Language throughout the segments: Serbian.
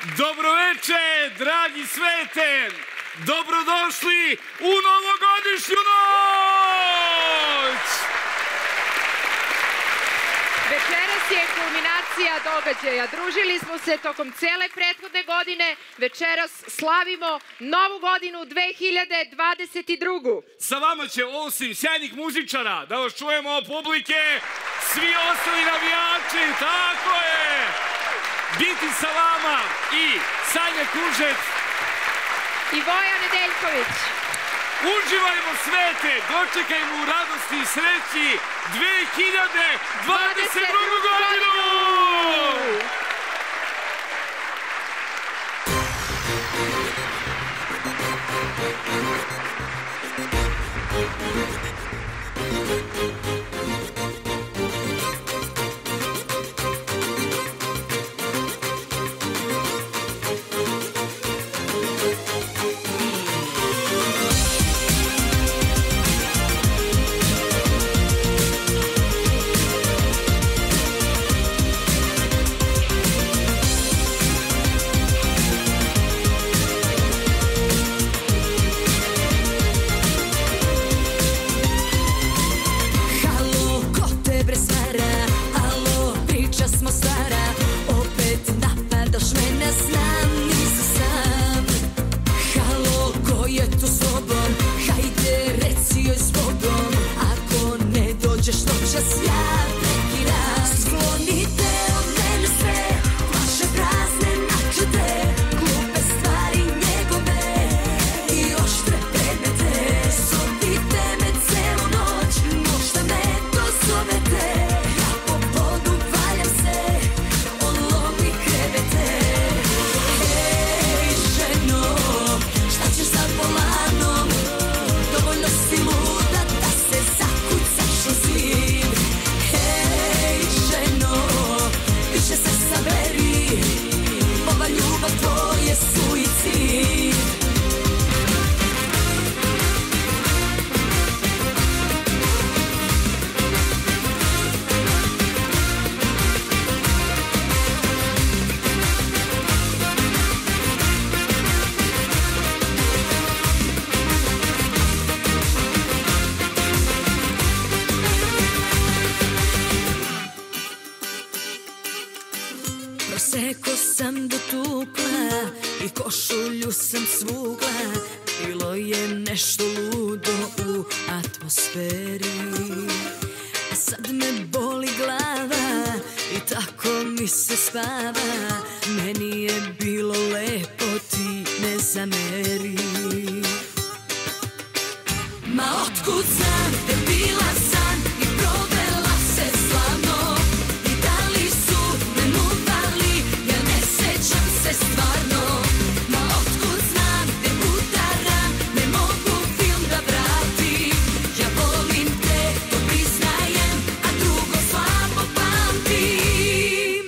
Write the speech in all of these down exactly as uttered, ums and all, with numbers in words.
Dobroveče, dragi svete! Dobrodošli u novogodišnju noć! Večeras je kulminacija događaja. Družili smo se tokom cele prethodne godine. Večeras slavimo novu godinu dve hiljade dvadeset drugu. Sa vama će, osim sjajnih muzičara, da vas čujemo publike, svi ostali navijači, tako je! Biti sa vama i Sanja Kužec i Voja Nedeljković. Uživajmo svete, dočekajmo u radosti i sreći dve hiljade dvadeset drugu godinu! Proseko sam dotukla i košulju sam svugla. Bilo je nešto ludo u atmosferi. A sad me boli glava i tako mi se spava. Meni je bilo lepo, ti ne zameri. Ma otkud znam te bila san i provela se slavno. I da li su me muvali, ja ne sećam se stvarno. Ma otkud znam te udaram, ne mogu film da vratim. Ja volim te, to priznajem, a drugo slabo pamtim.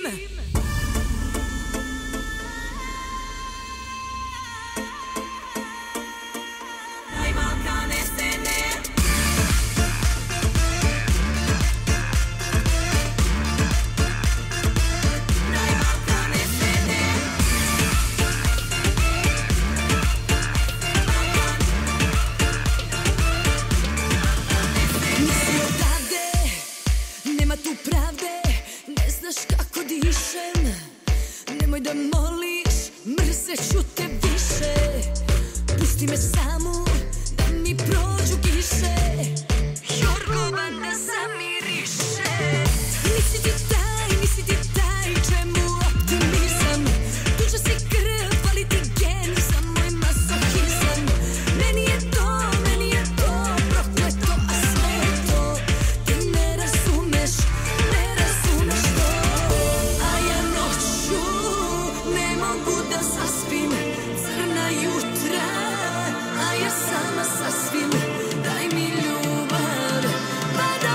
Nemoj da moliš, mrzeću te više. Pusti me samu, da mi prođu kiše. Jorgovan da zamiriše. Nisi ti taj, nisi ti taj, čemu optimizam. Tuđa si krv, fali ti gen za moj masohizam. Meni je to, meni je to, prokleto, a sve to. Ti ne razumeš, ne razumeš to. A ja noću ne mogu da zaspim, crna jutra, a ja sama sasvim. Daj mi ljubav, pa da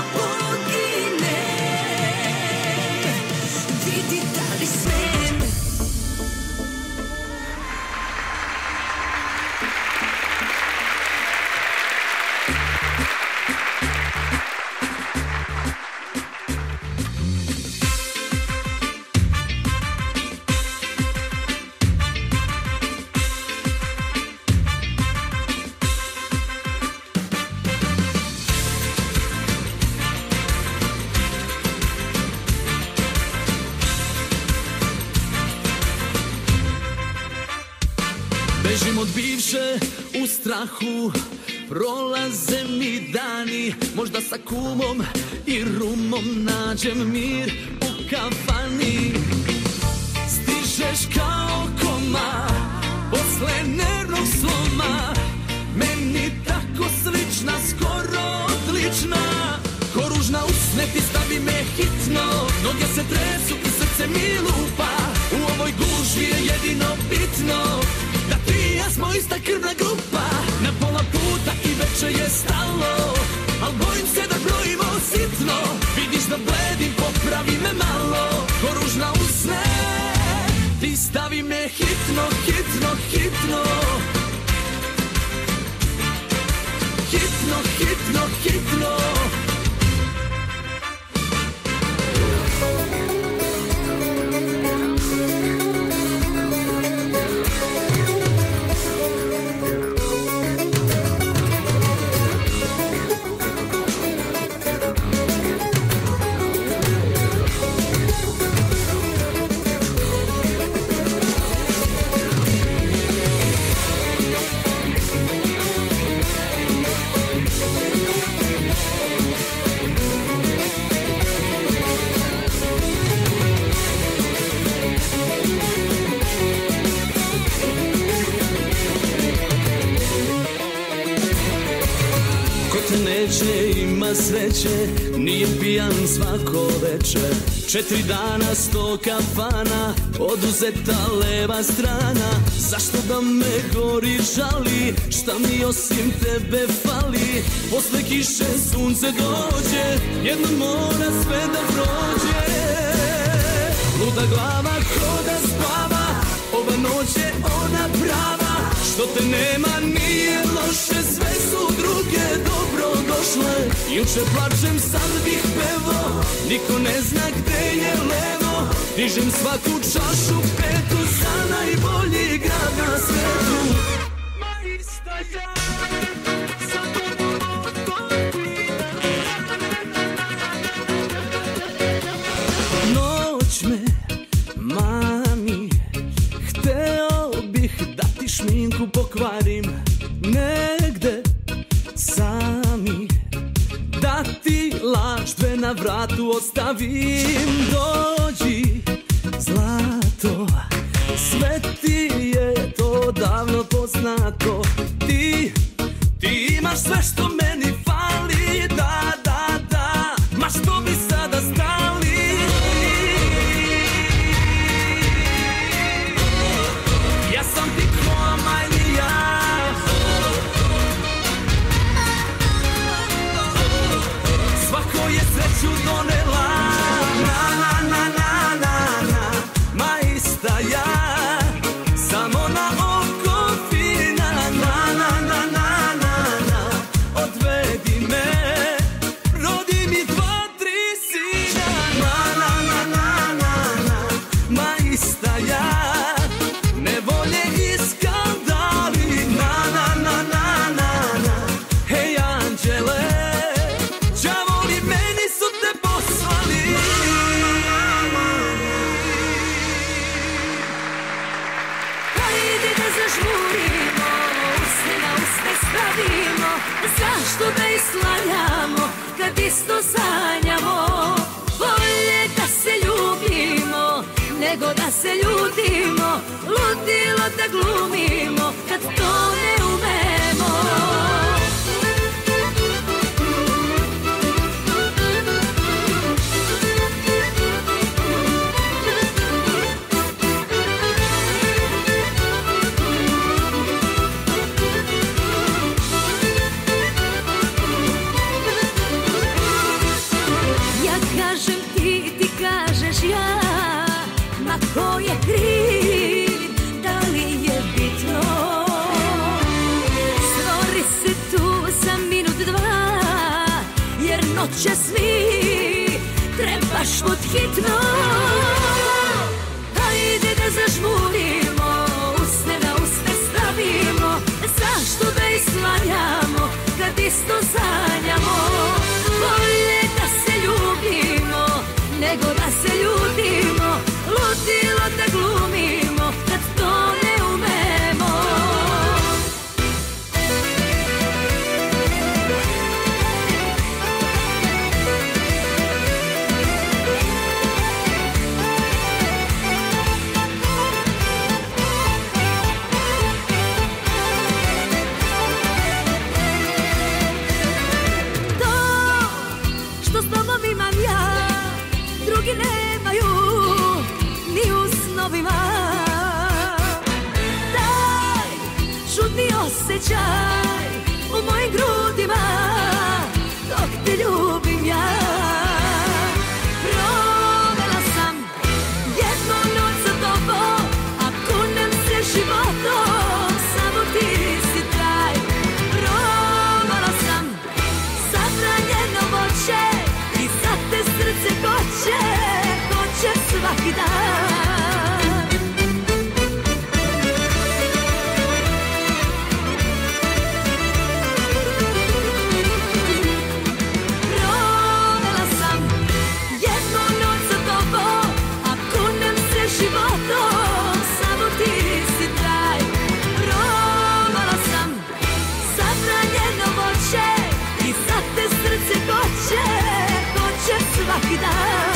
poginem. Vidi da li smem. Bežim od bivše u strahu, prolaze mi dani, možda sa kumom i rumom nađem mir u kafani. Stižeš kao koma posle nervnog sloma, meni tako slična, skoro odlična. Ko ružna usne ti stavi me hitno, noge se tresu i srce mi lupa. U ovoj gužvi je jedino bitno da ti i ja smo ista krvna grupa. Na pola puta i veče je stalo, al bojim se da brojimo sitno. Vidiš da bledim, popravi me malo. Ko ružna usne ti stavi me hitno, hitno, hitno. Hitno, hitno, hitno. Ima sreće, nije pijan svako večer. Četiri dana, sto kafana, oduzeta leva strana. Zašto da me gori žali, šta mi osim tebe fali? Posle kiše sunce dođe, jednom mora sve da prođe. Luda glava ko da spava, ova noć je ona prava. Što te nema nije loše, sve su druge dobro došle. Juče plačem, sad bih pevo, niko ne zna gde je levo. Dižem svaku čašu petu za najbolji grad na svetu. Noć me mami, hteo bih da ti šminku pokvarim negde sami, da ti laž dve na vratu ostavim. Dođi zlato, sve ti je to davno poznato. Ti, ti imaš sve što meni fali, da, da, da, ma što bi sada stali? Ja sam ti ko Amalija, svako je sreću donela, na, na, na, na, na, na, ma ista ja, samo na oko fina, na, na, na, na, na, na, odvedi me, rodi mi dva, tri sina, na, na, na, na, na, na, ma ista ja, nevolje i skandali, na, na, na, na, na, na, hej anđele, đavoli meni su te poslali. Hajde da zažmurimo, usne na usne stavimo, zašto da islanjamo kad isto sanjamo? Bolje da se ljubimo nego da se ljutimo, ludilo da glumimo kad to ne umemo. Ja kažem ti, ti kažeš ja, ma ko je kriv, da li je bitno? Stvori se tu za minut dva, jer noćas mi trebaš pod hitno. Hajde da zažmurimo, usne na usne stavimo, zašto da islanjamo kad isto sanjamo? Bolje da se ljubimo nego da se ljutimo, ludilo da glumimo kad to ne umemo. osjećaj u mojim grudima dok te ljubim ja. Provela sam jednu noć sa tobom, a kunem se životom, samo ti si traj. Provela sam zabranjeno voće i za te srce hoće, hoće svaki dan. Svaki dan.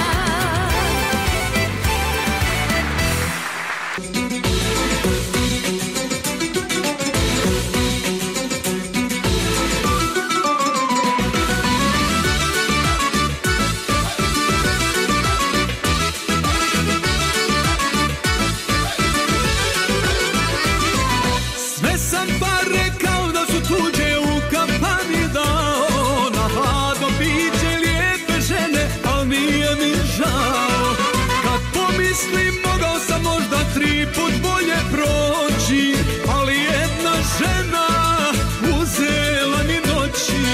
Sve sam pa rekao da su tuđe u kafani dao, na hladno piće lijepe žene, al nije mi žao. Kad pomislim mogao sam možda tri put bolje proći, ali jedna žena uzela mi noći.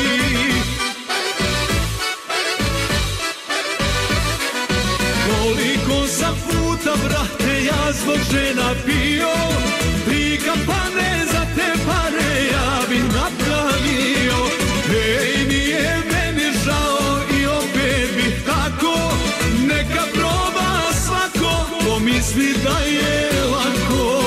Koliko sam puta, brate, ja zbog žena pio, tri kampane za te pare ja bi napravio. Ej, nije meni žao i opet bih tako, neka proba svako, pomisli da je lako.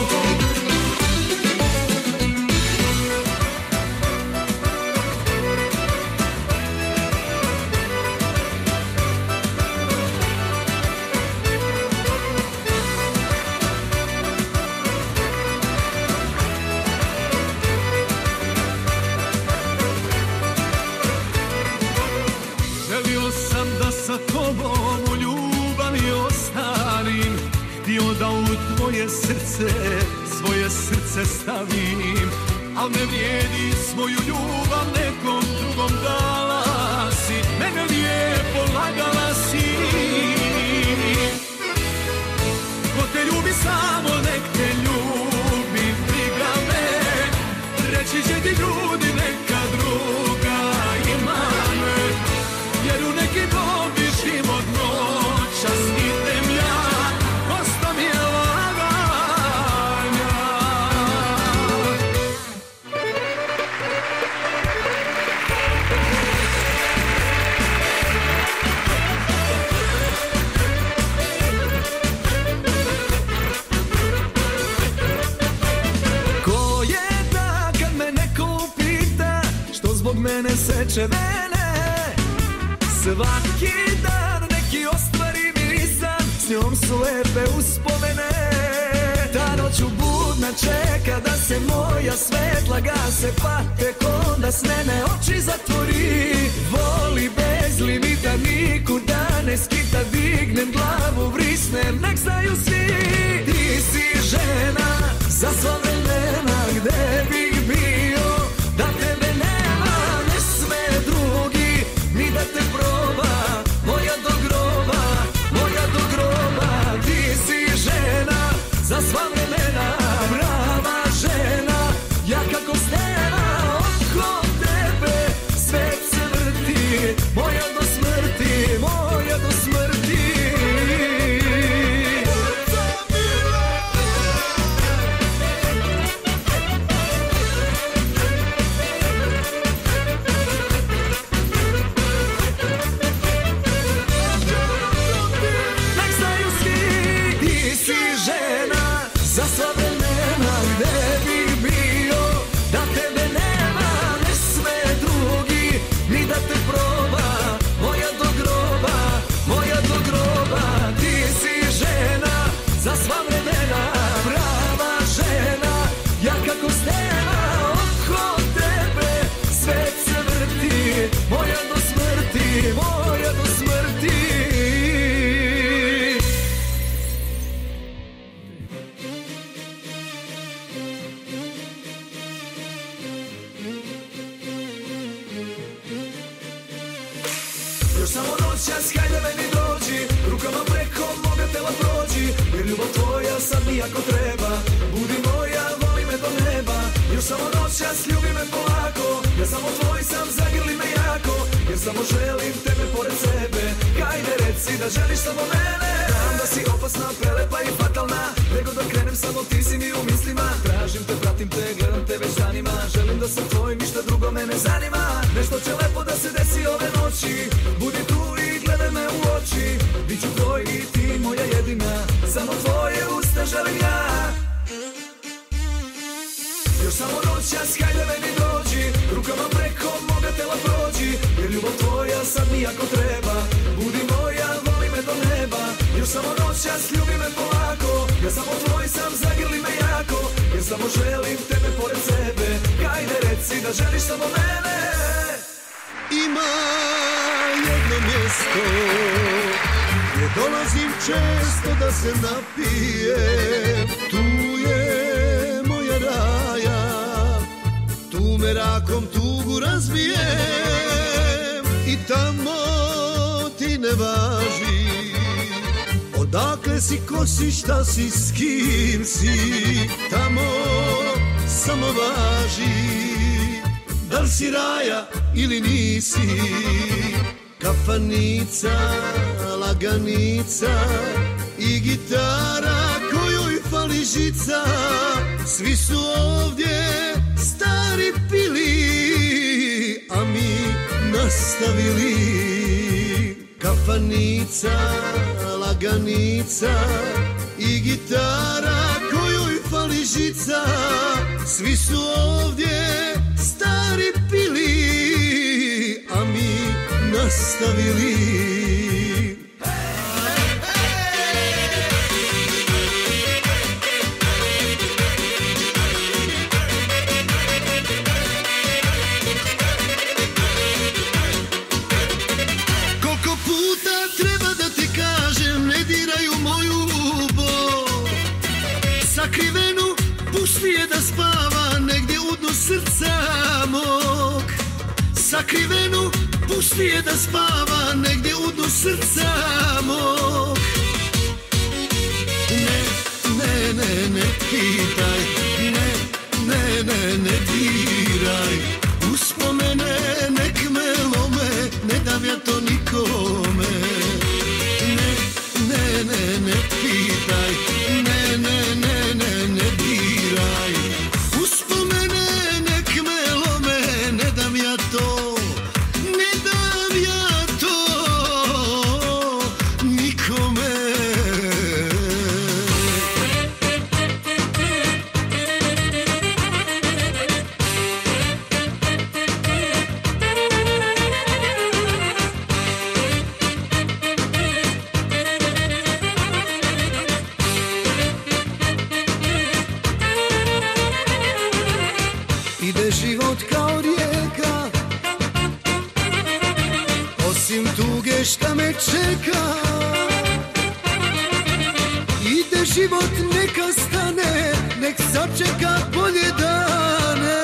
Želio sam da sa tobom u ljubavi ostanim, htio da u tvoje srce svoje srce stavim, al ne vrijedi, svoju ljubav nekom drugom dala si, mene lijepo lagala si. Ko te ljubi samo nek te ljubi, briga me, reći će ti ljudi neka druga ima me. Jer u neki dobi život noćas idem ja, kosta mi je laganja. Ko je da kad me neko pita što zbog mene seče vene? Svaki dan neki ostvari mirisan, s njom su lepe uspomene. Ta noć budna čeka da se moja svetla gase, pa tek onda s mene oči zatvori. Voli bez limita, nikuda ne skita, dignem glavu, vrisnem, nek znaju svi. Ti si žena za sva vremena, gde bih bio da tebe nema, ne sme drugi ni da te proba, moja do groba, moja do groba. Ti si žena za sva vremena, prava žena, ja kako stena, oko tebe svet se vrti, moja do smrti, moja do smrti. noćas, hajde meni dođi, rukama preko moga tela prođi, jer ljubav tvoja sad mi jako treba. Budi moja, voli me do neba, još samo noćas, ljubi me polako. Ja samo tvoj sam, zagrli me jako, jer samo želim tebe pored sebe. Hajde reci da želiš samo mene. Znam da si opasna, prelepa i fatalna, nego da krenem samo ti si mi u mislima. Tražim te, pratim te, gledam te već danima, želim da sam tvoj, ništa drugo me ne zanima. Nešto će lepo da se desi ove noći, budi tu i gledaj me u oči. Biću tvoj i ti moja jedina, samo tvoje usta želim ja. Još samo noćas, hajde meni dođi, rukama preko moga tela prođi, jer ljubav tvoja sad mi jako treba. Budi moja, voli me do neba, još samo noćas, ljubi me polako. Ja samo tvoj sam, zagrli me jako, jer samo želim tebe pored sebe. Hajde reci da želiš samo mene. Ima jedno mjesto gdje dolazim često da se napijem. Tu je moja raja, tu me rakom tugu razbijem. I tamo ti ne važi odakle si, ko si, šta si, s kim si. Tamo samo važi da li si raja ili nisi. Kafanica, laganica i gitara kojoj fali žica. Svi su ovdje stari pili, a mi nastavili. Kafanica, laganica i gitara kojoj fali žica. Svi su ovdje stari pili, a mi nastavili. Koliko puta treba da ti kažem, ne diraj u moju bol. Sakrivenu pusti je da spava negdje u dnu srca mog. Sakrivenu pusti je da spava negdje u dnu srca mog. Ne, ne, ne, ne pitaj, ne, ne, ne, ne diraj. Uspomene nek me lome, ne dam ja to nikome. Ne, ne, ne, ne pitaj, ne, ne, ne, ne, ne diraj. Uspomene nek me lome, ne dam ja to, ne dam ja to nikome. Ide život kao rijeka, osim tuge šta me čeka. Ide život, neka stane, nek sačeka bolje dane.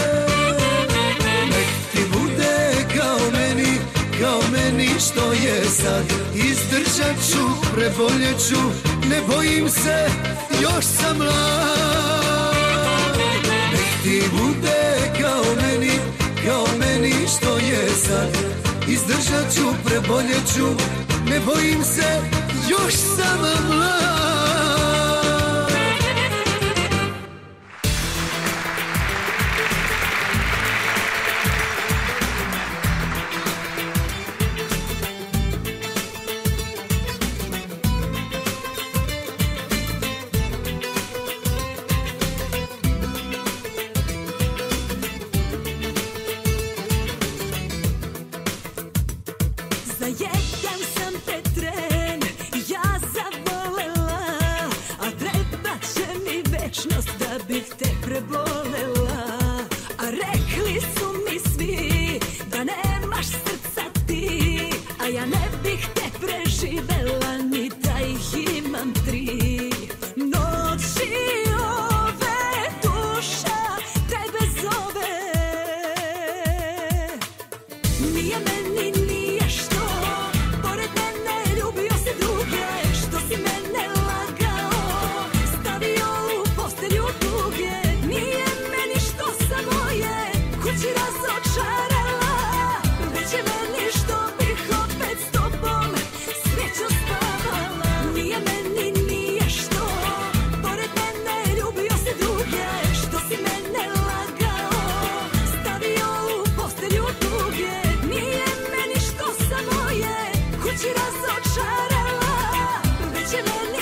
Nek ti bude kao meni, kao meni što je sad. Izdržat ću, preboljet ću, ne bojim se, još sam mlad. Nek ti bude kao meni, kao meni što je sad. Izdržat ću, preboljet ću, ne bojim se, još sam mlad. Zajedan sam te tren, ja zavolela, a treba će mi večnost da bih te prebolela. A rekli su mi svi da nemaš srca ti, a ja ne bih te preživela ni da ih imam tri. Noći ove duša tebe zove, nije meni nije što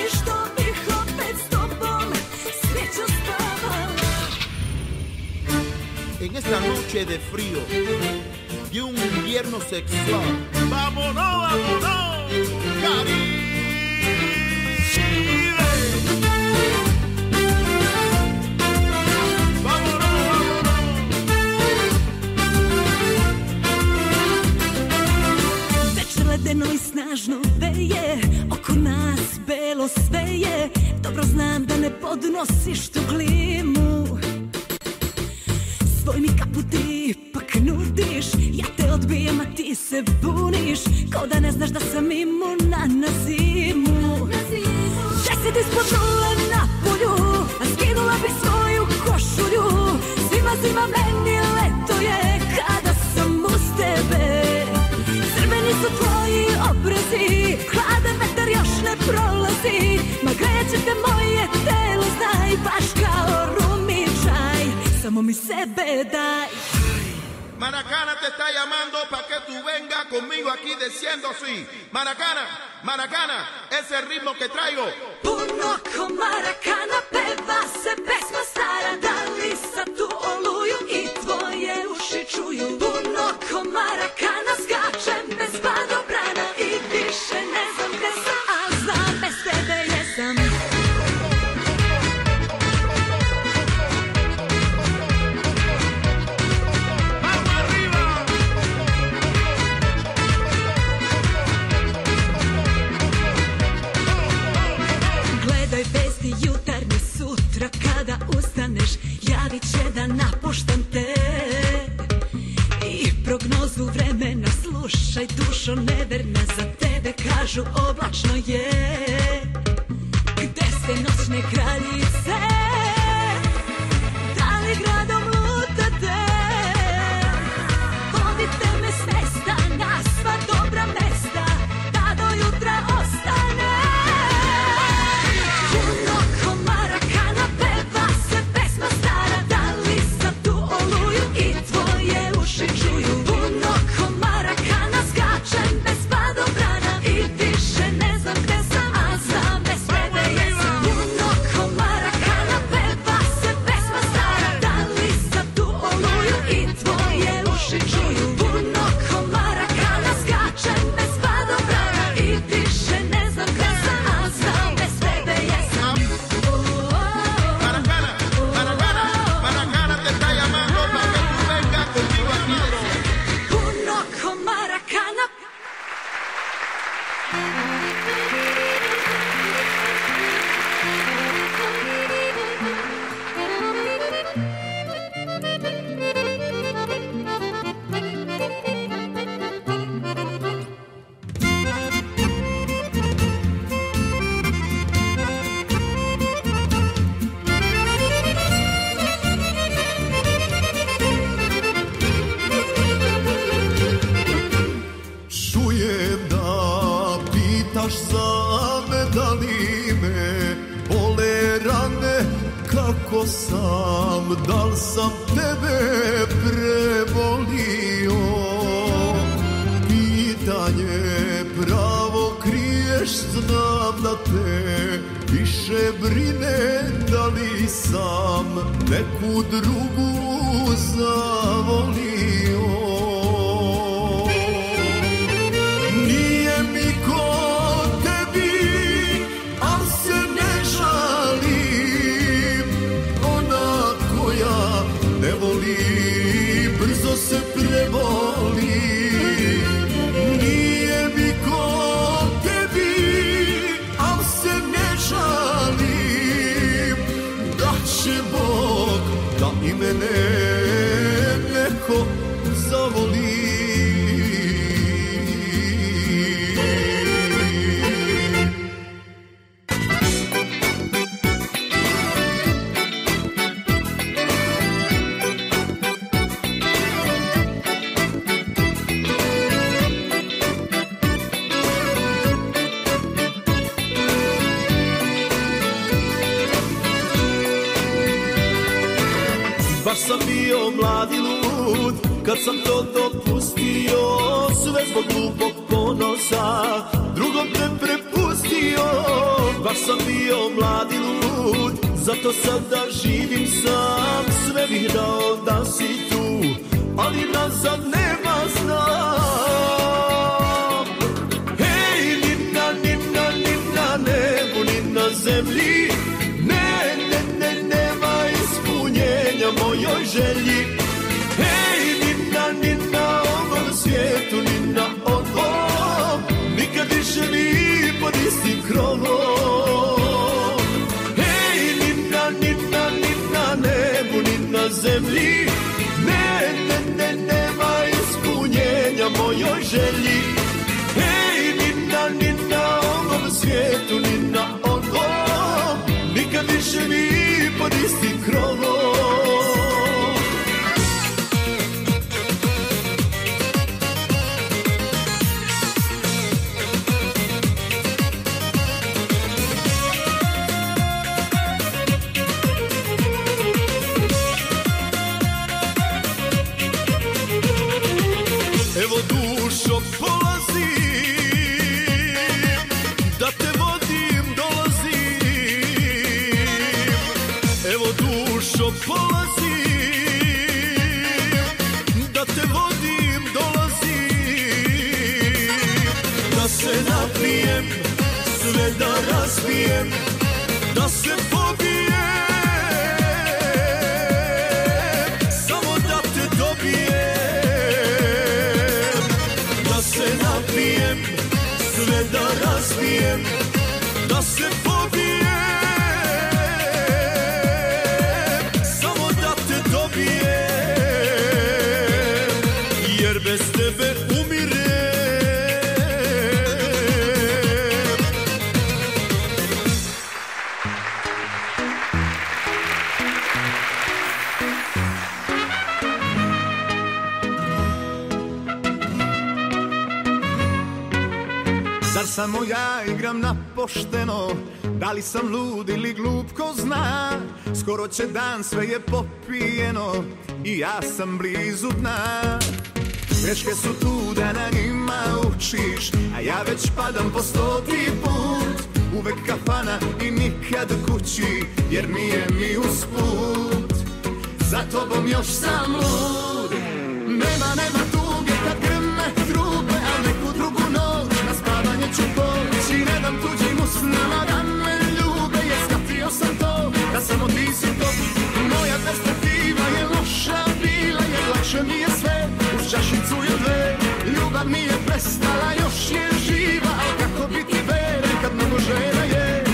što bih opet s tobom sreću spavala. En esta noche de frío, de un invierno sexual, vámonos, vámonos, Caribe. Ledeno i snažno veje, oko nas belo sve je. Dobro znam da ne podnosiš tu klimu. Svoj mi kaput ti ipak nudiš, ja te odbijem a ti se buniš, kao da ne znaš da sam imuna na zimu. Deset ispod nula na polju, a skinula bi svoju košulju. Zima, zima, meni leto je kada sam uz tebe. Crveni su tvoji obrazi, hladan vetar još ne prolazi. Ma greće te moje telo, znaj, baš kao rumičaj. Samo mi sebe daj. Maracana te está llamando pa que tú venga conmigo aquí diciendo así. Maracana, Maracana, ese ritmo que traigo. Puno ko Maracana peva se pesma stara. Da li sa tu oluju i tvoje uši čuju? Puno ko Maracana skačem bez padobrana i više ne znam gde sam, a znam bez tebe jesam. Jutarnji sutra kada ustaneš, javit će da napuštam te. I prognozu vremena slušaj, dušo neverna, za tebe kažu oblačno je. Gde ste noćne kraljice? Da li gradom lutate? Vodite me s mesta na sva dobra mesta, da do jutra ostane. Kako sam, da li sam tebe prevolio? Pitanje pravo kriješ, znam da te više brine. Da li sam neku drugu zavolio? Nije mi ko tebi, al se ne žalim. Ona koja ne voli, brzo se prevoli. Nije mi ko tebi, al se ne žalim. Da će Bog da i mene neko zavoli. Baš sam bio mlad i lud kad sam to dopustio, sve zbog glupog ponosa drugom te prepustio. baš sam bio mladi lud, zato sada živim sam. Sve bih dao da si tu, ali nazad nema zna. Hej, ni na, ni na, ni na nebu, ni na zemlji, ne, ne, ne, nema ispunjenja mojoj želji. Hej, ni na, ni na ovom svijetu, ni na onom, nikad više mi pod istim krovom. Hej, ni na, ni na, ni na nebu, ni na zemlji, ne, ne, ne, nema ispunjenja mojoj želji. Hej, ni na, ni na ovom svijetu, ni na onom, nikad više mi pod istim krovom. Evo dušo polazim, da te vodim dolazim. Evo dušo polazim, da te vodim dolazim. Da se napijem, sve da raspijem, da se pobijem, samo da te dobijem. Da se napijem, sve da raspijem, da se pobijem, samo da te dobijem, jer bez tebe umirem. Zar samo ja igram na pošteno, da li sam lud ili glup ko zna. Skoro će dan, sve je popijeno i ja sam blizu dna. Greške su tu da na njima učiš, a ja već padam po stoti put. Uvek kafana i nikad kući, jer nije mi usput. Za tobom još sam lud. Nema, nema tuge kad grme trube, a neku drugu noć na spavanje ću poći. Ne dam tuđim usnama da me ljube, jer shvatio sam to, da samo ti si to. Moja perspektiva je loša bila, jer lakše mi je sve uz čašicu ili dve. Ljubav mi je prestala, još je živa, ali kako biti veren kad mnogo žena je.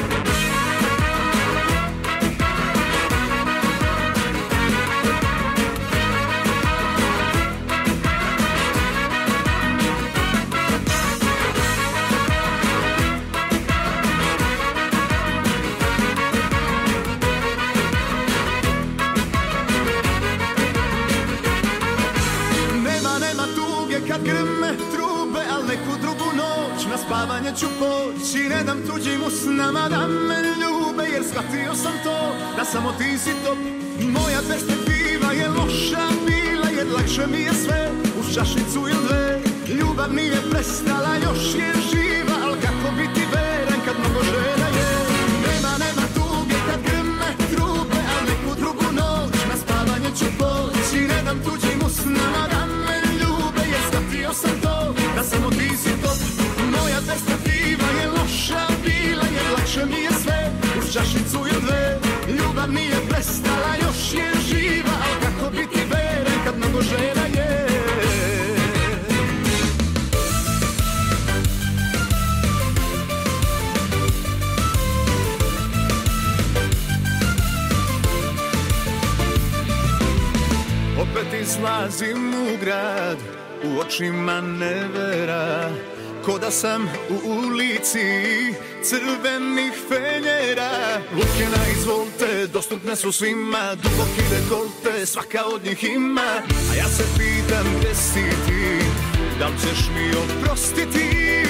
Kad grme trube, al neku drugu noć na spavanje ću poći. Ne dam tuđim usnama da me ljube, jer shvatio sam to, da samo ti si top. Moja perspektiva je loša bila, jer lakše mi je sve uz čašicu ili dve. Ljubav nije prestala, još je živa, al kako biti veren kad mnogo žena je. Nema, nema tuge kad grme trube, al neku drugu noć na spavanje ću poći. Ne dam tuđim usnama da me ljube, jer shvatio sam to, da samo ti si top. Moja perspektiva je loša bila, jer lakše mi je sve uz čašicu ili dve. Ljubav nije prestala, još je živa, al kako biti veren kad mnogo žena je. Opet izlazim u grad, u očima nevera, ko da sam u ulici crvenih fenjera. Luke na izvolte, dostupne su svima, duboki dekolte, svaka od njih ima. A ja se pitam gdje si ti, da li ćeš mi oprostiti?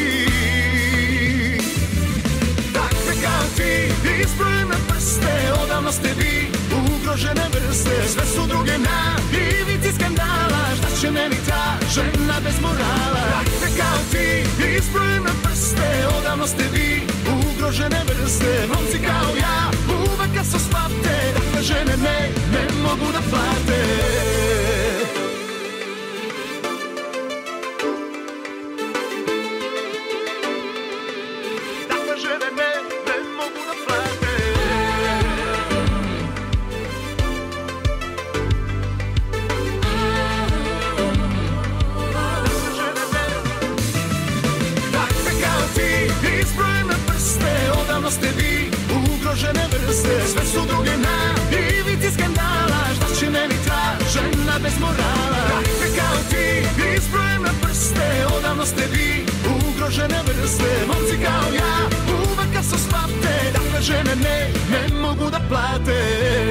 Takve kao ti, izbroj na prste, odavno ste vi ugrožene vrste. Sve su druge na ivici skandala, šta će meni ta žena bez morala? Takve kao ti, izbroj na prste, odavno ste vi ugrožene ugrožene vrste. Momci kao ja, uvek kad su spate, dakle žene ne, ne mogu da plate. Dakle žene ne, ne mogu da plate. Izbrojene prste, odavno ste vi ugrožene vrste. Sve su druge na ivici skandala. Šta će meni ta žena bez morala? Takve kao ti, izbrojene prste, odavno ste vi ugrožene vrste. Momci kao ja, uvek kad su spate, dakle žene ne, ne mogu da plate.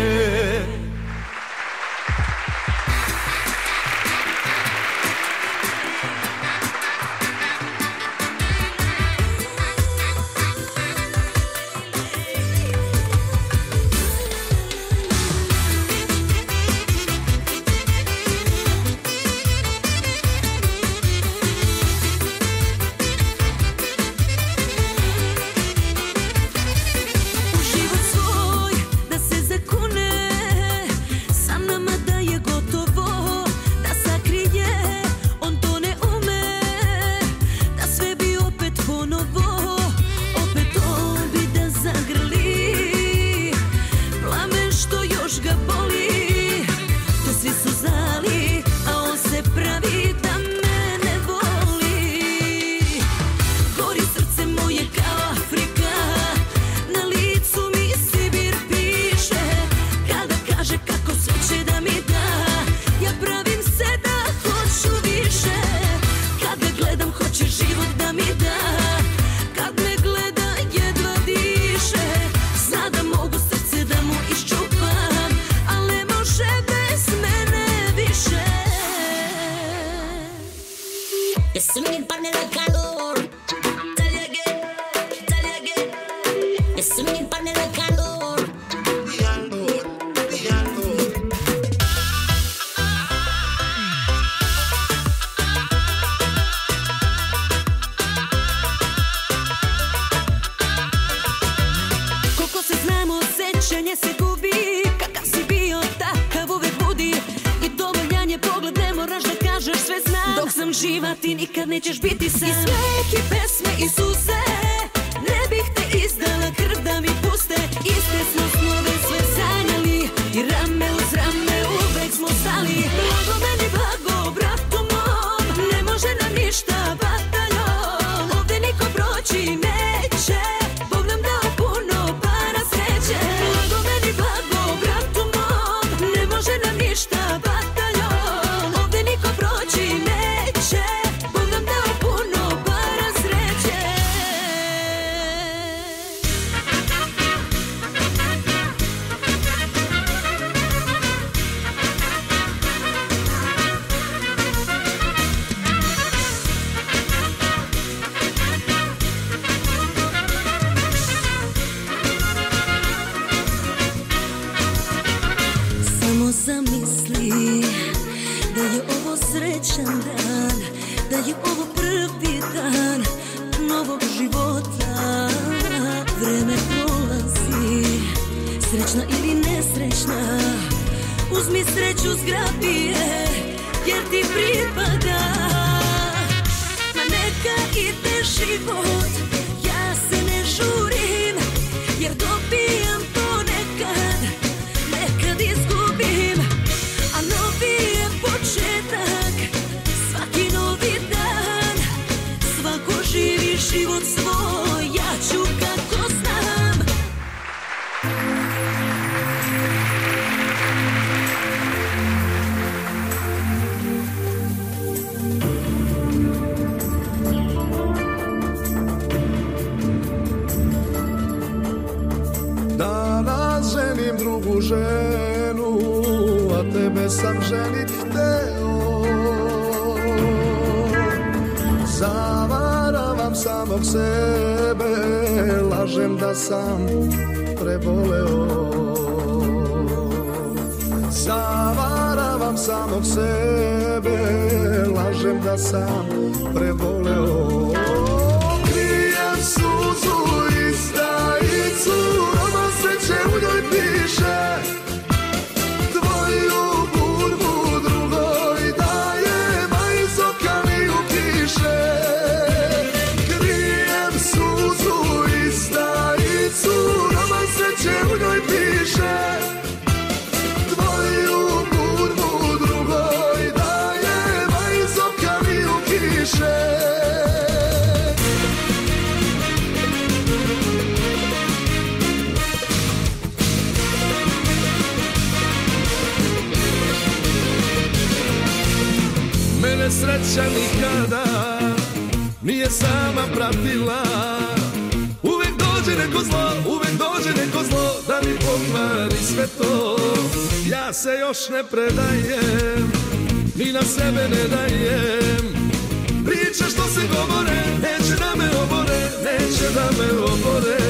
Zavaravam samog sebe, lažem da sam preboleo. Krijem suzu i stan me sreća nikada nije sama pratila. Uvijek dođe neko zlo, uvijek dođe neko zlo da mi pokvari sve to. Ja se još ne predajem, ni na sebe ne dajem. Priče što se govore, neće da me obore, neće da me obore.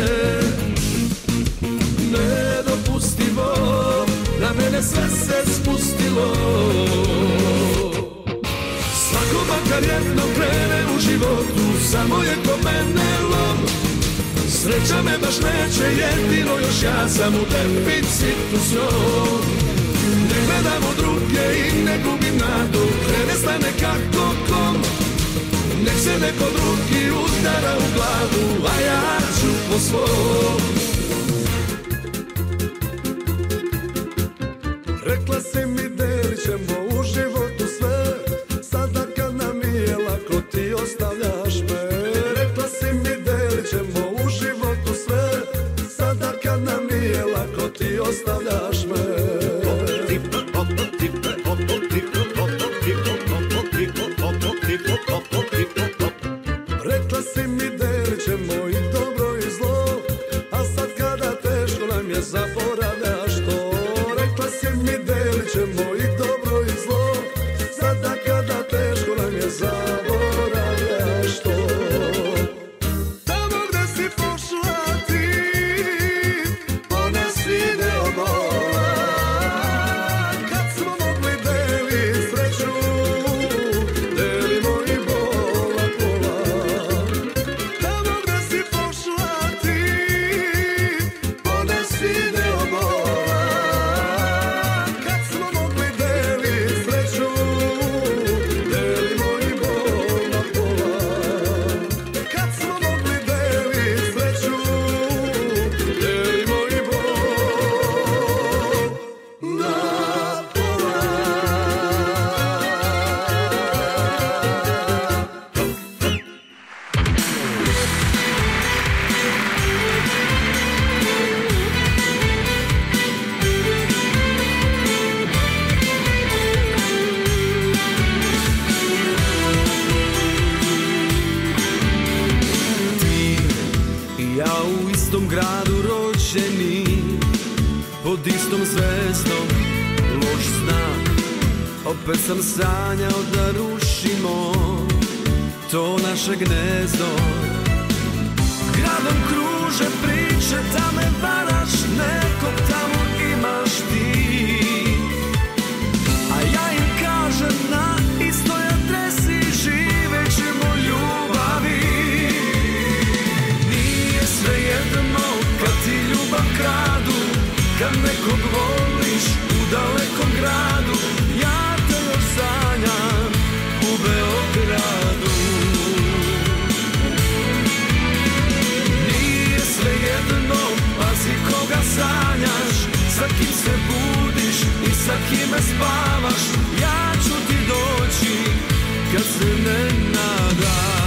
Nedopustivo, na mene sve se spustilo. Svako makar jedno krene u životu, samo je ko mene lom. Sreća me baš neće, jedino još ja sam u deficitu s njom. Ne gledam u druge i ne gubim nadu, krene stane kako kom. Nek se neko drugi udara u glavu, a ja ću po svom. Rekla si mi delit ćemo u životu sve, sada kad nam nije lako ti ostavljaš me. Rekla si mi delit ćemo u životu sve, sada kad nam nije lako ti ostavljaš me. Rekla si mi delit ćemo i dobro i zlo, a sad kada teško nam je zaboravljaš to. Rekla si mi delit ćemo i dobro i zlo, sada kada teško nam je zaboravljaš to. Tamo gde si pošla ti, ponesi neobola. Kad smo mogli delit sreću, delimo i bola pola. Tamo gde si pošla ti, ponesi neobola. Kad smo mogli delit sreću, delimo i bola pola. Kad smo mogli delit sreću, delimo i bola pola. Ti i ja u istom gradu rođeni, pod istom zvezdom, loš znak. Opet sam sanjao da rušimo to naše gnezdo. Gradom kruže priče da me varaš, nekog tamo imaš ti. A ja im kažem na istoj adresi živet ćemo ljubavi. Nije svejedno kad ti ljubav kradu, kad nekog voliš u dalekom gradu. Ja te još sanjam u Beogradu. Nije svejedno, pazi koga sanjaš, sa kim se budiš i sa kime spavaš. Ja ću ti doći kad se ne nadaš.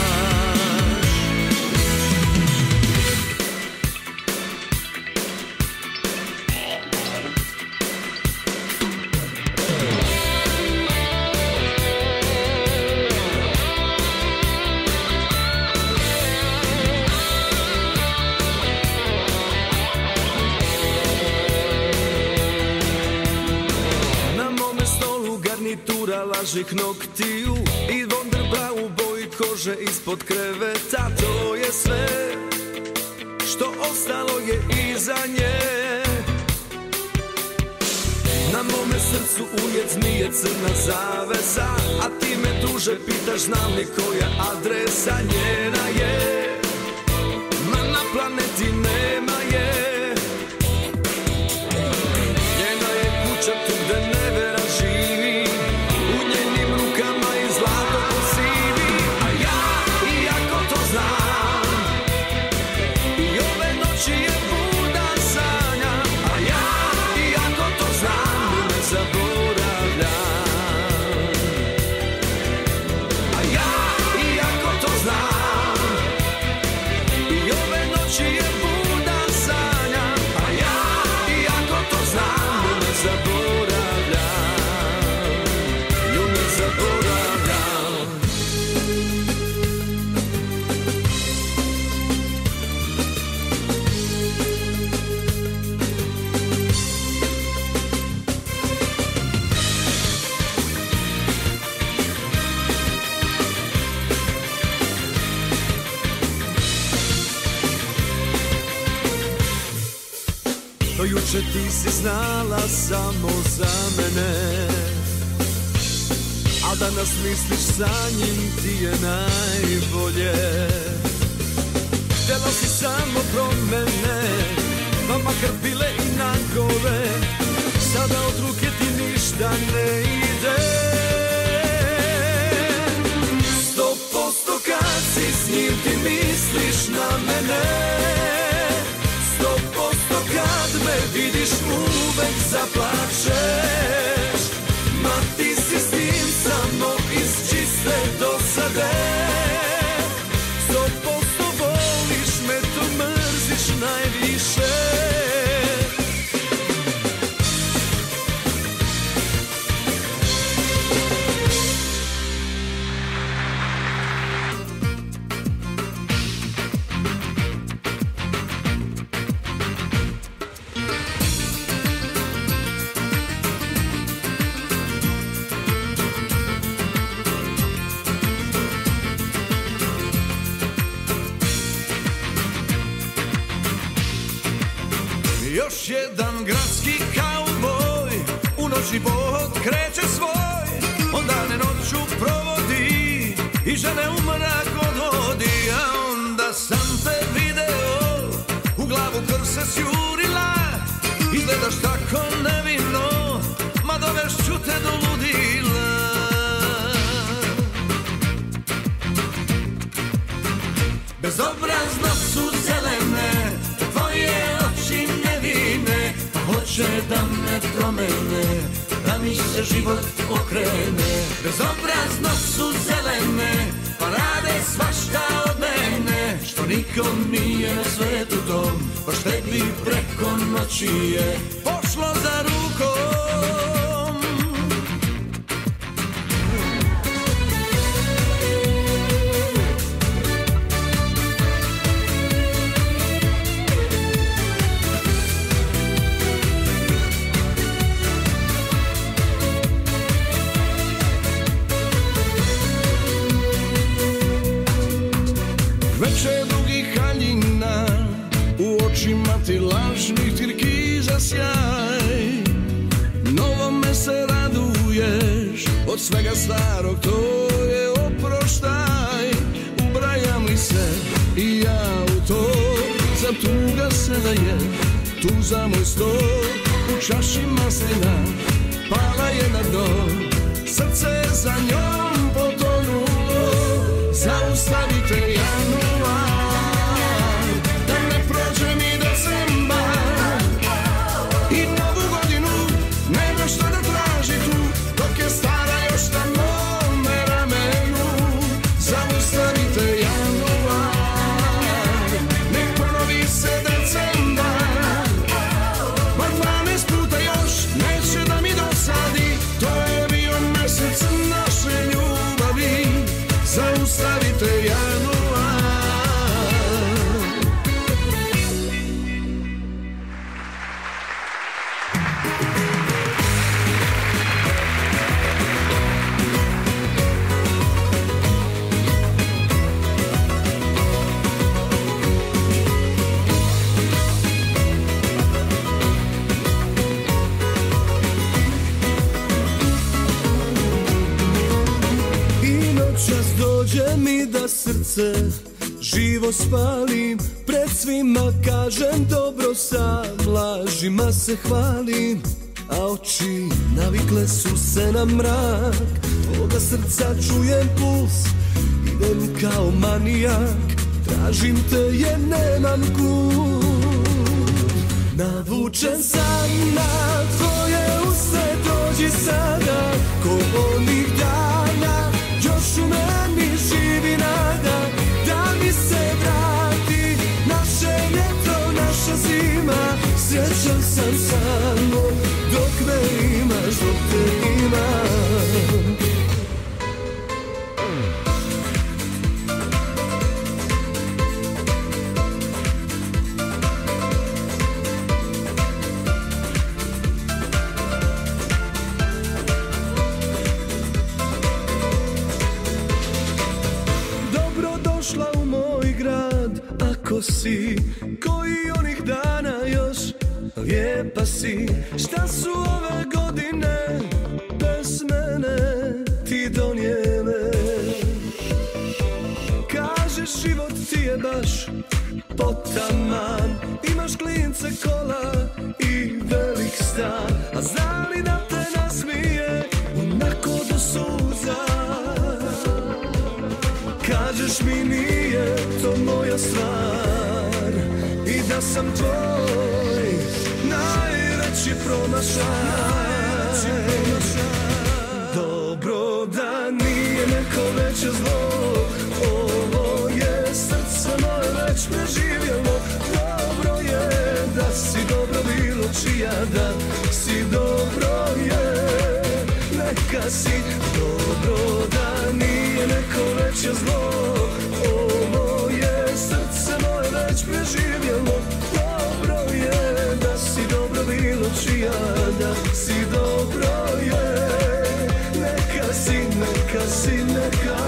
Na mome stolu garnitura lažih noktiju i Wonderbra u boji kože ispod kreveta. To je sve što ostalo je iza nje. Na mome srcu ujed zmije crna zavesa, a ti me duže pitaš znam li koja adresa njena je. Ma na planeti nema je. Njena je kuća tu gde nevera živi, u njenim rukama je zlato ko sivi. A ja, iako to znam, i ove noći je budan sanja. A ja, iako to znam, ne zaboravljam. A ja, iako to znam, i ove noći je budan do juče ti si znala samo za mene. A danas misliš sa njim ti je najbolje. Htjela si samo promene, pa makar bile i nagore. Sada od ruke ti ništa ne ide. Sto posto kad si s njim ti misliš na mene. Sto posto kad me vidiš uvek zaplačeš. Ma ti si s njim samo iz čiste dosade. Sto posto voliš me, to mrziš najviše. Još jedan gradski kauboj u noć život kreće svoj. On dane noću provodi i žene u mrak odvodi. A onda sam te video, u glavu krv se sjurila. Izgledaš tako nevino, ma dovešću te do ludila. Bezobrazno su zelene tvoje oči nevine, pa hoće da me promene, da mi se život okrene. Bezobrazno su zelene, pa rade svašta od mene, što nikom nije na svetu tom, baš tebi preko noći je pošlo za rukom. Veče dugih haljina, u očima ti lažnih tirkiza sjaj. Novome se raduješ, od svega starog to je oproštaj. Ubrajam li se i ja u to, zar tuga se da je tu za moj sto. U čaši maslina pala je na dno, srce za njom potonulo. Zaustavite januar, da ne prođe mi decembar. I novu godinu nema šta da traži tu, dok je stara još na mome ramenu. Zaustavite januar, nek ponovi se decembar. Ma dvanaest puta još neće da mi dosadi, to je bio mesec naše ljubavi. Zaustavite januar. Čas dođe mi da srce živo spalim, pred svima kažem dobro sam, lažima se hvalim, a oči navikle su se na mrak. Tvoga srca čujem puls, idem kao manijak, tražim te jer nemam kud. Navučen sam na tvoje uste, dođi sada ko onih dana. Još u meni živi nada, da mi se vrati naše ljeto, naša zima. Srećan sam samo dok me imaš, dok te imam. Ako si koji onih dana još, lijepa si. Šta su ove godine bez mene ti donijele? Kažeš život ti je baš potaman, imaš klince, kola i velik stan, a zna li da te nasmije onako do suza? Kažeš mi nije to moja stvar i da sam tvoj najveći promašaj. Dobro da nije neko veće zlo, ovo je srce moje već preživjelo. Dobro je da si dobro bilo čija, da si dobro je, neka si. Dobro da nije neko veće zlo, ovo je srce moje već preživjelo. Dobro je da si dobro bilo čija, da si dobro je, neka si, neka si, neka.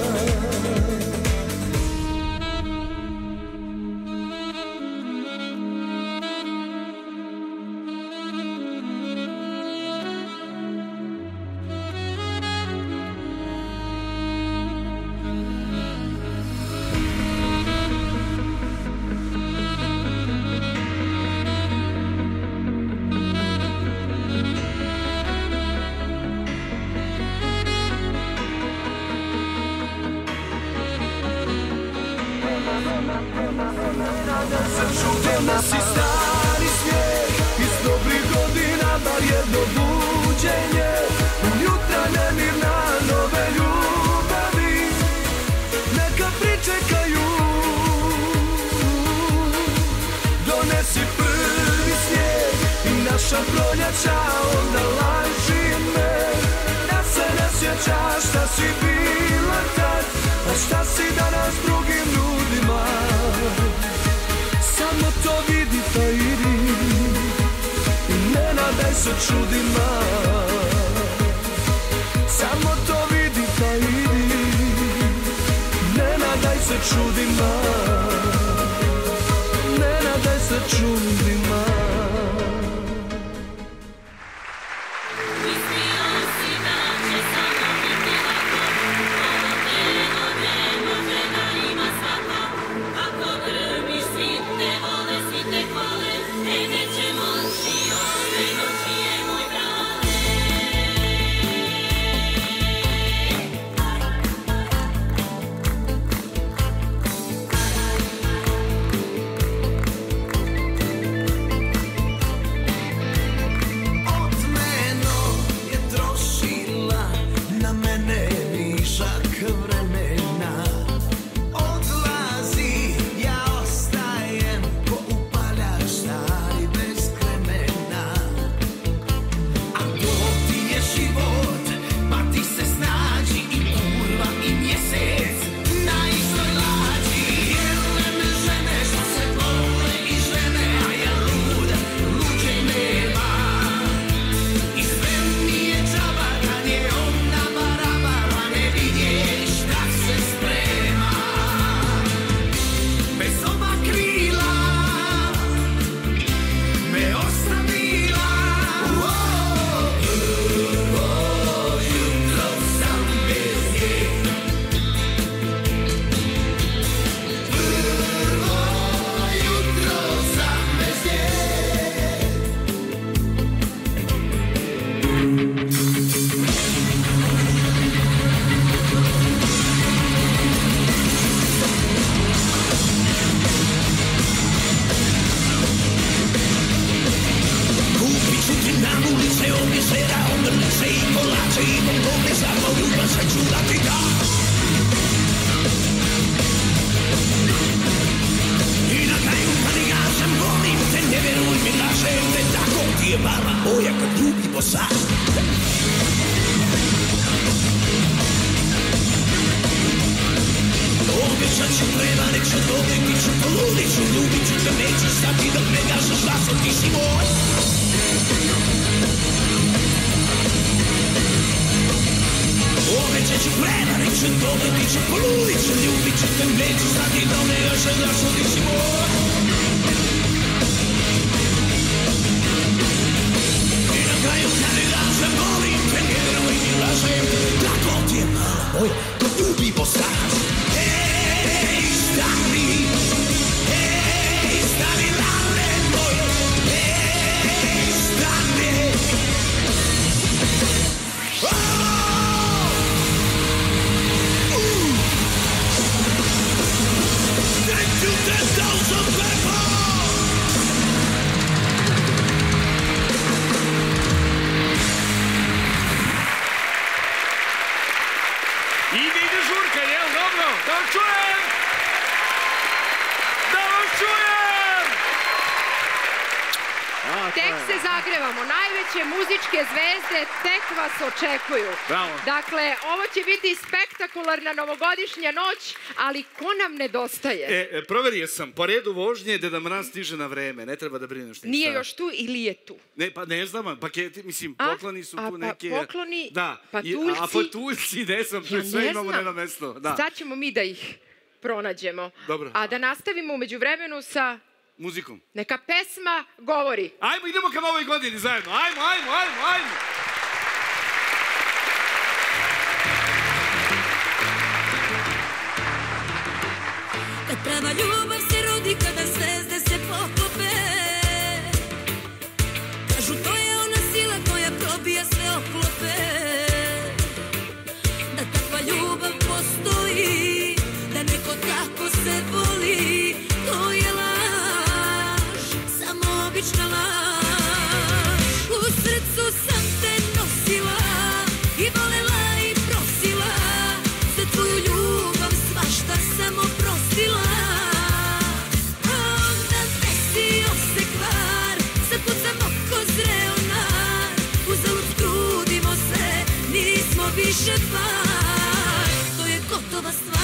Si stari snijeg iz dobrih godina, bar jedno buđenje, ujutra nemirna nove ljubavi, neka pričekaju. Donesi prvi snijeg i naša proljeća, onda laži me da se ne sjećaš šta si bila tad, a šta si danas drugim ljudima. Samo to vidi pa idi i ne nadaj se čudima. Samo to vidi pa idi, ne nadaj se čudima. Ne nadaj se čudima. moj, to ljubi bosač. Ej, stani, ej, stani, lale moj, ej, stani. Thank you, ten thousand people! Ide, ide žurka, jel? Dobro, da vas čujem! Da vas čujem! Tek se zagrevamo. Najveće muzičke zvezde tek vas očekuju. Bravo. Dakle, ovo će biti spektakularna novogodišnja noć, ali ko nam nedostaje? E, proverio sam, po redu vožnje Deda Mraz stiže na vreme, ne treba da brineš ništa. Nije još tu ili je tu? Ne, pa ne znam, paketi, mislim, A? pokloni su A, tu pa neke... pokloni, Da, i- patuljci. A patuljci, ne znam, Ja sve ne imamo znam. na mesto. Da, Sad ćemo mi da ih pronađemo. Dobro. A da nastavimo umeđu vremenu sa muzikom. neka pesma govori. Ajmo, idemo ka novoj godini zajedno. Ajmo, ajmo, ajmo, ajmo. Kad prava ljubav se rodi, kada zvezde se poklope, kažu to je ona sila koja probija sve oklope. Da takva ljubav postoji, da neko tako se voli, to je laž, samo obična laž. U srcu sam te nosila i volela i prosila, za tvoju ljubav svašta sam oprostila. Onda desio se kvar, sad pucam oko zreo nar, uzalud trudimo se, nismo više par, to je gotova stvar.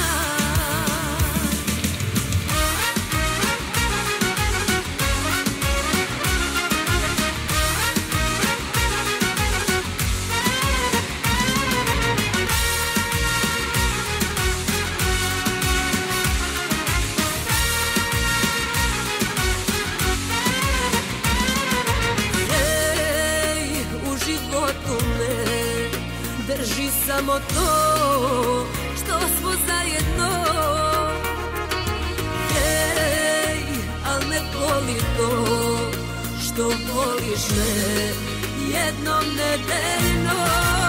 Ej, u životu me drži samo to što smo zajedno. Ej, al me boli to što voliš me jednom nedeljno.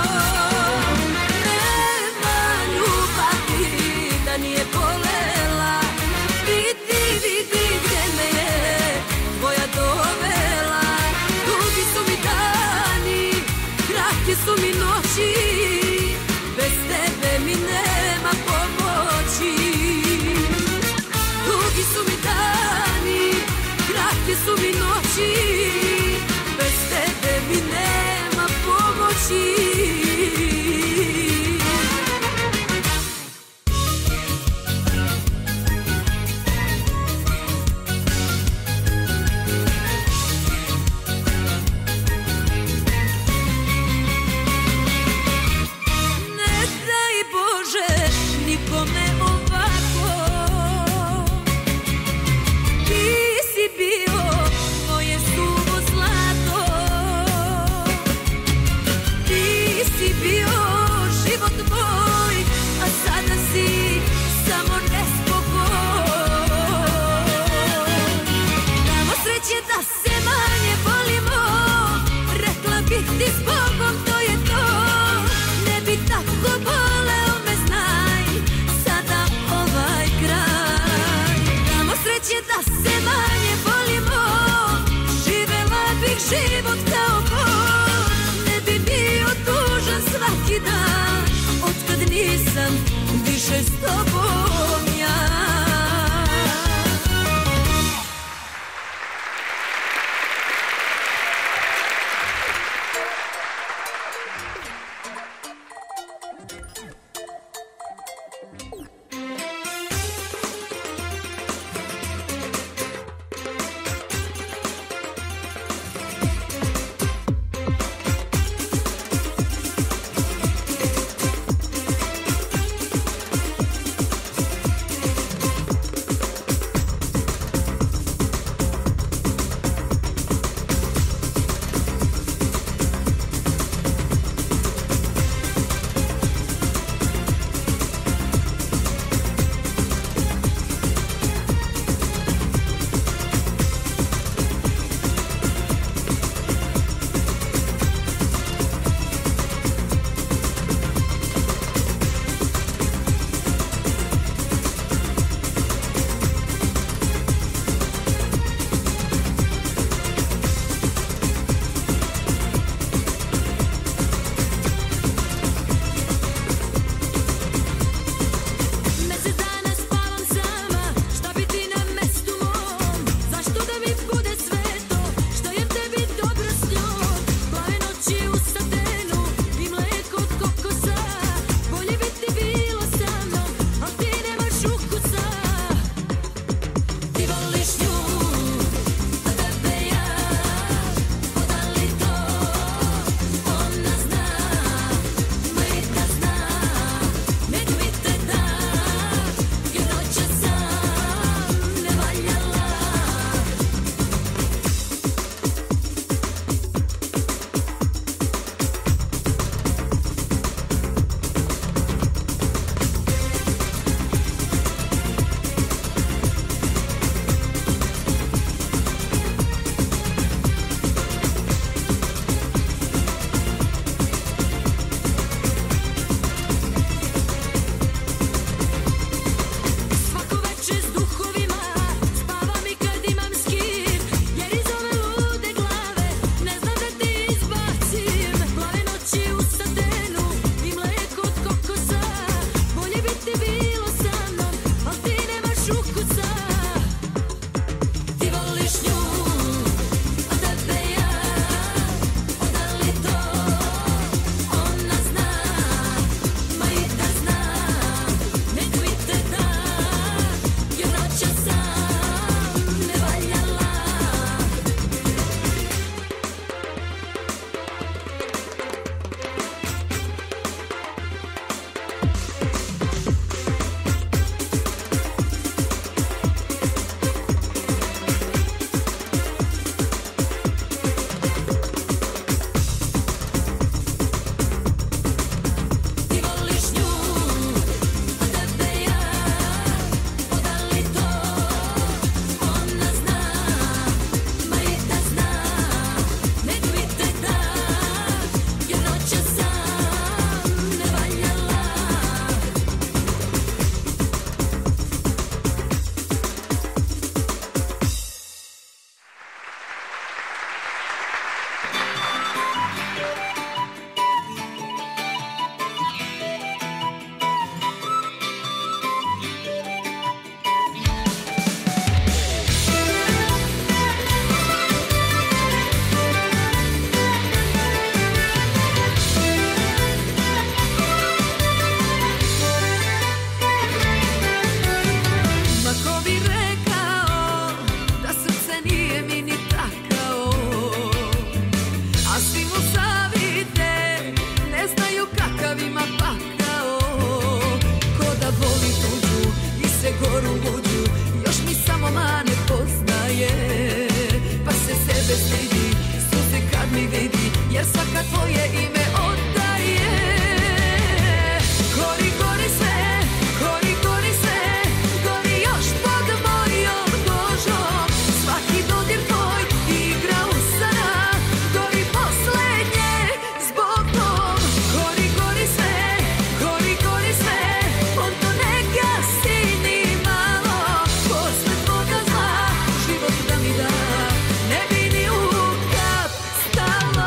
Nema ljubavi da nije bolela, vidi, vidi gdje me je tvoja dovela. Dugi su mi dani, kratke su mi noći, bez tebe mi nema pomoći. Dugi su mi dani, kratke su mi noći, bez tebe mi nema pomoći. Ne daj Bože nikome ovako, ti si bio moje suvo zlato, ti si bio život moj, a sada si samo nespokoj. Damo sreće da se manje volimo, rekla bih ti s Bogom, to je to. Ne bi tako boleo me, znaj, sada ovaj kraj. Damo sreće da se manje volimo, živela bih život kao Bog. Ne bi bio tužan svaki dan, otkad nisam više s tobom ja. mi vidi, jer svaka tvoje ime oddaje. Gori, gori sve, gori, gori sve, gori još pod mojom kožom. Svaki dodir tvoj igra usana, gori poslednje zbog tom. Gori, gori sve, gori, gori sve, on to ne gasi ni malo. Posle tvoga zla, život da mi da, ne bi ni u kap stalo.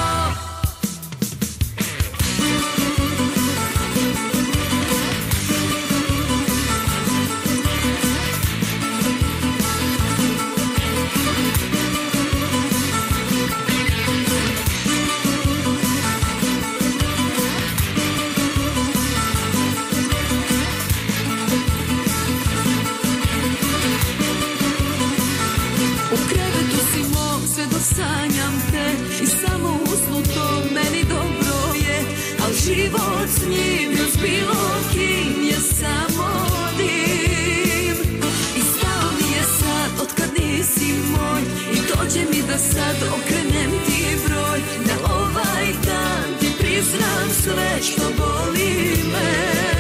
U krevetu si mog, sve dok sanjam te, i samo u snu to meni dobro je, al život s njim još bilo kim je samo dim. I stao mi je sad otkad nisi moj, i dođe mi da sad okrenem ti broj, da ovaj dan ti priznam sve što boli me.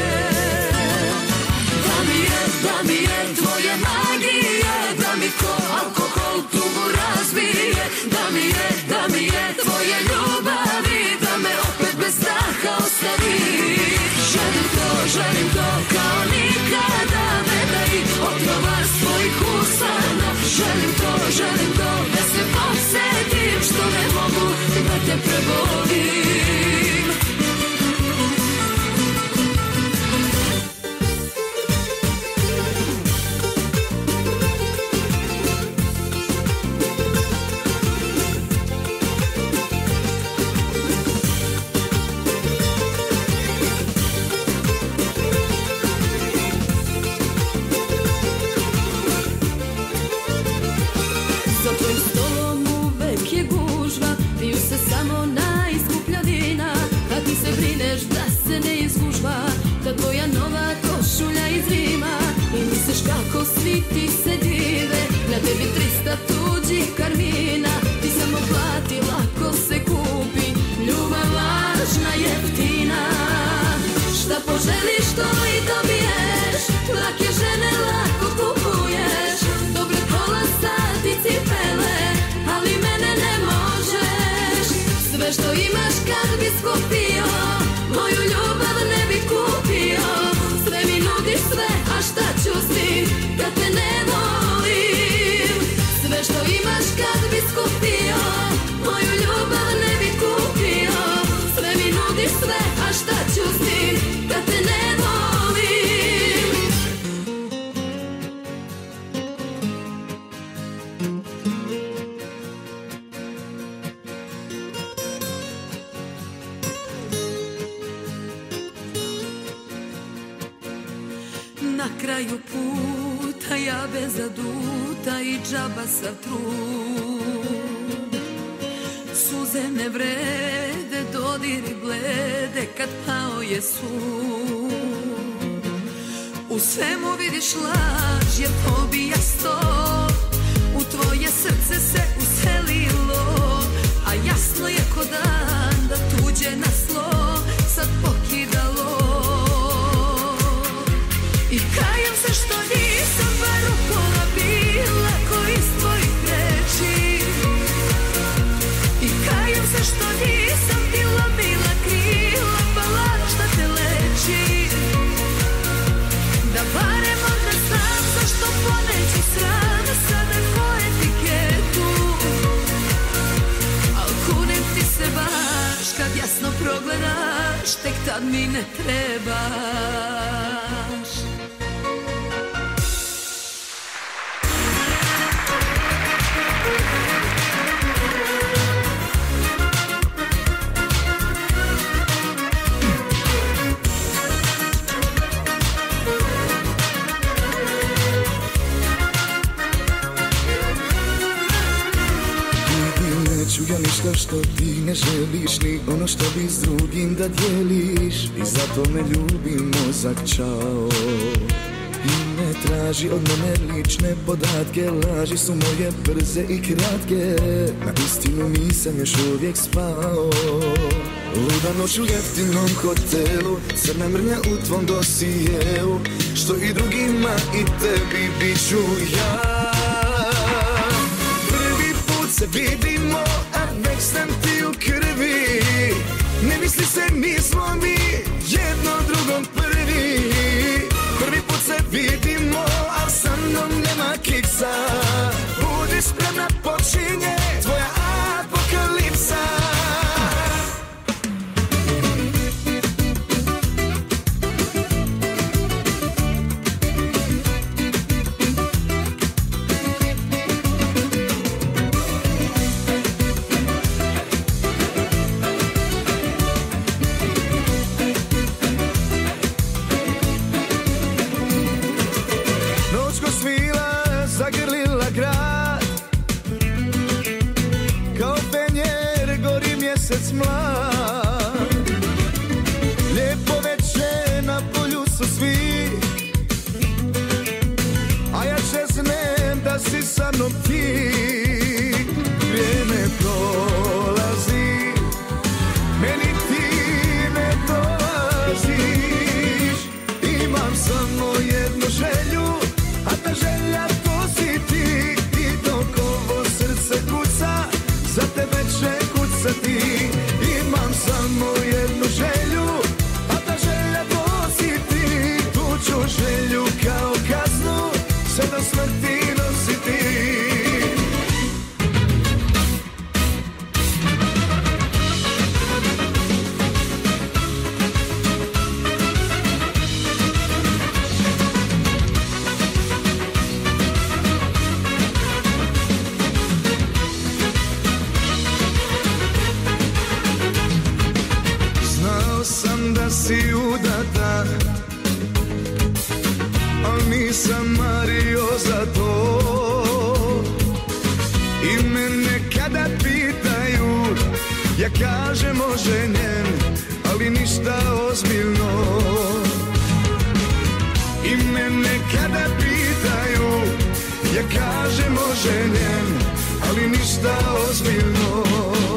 Da mi je, da mi je tvoje magije, da mi ko alkohol tugu razbije. Da mi je, da mi je tvoje ljubavi, da me opet bez straha ostavi. Želim to, želim to kao nikada, ne daj otrova svojih usana. Želim to, želim to, da se posjetim što ne mogu da te prebolim. Za tvojim stolom uvek je gužva, piju se samo najskuplja vina, a ti se brineš da se ne izgužva ta tvoja nova košulja iz Rima. I misliš kako svi ti se dive, na tebi trista tuđih karmina. Ti samo plati, lako se kupi, ljubav lažna, jeftina. Šta poželiš to i dobiješ, lake žene lako kupuješ, dobre kola, sat i cipele, ali mene ne možeš. Sve što imaš kad bi skupio, moju ljubav ne bi kupio. Sve mi nudiš sve, a šta ću s tim kad te ne volim? Sve što imaš kad bi skupio, moju ljubav ne bi kupio. Sve mi nudiš sve, a šta ću s tim kad te ne volim? Na kraju puta ja bez aduta i džaba sav trud. Suze ne vrede, dodiri blede kad pao je sud. U svemu vidiš laž jer pobija sto, u tvoje srce se uselilo, a jasno je ko dan da tuđe naslo sad pokidalo. I kajem se što nisam bar upola bila ko iz tvojih reči. I kajem se što nisam ti lomila krila, pa laž da te leči. Da barem onda znam zašto poneću sram sada ko etiketu. Al kunem ti se baš kad jasno progledaš, tek tad mi ne trebaš. Neću ja ništa što ti ne želiš, ni ono što bi s drugim da dijeliš. I zato me ljubi mozak, čao. I ne traži od mene lične podatke, laži su moje brze i kratke. Na istinu jednu nisam još uvijek spao. Luda noć u jeftinom hotelu, crna mrnja u tvom dosijeu. Što i drugima i tebi bit ću ja. Prvi put se vidimo, a već sam ti u krvi. Ne misli se nismo mi jedno drugom prvi. Prvi put se vidimo, a sa mnom nema kiksa. Budi spremna, počinje tvoja apokalipsa. Lijepo večer na polju su svi, a ja čeznem da si sa mnom ti. Vrijeme prolazi, meni ti ne dolaziš. Imam samo jednu želju, a ta želja to si ti. I dok ovo srce kuca, za tebe će kucati. Imam samo jednu želju, a ta želja to si ti. Tu ću želju kao kaznu, sve do smrti nositi. Si udata, al nisam mario za to. I mene kada pitaju, ja kažem oženjen, ali ništa ozbiljno. I mene kada pitaju, ja kažem oženjen, ali ništa ozbiljno.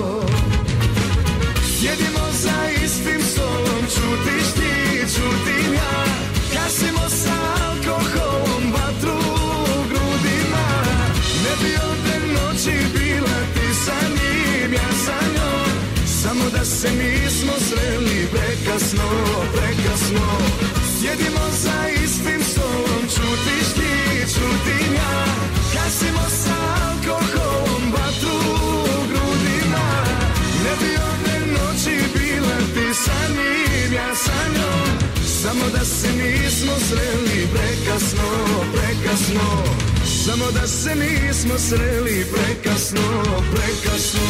Jedimo za istim stolom, čutiš ti, čutim ja. Gasimo sa alkoholom vatru u grudima. Ne bi ovdje noći bila ti sa njim, ja sa njom. Samo da se nismo sreli prekasno, prekasno. Jedimo za istim stolom, čutiš ti, čutim ja. Gasimo sa alkoholom vatru u grudima. Ne bi ovdje noći bila ti sa njim, ja sa njom. Samo da se nismo sreli prekasno, prekasno. Samo da se nismo sreli prekasno, prekasno.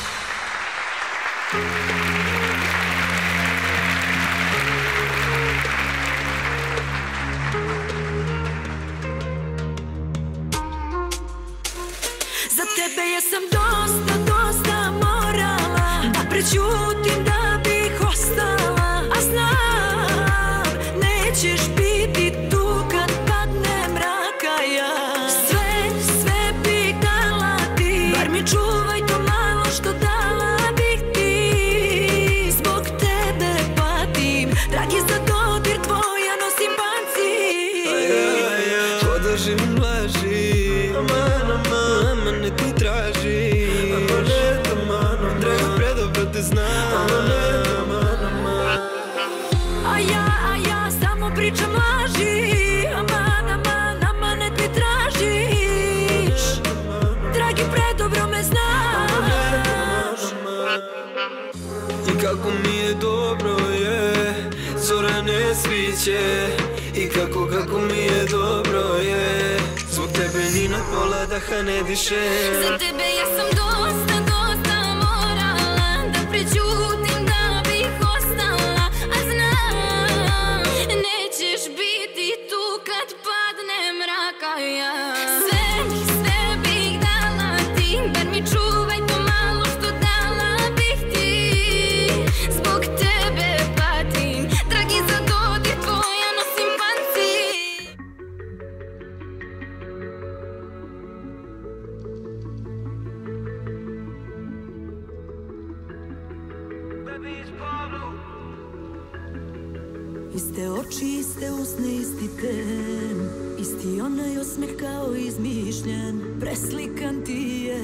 Za tebe jesam dosta, dosta morala da prećutim da bih ostala. A znam, nećeš biti tu kad padne mraka ja. Sve, sve bih dala ti, bar mi čuvaj to malo što dala bih ti. Zbog tebe patim, dragi za dodir tvoja nosim pancir. Ko da živim laži, aman, aman, aman ne ti traži. Aman, aman, draga predobro te znam. Aman, aman, aman. A ja, a ja samo pričam laži. Aman, aman, aman ne ti tražiš. Dragi predobro me znaš. I kako mi je dobro je, zora ne sviće. I kako, kako mi je dobro je, zbog tebe ni na pola daha ne diše. Za tebe ja sam dosta, dosta morala da prećutim da bih ostala. A znam, nećeš biti tu kad padne mraka ja. Sve, sve bih dala ti, bar mi čuvaj to malo što dala bih ti. Zbog tebe patim, dragi za dodir tvoja nosim pancir. Iste oči, iste usne, isti ten, isti onaj osmeh kao izmišljen, preslikan ti je,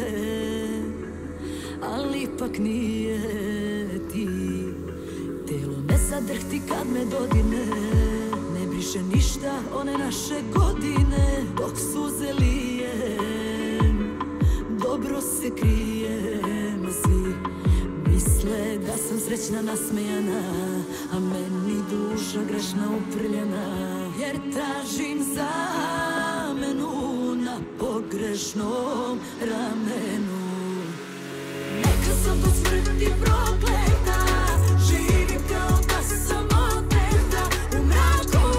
ali ipak nije ti. Telo ne zadrhti kad me dodirne, ne briše ništa one naše godine, dok suze lijem, dobro se krijem. Svi misle da sam srećna nasmejana, a meni duša grešna uprljena, jer tražim zamenu na pogrešnom ramenu. Neka sam do smrti prokleta, živim kao da sam oteta u mraku,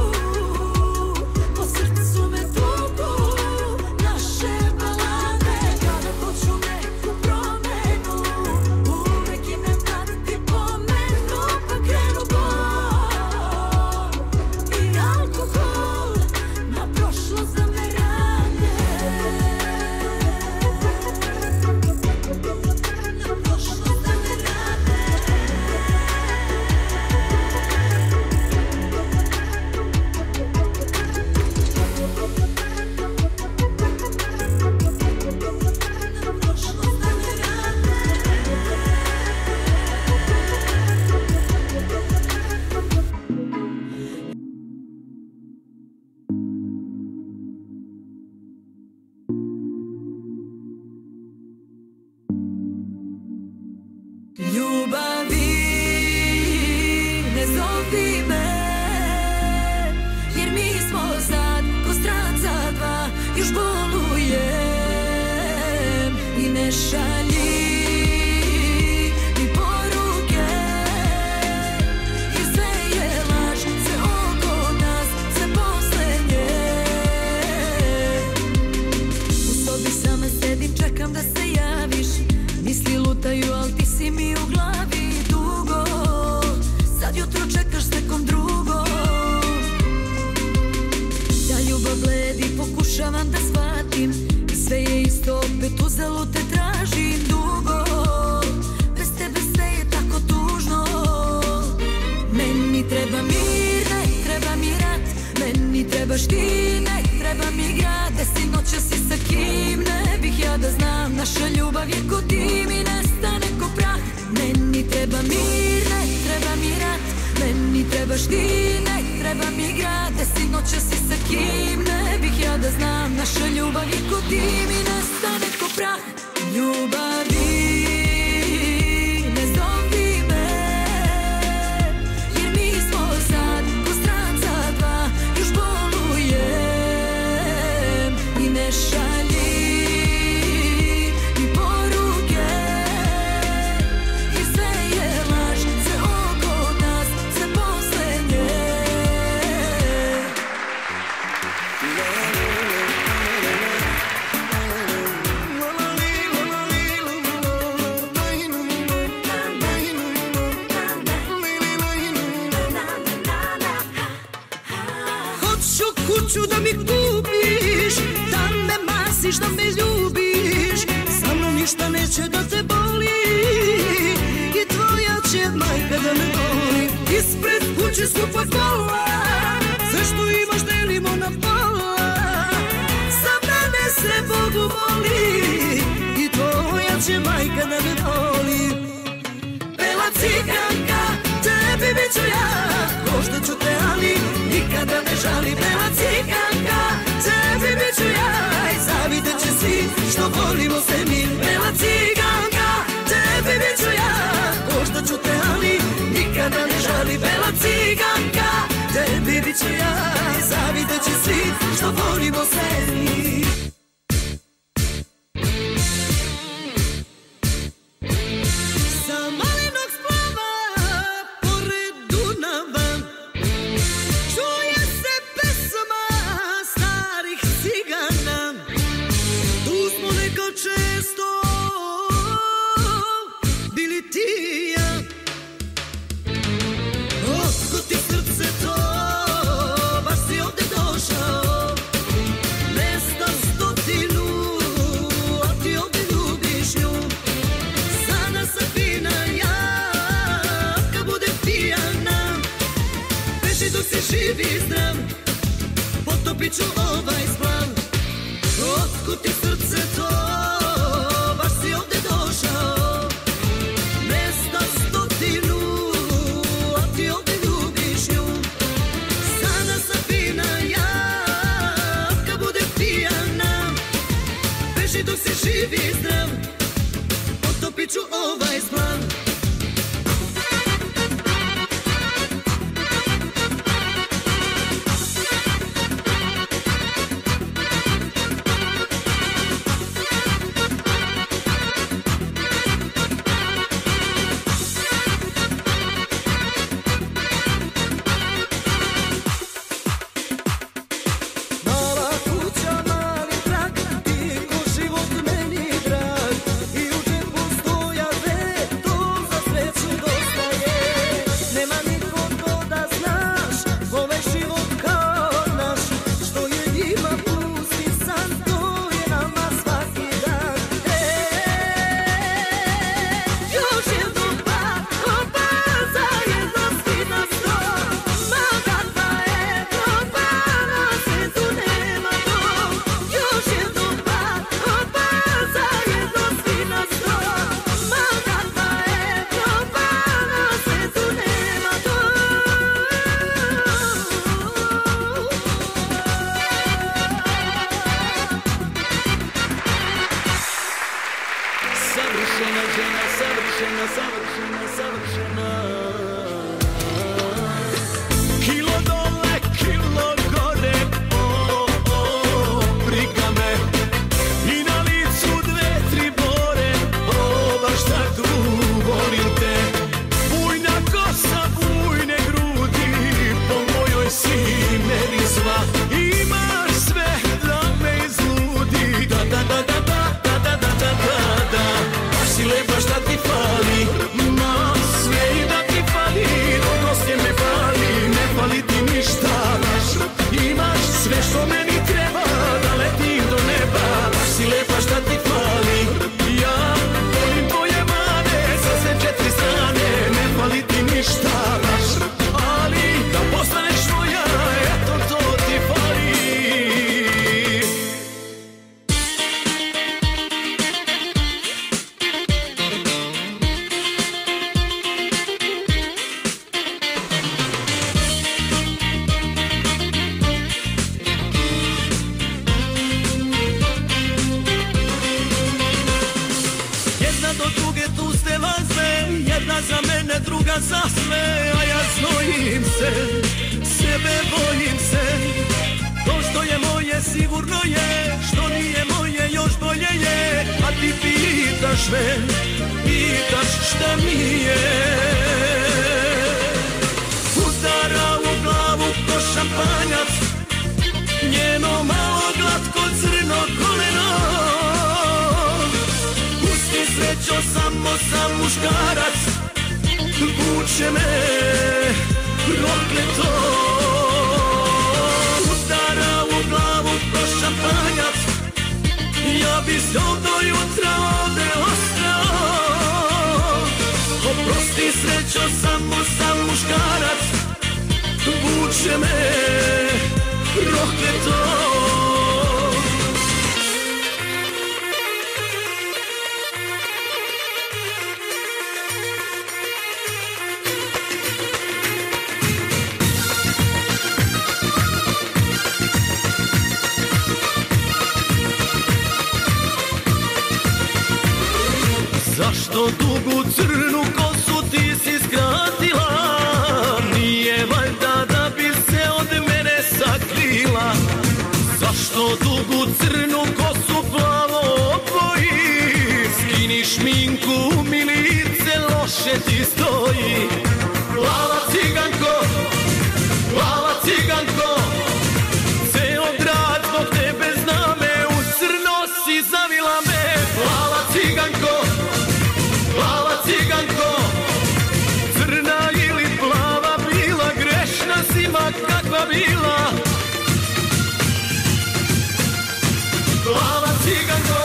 po srcu me tuku naše balade. Kada hoću neku promenu, uvek idem da ti pomenu, pa krenu bol i alkohol na prošlost da me rade. Ljubavi, ne zovi me, jer mi smo sad ko stranca dva, još bolujem i ne šalji ni poruke, jer sve je laž, sve oko nas, sve poslednje. U sobi sama sedim, čekam da se javiš, misli lutaju, al ti si mi u glavi dugo, sad jutro čekaš s nekom drugom. Ja ljubav bledi pokušavam da shvatim, i sve je isto, opet uzelo te tražim dugo, bez tebe sve je tako tužno. Meni treba mir, ne treba mi rat, meni trebaš ti, ne treba mi grad, desi noća si sa kim, ne bih ja da znam, naša ljubav je ko dim i nestane ko prah. Meni treba mir, ne treba mi rat, meni trebaš ti, ne treba mi grad, desi noća si sa kim, ne bih ja da znam, naša ljubav je ko dim i nestane ko prah. Ljubavi, ne zovi me, jer mi smo sad ko stranca dva, još bolujem i ne šalji ni poruke, jer sve je laž, sve oko nas, sve poslednje. Hoću kuću da mi kupiš, da me masiš, da me ljubiš, sa mnom ništa neće da te boli, i tvoja će majka da me voli. Ispred kuće skupa kola, sve što imaš delimo na pola, za mene se Bogu voli, i tvoja će majka da me voli. Bela ciganka, tebi bit ću ja, košta ću te, ali nikada ne žali. Bela ciganka, tebi bit ću ja, i zavidat će svi što volimo se mi. Bela ciganka, tebi bit ću ja, košta ću te, ali nikada ne žali. Bela ciganka, tebi bit ću ja, i zavidat će svi što volimo se mi. Sa malenog splava pored Dunava čuje se pesma starih cigana. Tu smo neko često bili ti i ja. Otkud ti srce to, baš si ovde došao, ne znam stotinu, a ti ovde ljubiš nju. Sada sam fina ja, živ i zdrav, potopit ću ovaj splav. Otkud ti srce to, baš si ovde došao, mesta stotinu, a ti ovde ljubiš nju. Sada sam fina ja, kad bude pijana, beži dok si živ i zdrav, potopit ću ovaj splav. Zašto dugu crnu kosu ti si skratila? Nije valjda da bi se od mene sakrila? Zašto dugu crnu kosu plavo oboji? Skini šminku mi lice loše ti stoji. Plava ciganko, plava ciganko, ceo grad zbog tebe zna me, u crno si zavila me. Plava ciganko, plava ciganko, crna ili plava bila, grešna si ma kakva bila. Plava ciganko.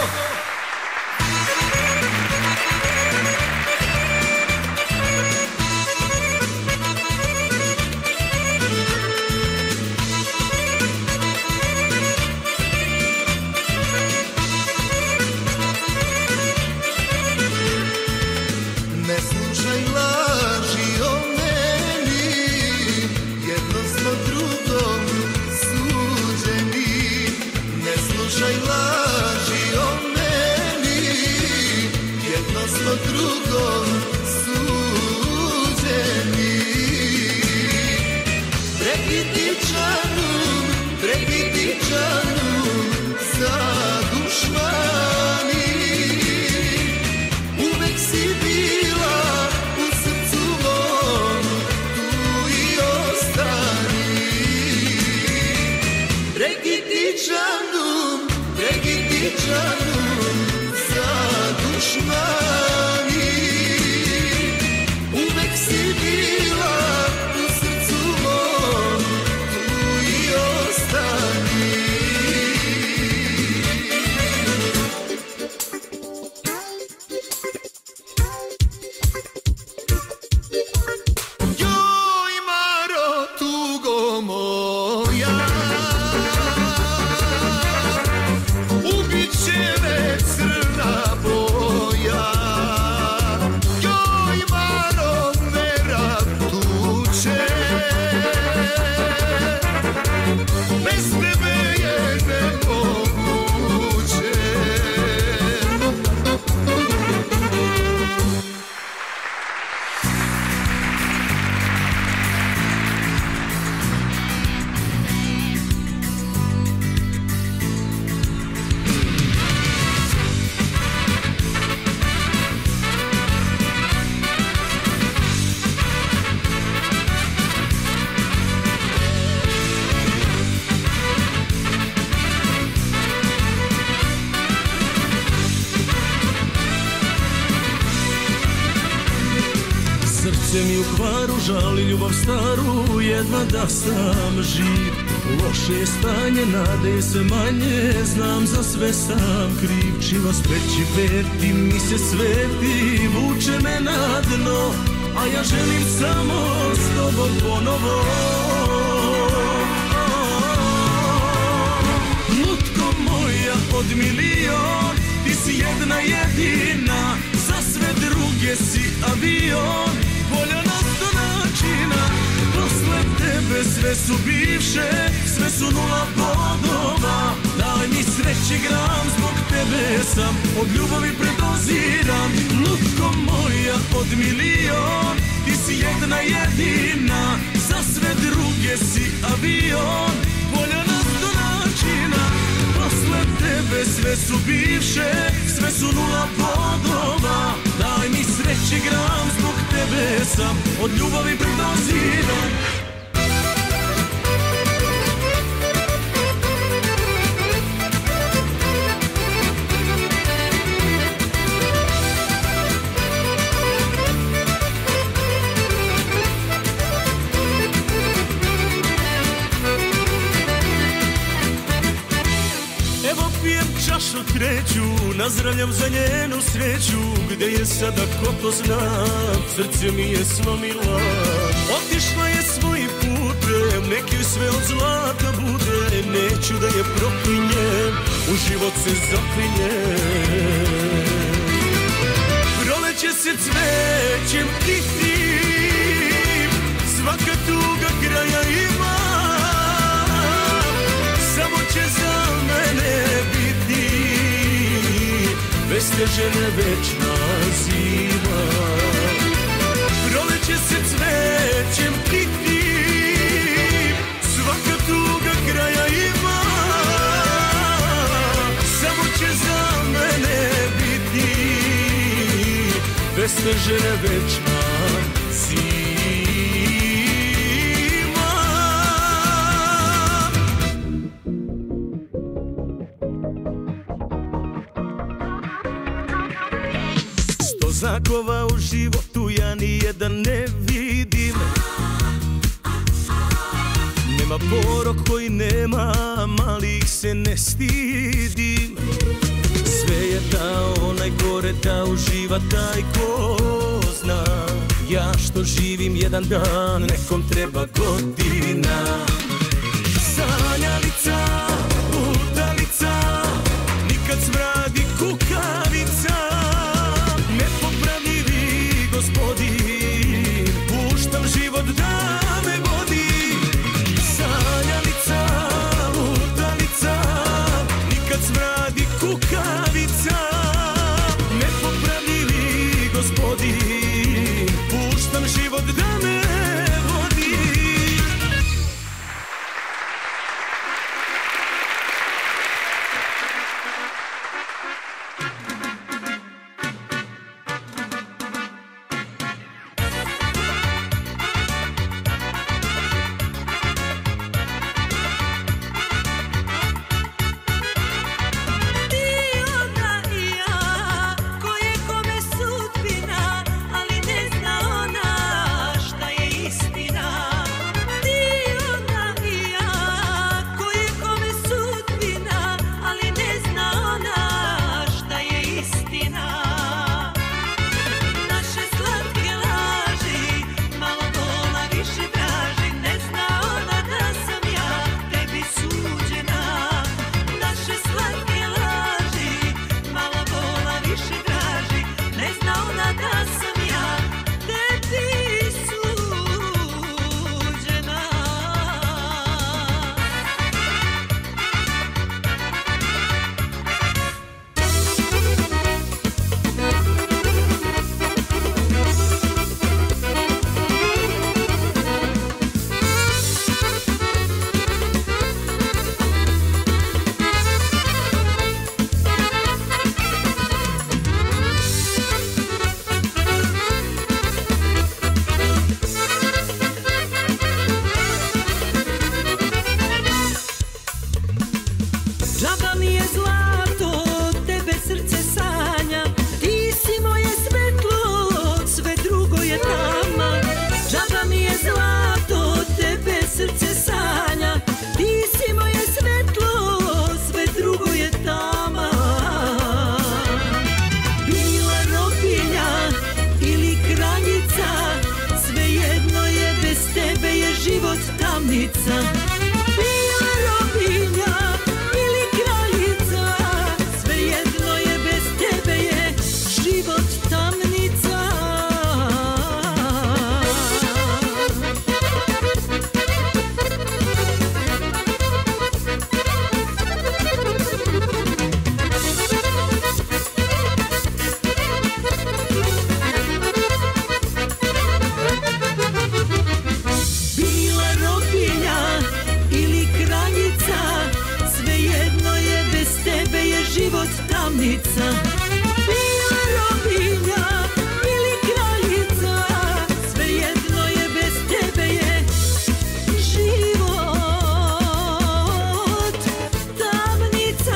Bogom suđeni. Prekitičanum, prekitičanum za dušmani. Uvek si bila u srcu mom, tu i ostani. Prekitičanum, prekitičanum za dušmani. Uvek si bila u srcu mom, tu i ostani. Joj, Maro, tugo moja, ubiće me crna boja. Joj, Maro, vera tuče, bez tebe je nemoguće. Srce mi u kvaru žali ljubav staru, jedva da sam živ. Loše je stanje, nade je sve manje, znam za sve sam kriv. Čilo speći peti, mi se sveti, vuče me na dno, a ja želim samo s tobom ponovo. Lutko moja od milion, ti si jedna jedina, za sve druge si avion, voljena sto načina. Posle tebe sve su bivše, sve su nula bodova. Daj mi sreći gram, zbog tebe sam od ljubavi predoziram. Lutko moja od milion, ti si jedna jedina, za sve druge si avion, voljena sto načina. Posle tebe sve su bivše, sve su nula bodova. Daj mi sreći gram, zbog tebe sam od ljubavi predoziram. Čašu treću, nazdravljam za njenu sreću. Gde je sada, ko to zna, srce mi je slomila. Otišla je svojim putem, nek joj sve od zlata bude. Neću da je proklinjem, u život se zaklinjem. Proleće se cvećem kitim, svaka tuga kraja ima. Samo će za mene biti, bez te žene večna zima. Proleće se cvećem kitim, svaka tuga kraja ima. Samo će za mene biti, bez te žene večna zima. Znakova u životu ja nijedan ne vidim. Nema porok koji nema, malih se ne stidim. Sve je dao onaj gore da uživa taj ko zna. Ja što živim jedan dan, nekom treba godina. Sanjalica, putalica, nikad smradi kukavica. Nepopravljivi gospodin, puštam život da me vodi. Sanjalica, lutalica, nikad smradi kukavica. Nepopravljivi gospodin, tamnica, bila robinja ili kraljica, svejedno je, bez tebe je život tamnica. Život tamnica, bila robinja ili kraljica, svejedno je, bez tebe je život tamnica.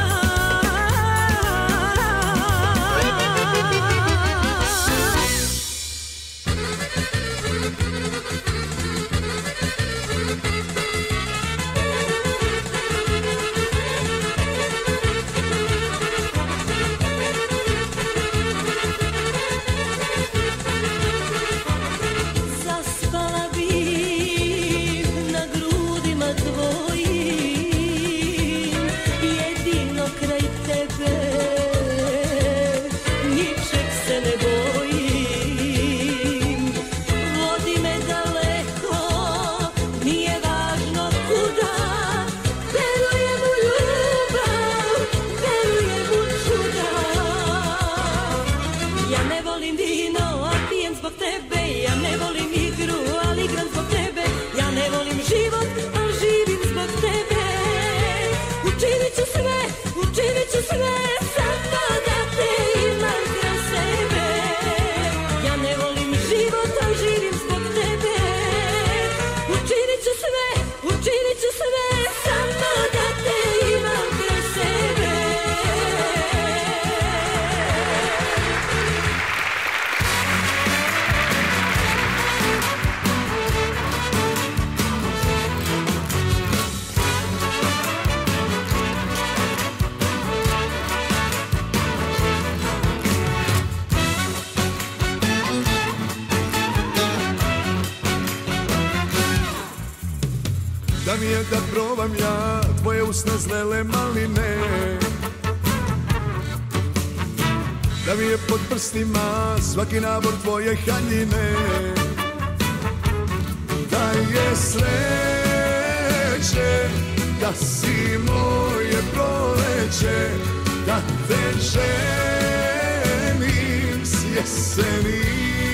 Da mi je da probam ja tvoje usne zlele maline, da mi je pod prstima svaki nabor tvoje haljine, da je sreće, da si moje proleće, da te ženim s jeseni.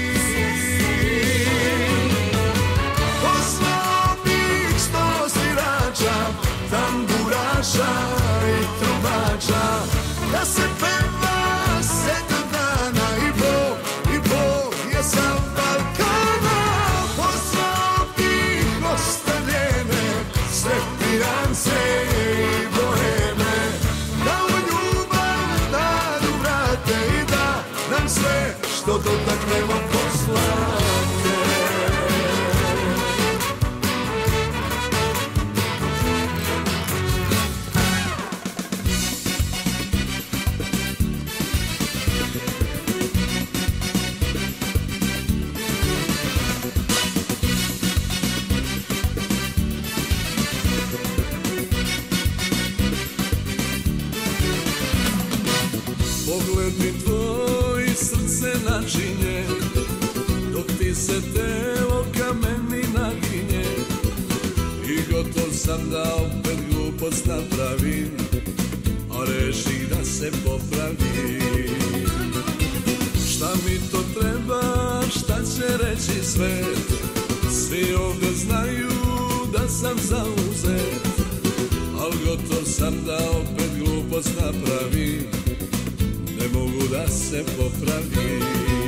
Tamburaša i trubača, da se peva sedam dana i Bog, i Bog je sa Balkana. Pozvao bih ostavljene, sve pijance i boheme, da u ljubav nadu vrate i da nam sve što dotaknemo poslate. Pogled mi tvoj srce načinje, dok ti se telo kameni naginje, i gotov sam da opet glupost napravim, a reši da se popravim. Šta mi to treba, šta će reći svet, svi ovdje znaju da sam zauzet, al gotov sam da opet glupost napravim, ne mogu da se popravim.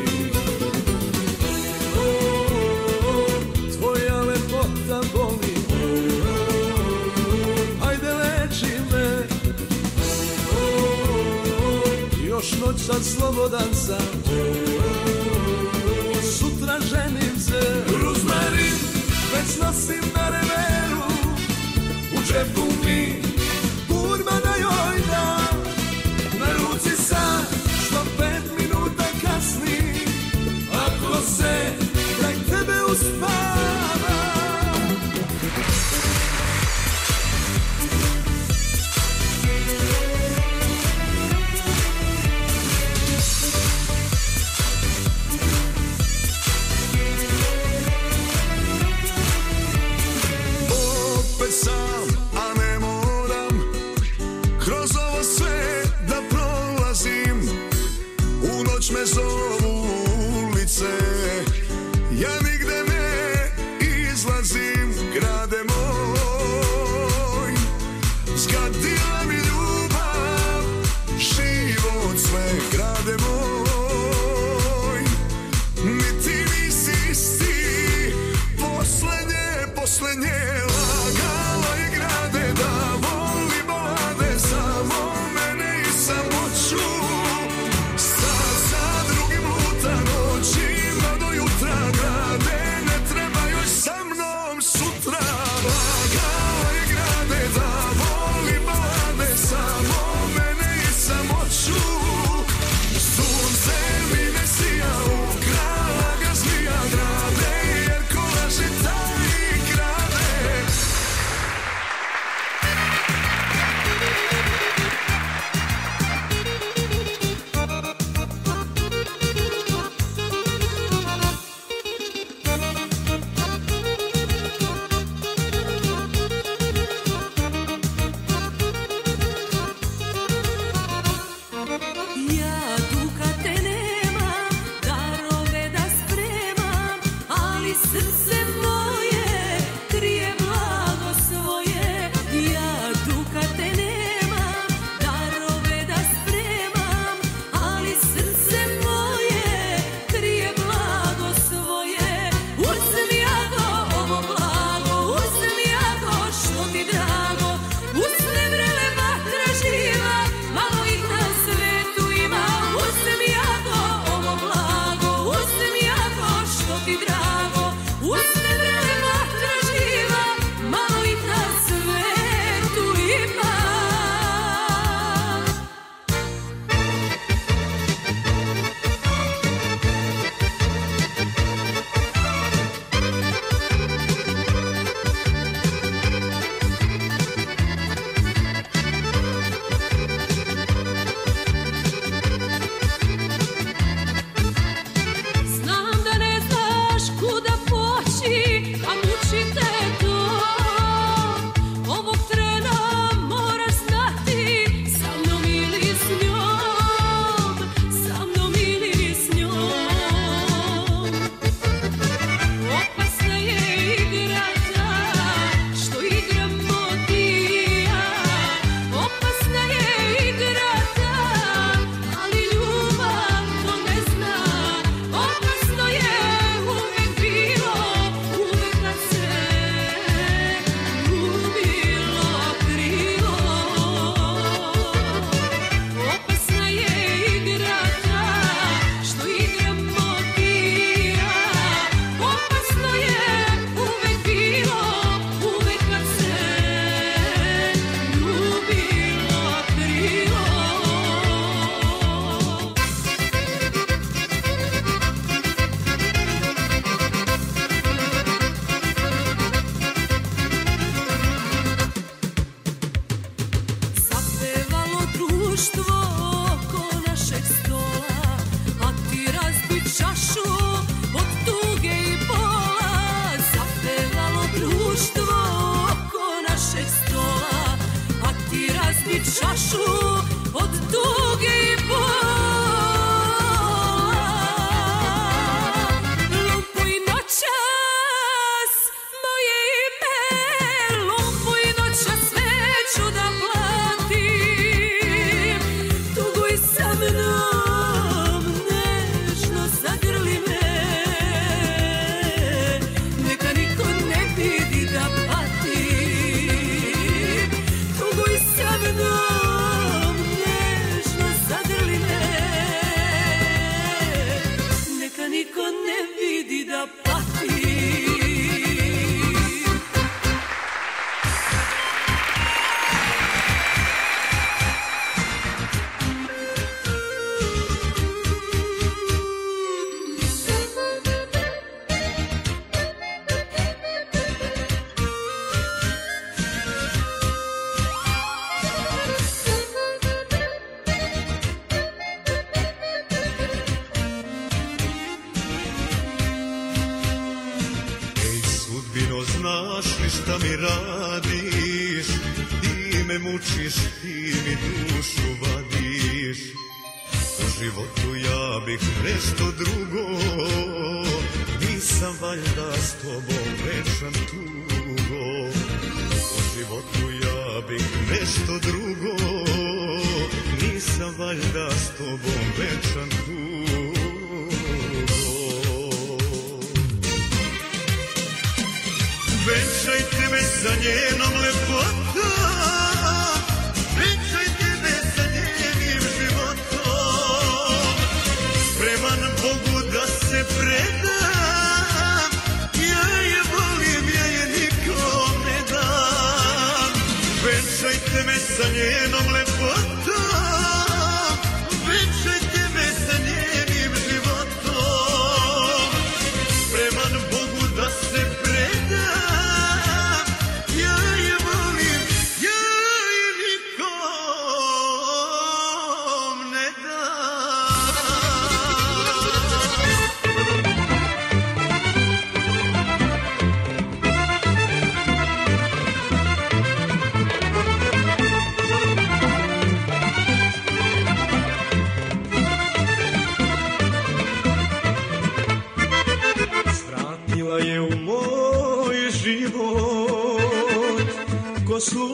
Oh, oh, oh, tvoja lepota boli, oh, oh, oh, ajde leči me. Oh, oh, oh, još noć sad slobodan sam, oh, oh, oh, sutra ženim se. Ruzmarin već nosim na reveru, u džepu mi kurma na joj da, na ruci sam što pet minuta kasni.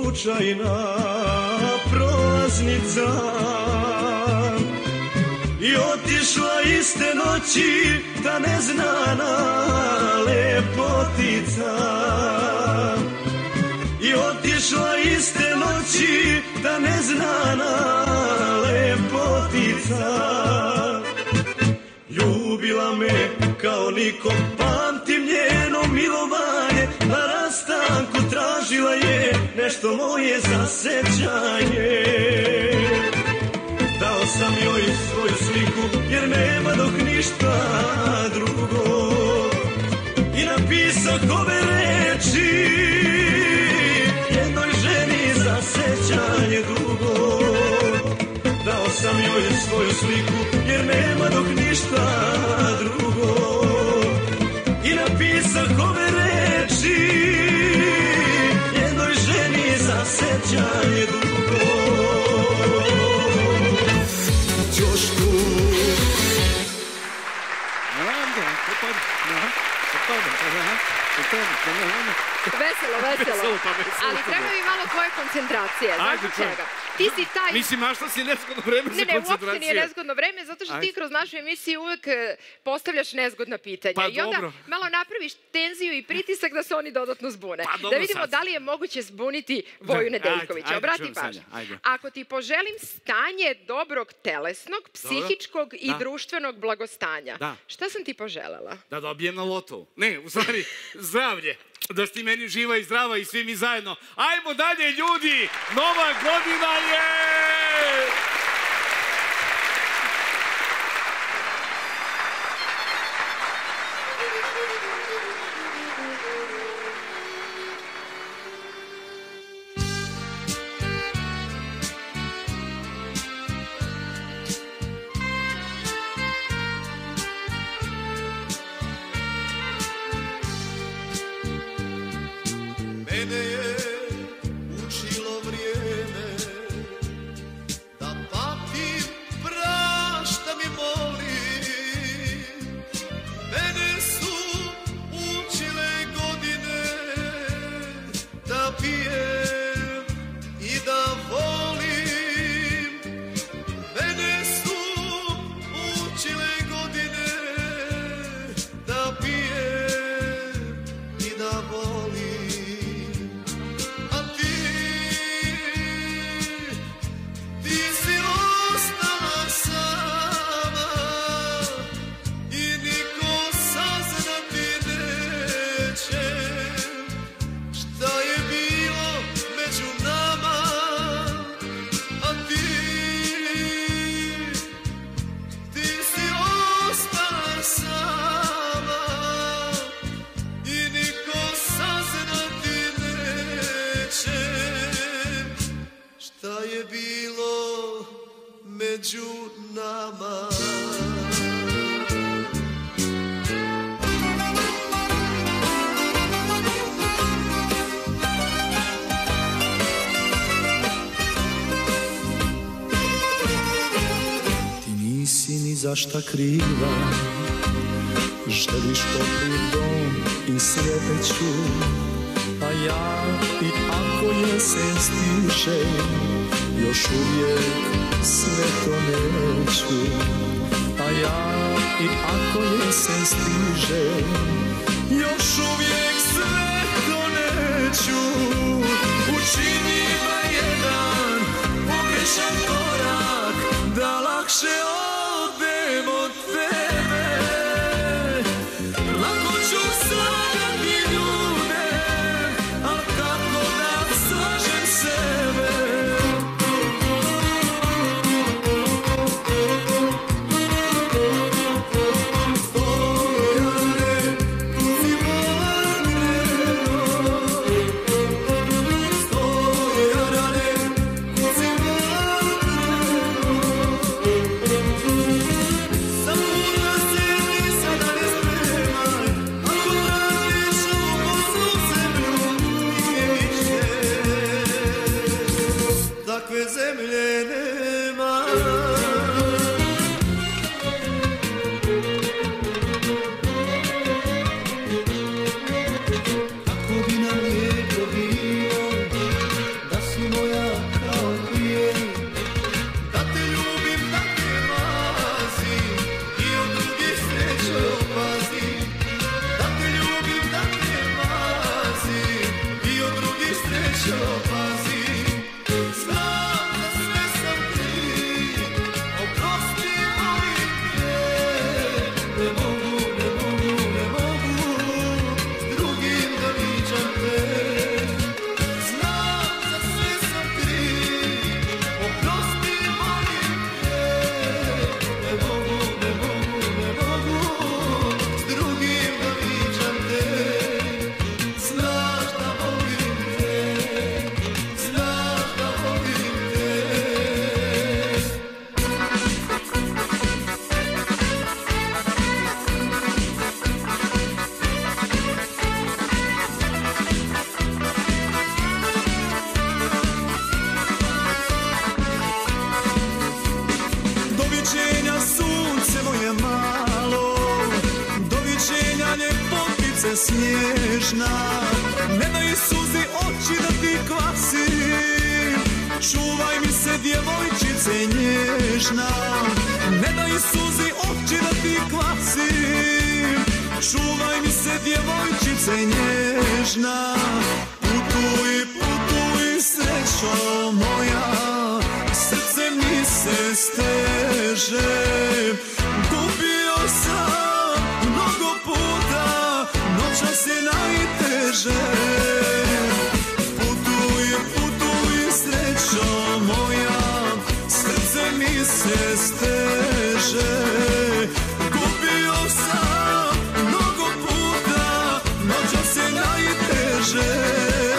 slučajna prolaznica i otišla iste noći ta neznana lepotica. I otišla iste noći ta neznana lepotica. Ljubila me kao niko, pamtim njeno milovanje, na rastanku tražila je nešto moje za sećanje. Dao sam joj svoju sliku jer nema dok ništa drugo i napisao ove reči jednoj ženi za sećanje dugo. Dao sam joj svoju sliku jer nema dok ništa drugo i napisao ove reči jednoj ženi za sećanje dugo. Ćošku Veselo, veselo. Ali treba mi malo tvoje koncentracije. Znaš zbog čega? Ti si taj... Mislim, a što si nezgodno vreme za koncentracije? Ne, ne, uopšte nije nezgodno vreme, zato što ti kroz našu emisiju uvek postavljaš nezgodna pitanja. Pa I onda dobro. malo napraviš tenziju i pritisak da se oni dodatno zbune. Pa dobro Da vidimo sad. da li je moguće zbuniti Voju Nedeljkovića. ajde, Obrati čujem pažnju. Sanja, ajde. Ako ti poželim stanje dobrog telesnog, psihičkog i Da. društvenog blagostanja, Da. šta sam ti poželela? Da dobijem na lotovu. Ne, u stvari, zdravlje. Da si ti meni živa i zdrava i svi mi zajedno. Ajmo dalje, ljudi! Nova godina je! Mene je učilo vrijeme da pamtim, prašta mi molim. Mene su učile godine da pijem i da volim. Mene su učile godine da pijem i da volim. Šta je bilo među nama? Ti nisi ni za šta kriva, želiš topli dom i sreću, a ja i ako jesen stiže, još uvijek sve to neću. A ja i ako jesen stiže, još uvijek sve to neću. Učini ba jedan pogrešan korak, da lakše odem od tebe. Lako ću slagati ljude, al kako da slažem sebe. Voja sunce snježna, ne daj suzi oči da ti kvasim. Čuvaj mi se djevojčice nježna, ne daj suzi oči da ti kvasim. Čuvaj mi se djevojčice nježna, putuj, putuj srećo moja, srce mi se steže. Gubio sam mnogo puta, noćas je najteže. Putuj, putuj srećo moja, srce mi se steže. Gubio sam mnogo puta, noćas je najteže.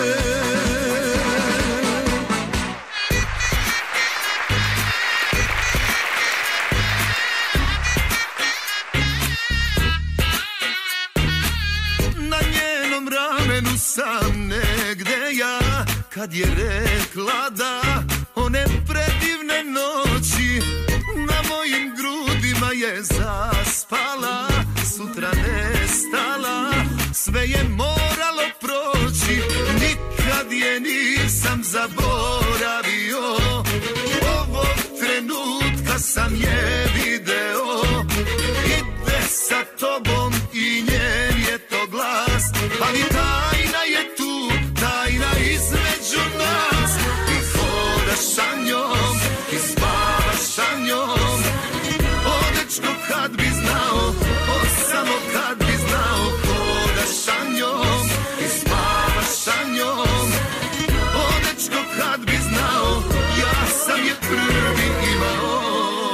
Sam negde ja, kad je rekla da one predivne noći na mojim grudima je zaspala, sutra nestala, sve je moralo proći, nikad je nisam zaboravio, ovog trenutka sam je video, ide sa tobom i njen je to glas, ali tajna je tu, tajna između nas. Ti hodaš sa njom, ti spavaš sa njom. O dečko kad bi znao, o samo kad bi znao. Hodaš sa njom, ti spavaš sa njom. O dečko kad bi znao, ja sam je prvi imao.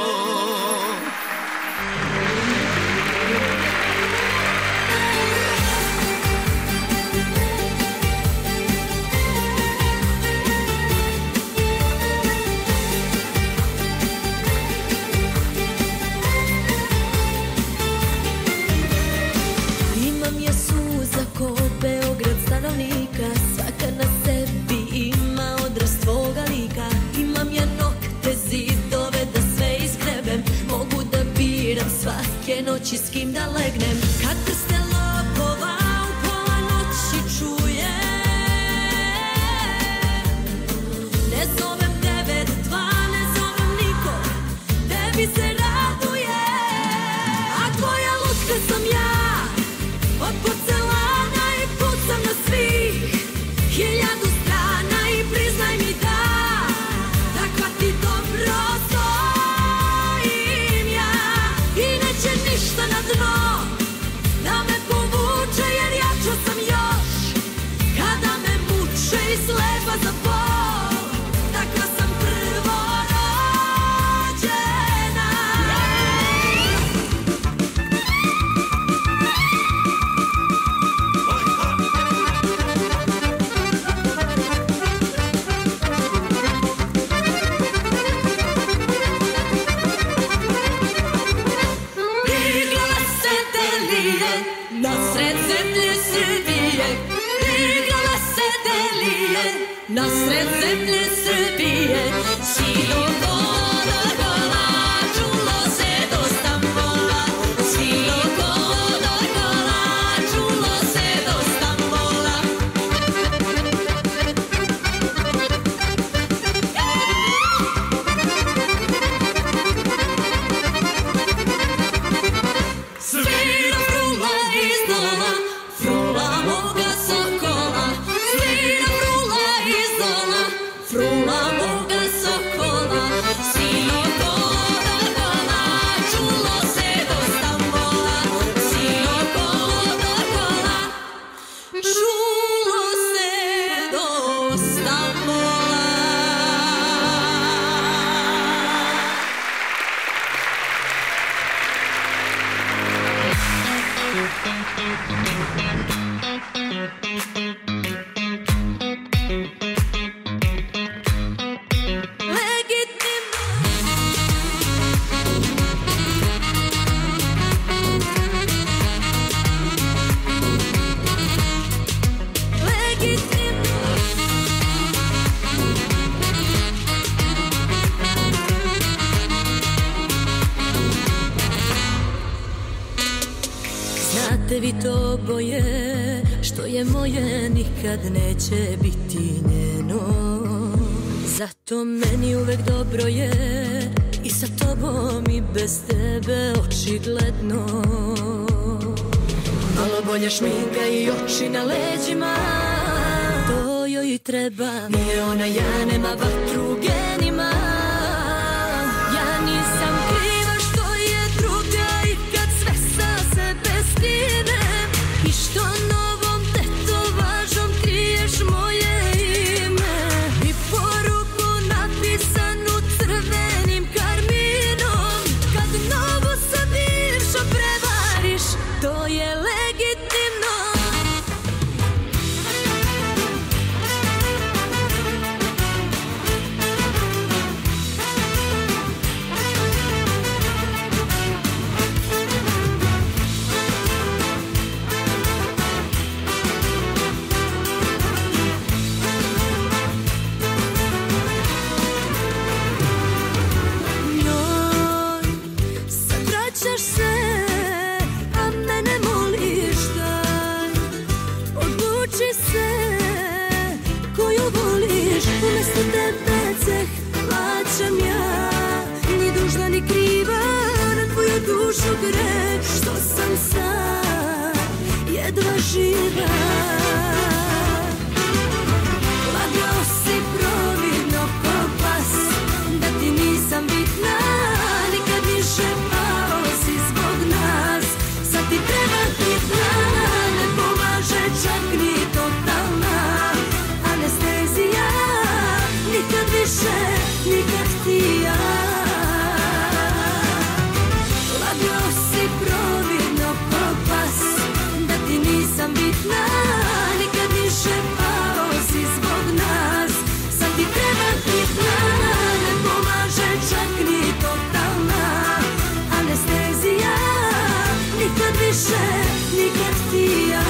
Svaka na sebi ima odraz tvoga lika. Imam ja nokte, zidove da sve izgrebem. Mogu da biram svake noći s kim da legnem. Kad prste lopova u pola noći čujem, ne zovem devet dva, ne zovem nikog, tebi se raduje. A tvoja lutka sam ja, od porcelana i pucam na svih hiljadu strana i priznaj mi da takva ti dobro stojim ja. I neće ništa na dno da me povuče, jer jača sam još kada me muče i slepa za bol. Takva sam prvorođena. Nasred zemlje Srbije, igrala se delije, nasred zemlje Srbije, sino kola kola, čulo se dosta mola, sino kola kola, čulo se dosta mola. Svira frula iz dola, frula moga sokola, svira frula iz dola, frula moga sokola, sino kola kola, čulo se dosta mola, sino kola kola, čulo se dosta mola. Znate vi to boje, što je moje nikad neće biti njeno. Zato meni uvek dobro je i sa tobom i bez tebe očigledno. Malo bolja šminka i oči na leđima, to joj i treba. Nije ona ja, nema vatru u genima. Ja nisam kriva što je druga i kad sve sa sebe skinem i što novom tetovažom kriješ moje ime i poruku napisanu crvenim karminom. Kad novo sa bivšom prevariš, to je legitimno. Umesto tebe ceh plaćam ja, ni dužna ni kriva, na tvoju dušu greh, što sam sad jedva živa. Lagao si providno ko pas, da ti nisam bitna, nikad više pao si zbog nas. Sad ti treba hitna, ne pomaže čak ni totalna anestezija. Nikad više, nikad ti ja. Lagao si providno ko pas, da ti nisam bitna, nikad više pao si zbog nas. Sad ti treba hitna, ne pomaže čak ni totalna anestezija. Nikad više, nikad ti ja.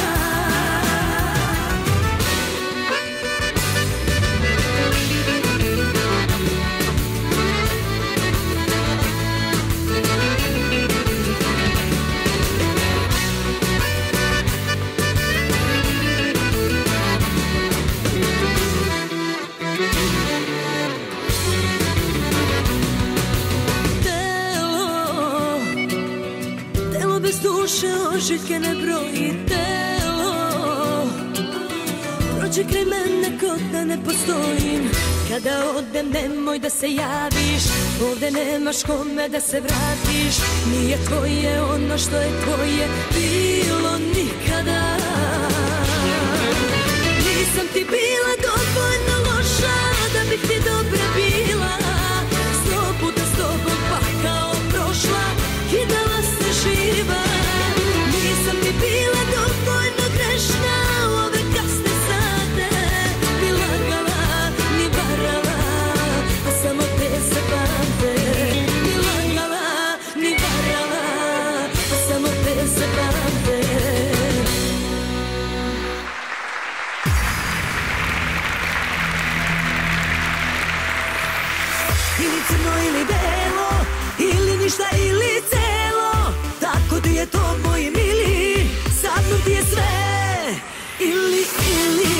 Duše ožiljke ne broji telo, prođe kraj mene ko da ne postojim. Kada odem nemoj da se javiš, ovde nemaš kome da se vratiš. Nije tvoje ono što je tvoje bilo nikada. Nisam ti bila dovoljno loša da bih ti dobra bila. Sto puta s tobom pakao prošla i dala se živa. Nisam ti bila dovoljno grešna u ove kasne sate, ni lagala, ni varala, a samo te se pamte. Ni lagala, ni varala, a samo te se pamte. Ili crno ili belo, ili ništa ili celo, tako ti je to moj mili, sa mnom ti je sve, ili, ili.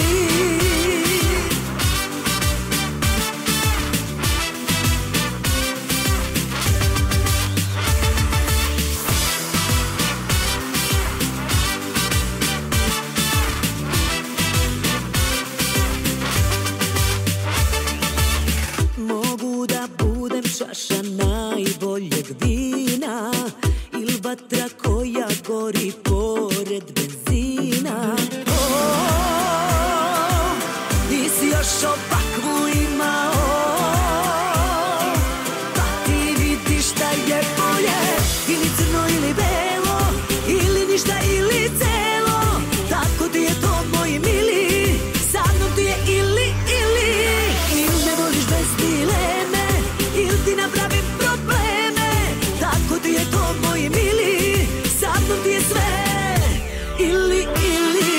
Mogu da budem čaša najboljeg vina ili vatra koja gori pored benzina. Oh, nisi još ovakvu imao, pa ti vidiš šta je bolje. Ili crno ili belo, ili ništa ili celo, tako ti je to moj mili, sa mnom ti je ili, ili. Ili ne voliš bez dileme, ili ti napravim probleme, tako ti je to moj mili, sa mnom ti je sve, ili, ili.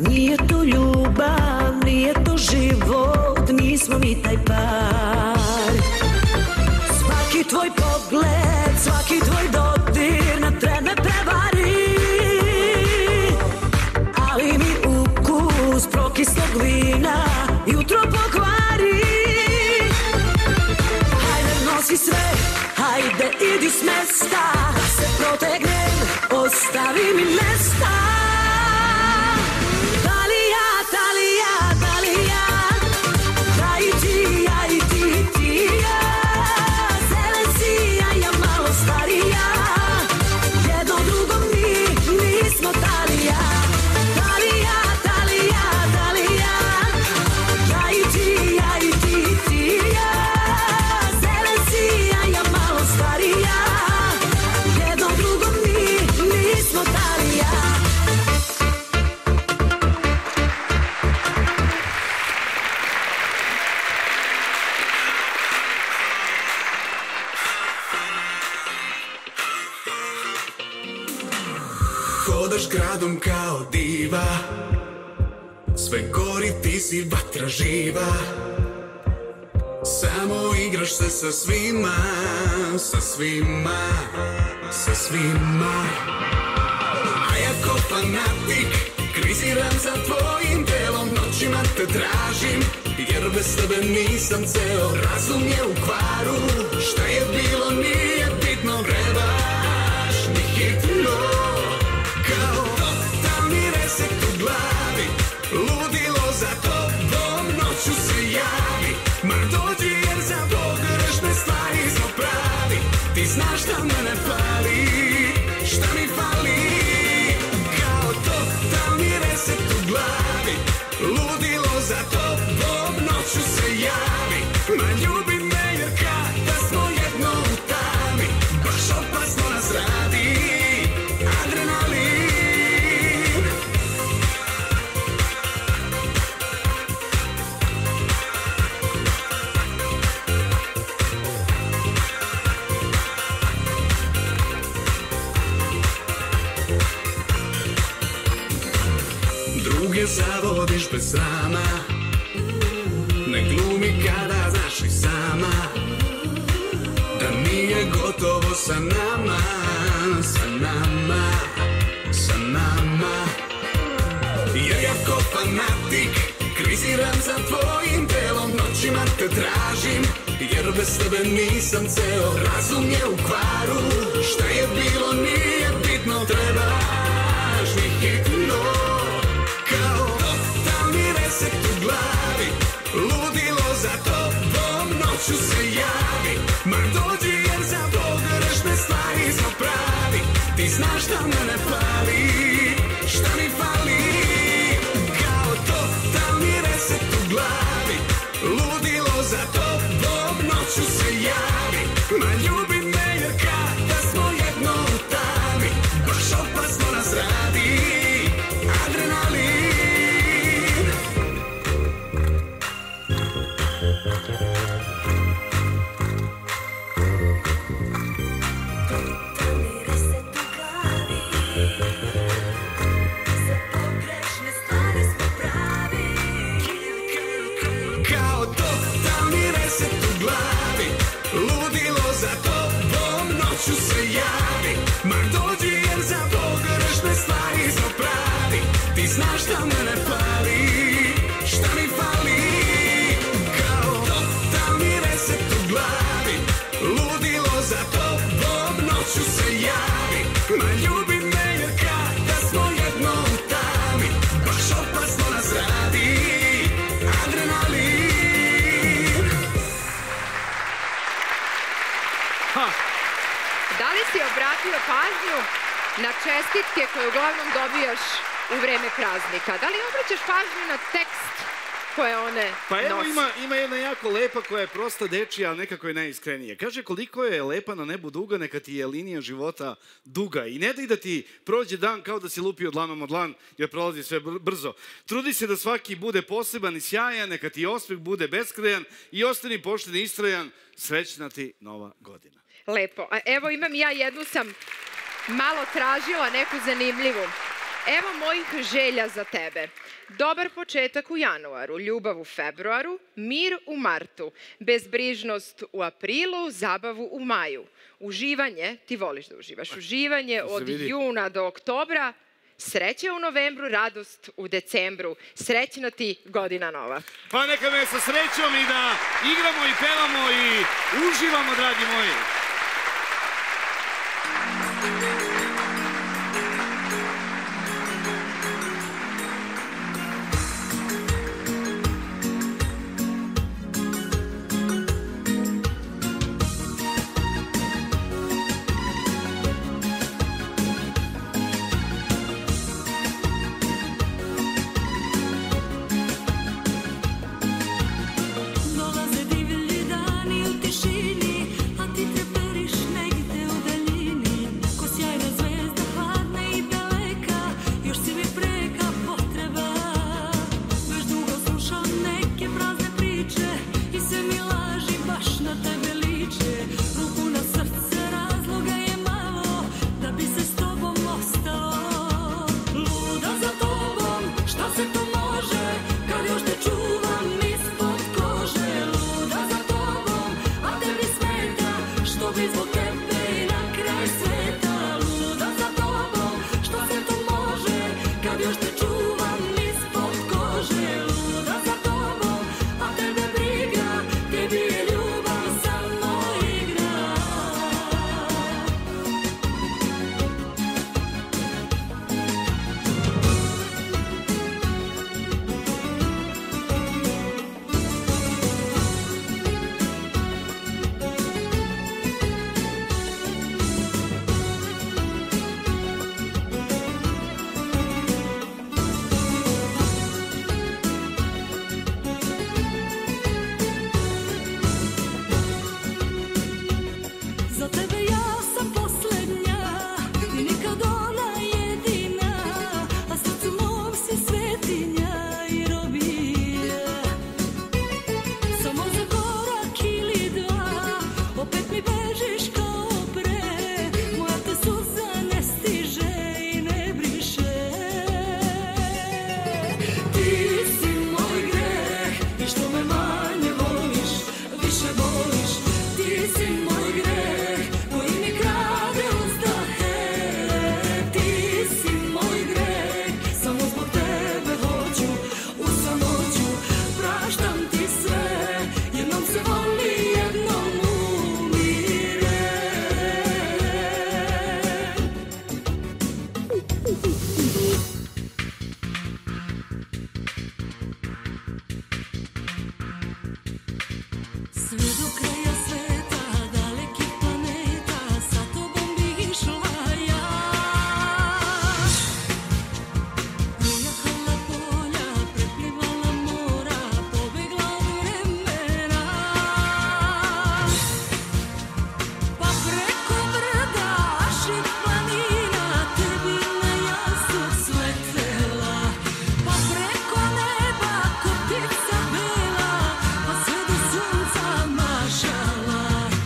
Nije to ljubav, nije to život, nismo mi taj par. Svaki tvoj pogled, svaki tvoj dodir na tren me prevari, ali mi ukus prokislog vina jutro pokvari. Hajde nosi sve, hajde idi s mesta, da se protegnem, ostavi mi mesta. Dalija, Dalija, Dalija, ja i ti, ja i ti, ti ja. Zelen si, ja ja malo starija, jedno drugom mi nismo talija. Dalija, Dalija, Dalija, ja i ti, ja i ti, ti ja. Zelen si, ja ja malo starija, jedno drugom mi nismo talija. Hodaš gradom kao diva, sve gori, ti si vatra živa. Samo igraš se sa svima, sa svima, sa svima. A ja ko fanatik kriziram za tvojim telom, noćima te tražim, jer bez tebe nisam ceo. Razum je u kvaru, šta je bilo nije bitno, trebaš mi hitno. Kao totalni reset u glavi, ludilo za tobom noću se javi. Ma dođi jer za pogrešne stvari smo pravi, ti znaš da mene fali, šta mi fali. Kao totalni reset u glavi, ludilo za tobom noću se javi. Ma ljubi me jer kada smo jedno u tami, baš opasno nas radi adrenalin. Druge zavodiš bez srama, ne glumi kada znaš i sama da nije gotovo sa nama, sa nama, sa nama. Jer ja ko fanatik kriziram za tvojim telom, noćima te tražim, jer bez tebe nisam ceo. Razum je u kvaru, šta je bilo nije bitno, trebaš mi hitno. Kao totalni reset u glavi, ludilo za tobom noću se javi. Ma dođi jer za pogrešne stvari smo pravi, ti znaš da mene fali, šta mi fali. Kao totalni reset u glavi, ludilo za tobom noću se javi. Ma ljubi me jer kada smo jedno u tami, baš opasno nas radi adrenalin. Kao totalni reset u glavi, ludilo za tobom noću se javi. Ma dođi jer za pogrešne stvari smo pravi, ti znaš da mene fali, šta mi fali. Kao totalni reset u glavi, ludilo za tobom noću se javi. Ma ljubi me jer kada smo jedno u tami, baš opasno nas radi adrenalin. Ha! Da li si obratio pažnju na čestitke koje uglavnom dobijaš u vreme praznika? Da li obraćaš pažnju na tekst koje one Pa evo nose? ima, ima jedna jako lepa koja je prosta dečija, ali nekako je najiskrenija. Kaže koliko je lepa na nebu duga, neka ti je linija života duga. I ne daj da ti prođe dan kao da si lupio dlanom od dlan, jer prolazi sve brzo. Trudi se da svaki bude poseban i sjajan, neka ti osmeh bude beskrajan i ostani pošten i istrajan. Srećna ti nova godina. Lepo. A evo imam ja jednu sam malo tražila, neku zanimljivu. Evo mojih želja za tebe. Dobar početak u januaru, ljubav u februaru, mir u martu, bezbrižnost u aprilu, zabavu u maju. Uživanje, ti voliš da uživaš, uživanje od juna do oktobra, sreće u novembru, radost u decembru. Srećna ti godina nova. Pa neka me sa srećom i da igramo i pevamo i uživamo, dragi moji. Dolaze divlji dani u tišini, a ti treperiš negde u daljini. Ko sjajna zvezda hladna i daleka, još si mi preka potreba. Već dugo slušam neke prazne priče i sve mi laži baš na tebe liče. Ruku na srce, razloga je malo da bi se s tobom ostalo. Luda za tobom, šta se to može, kad još te čuvam ispod kože. Luda za tobom, a tebi smeta, što bi zbog tebe i na kraj sveta. Luda za tobom, što se to može, kad još te čuvam ispod kože. Luda za tobom, a tebe briga, tebi je ljubav samo igra. Za tebe ja sam posljednja i nikad ona jedina, a srcu mom si svetinja i robinja. Samo za korak ili dva, opet mi bežiš kao pre. Moja te suza ne stiže i ne briše. Ti si moj greh i što me manje voliš, više voliš. Ti si moj greh koji mi krade uzdahe. Ti si moj greh, samo zbog tebe hoću u samoću. Praštam ti sve, jednom se voli, jednom umire. Sve do kraja sveta, dalekih planeta, sa tobom bih išla ja. Projahala polja, preplivala mora, pobegla od vremena. Pa preko brda, aših planina, tebi na jasu sletela. Pa preko neba, ko ptica bela, pa sve do sunca mašala.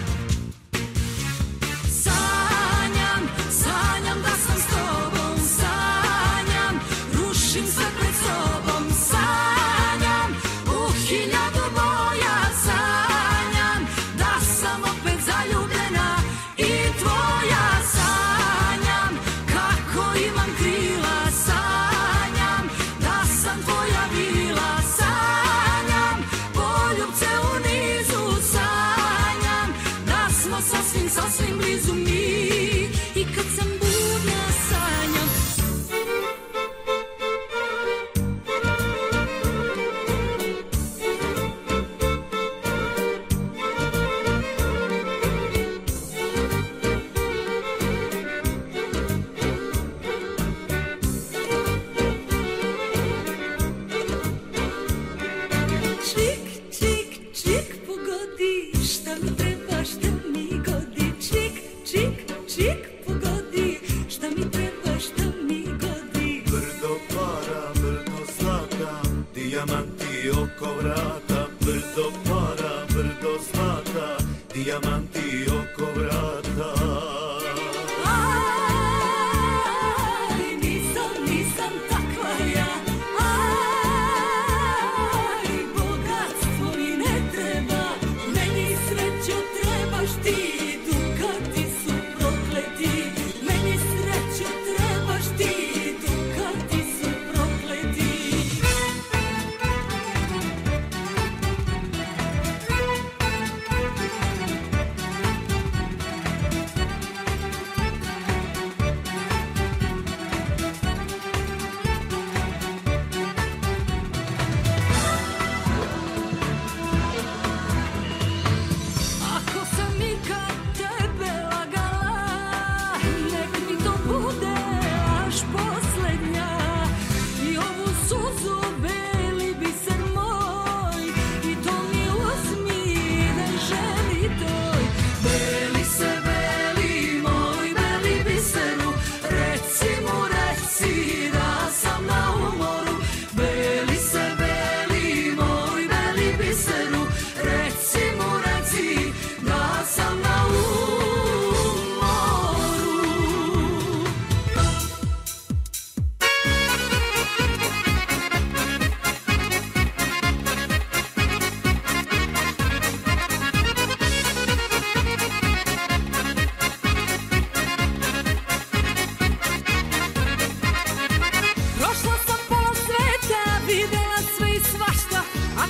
Sanjam, sanjam da sam s tobom, sanjam, rušim se pred sobom. Sanjam, u hiljadu boja, sanjam, da sam opet zaljubljena i tvoja. Sanjam, kako imam krila, sanjam, da sam tvoja vila. Sanjam, poljubce u nizu, sanjam, da smo sasvim, sasvim blizu mi. I kad sam budna sanjam. Čik, čik, čik, pogodi, šta mi treba, šta mi godi. Čik, čik, čik, pogodi, šta mi treba, šta mi godi. Brdo para, brdo zlata, dijamanti oko vrata. Brdo para, brdo zlata, dijamanti oko vrata. Aj, nisam, nisam takva ja. Aj,